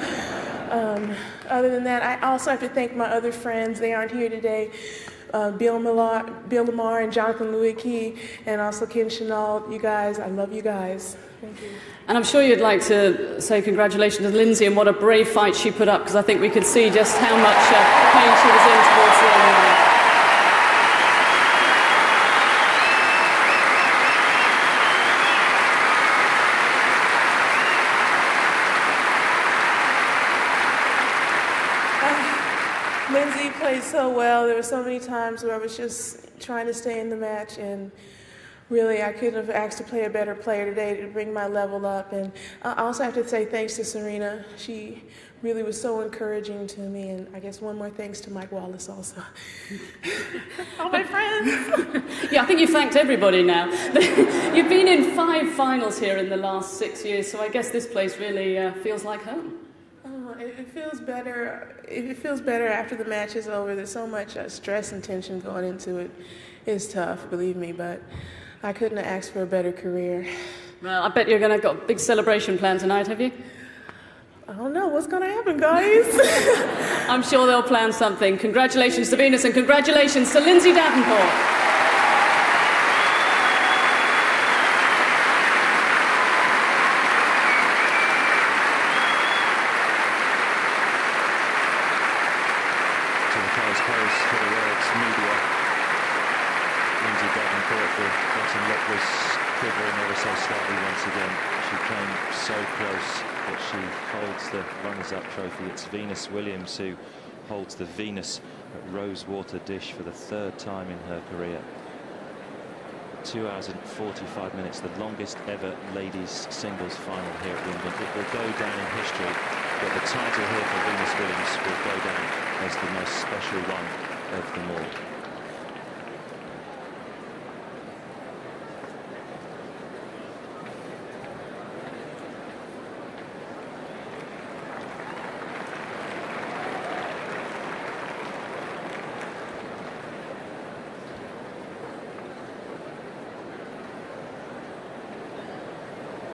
Other than that, I also have to thank my other friends. They aren't here today. Bill Lamar and Jonathan Louis Key, and also Ken Chenault. You guys, I love you guys. Thank you. And I'm sure you'd like to say congratulations to Lindsay and what a brave fight she put up, because I think we could see just how much pain she was in towards the end. Lindsay played so well. There were so many times where I was just trying to stay in the match, and really I couldn't have asked to play a better player today to bring my level up. And I also have to say thanks to Serena. She really was so encouraging to me, and I guess one more thanks to Mike Wallace also. All my friends. Yeah, I think you've thanked everybody now. You've been in 5 finals here in the last 6 years, so I guess this place really feels like home. It feels better. It feels better after the match is over. There's so much stress and tension going into it. It's tough, believe me, but I couldn't have asked for a better career. Well, I bet you're going to got a big celebration plan tonight, have you? I don't know what's going to happen, guys. I'm sure they'll plan something. Congratulations to Venus and congratulations to Lindsay Davenport. Post for the world's media. Lindsay Davenport, the bottom lip was quivering ever so slightly once again. She came so close, but she holds the runners-up trophy. It's Venus Williams who holds the Venus Rosewater dish for the 3rd time in her career. 2 hours and 45 minutes, the longest ever ladies singles final here at Wimbledon. It will go down in history, but the title here for Venus Williams will go down as the most special one of them all.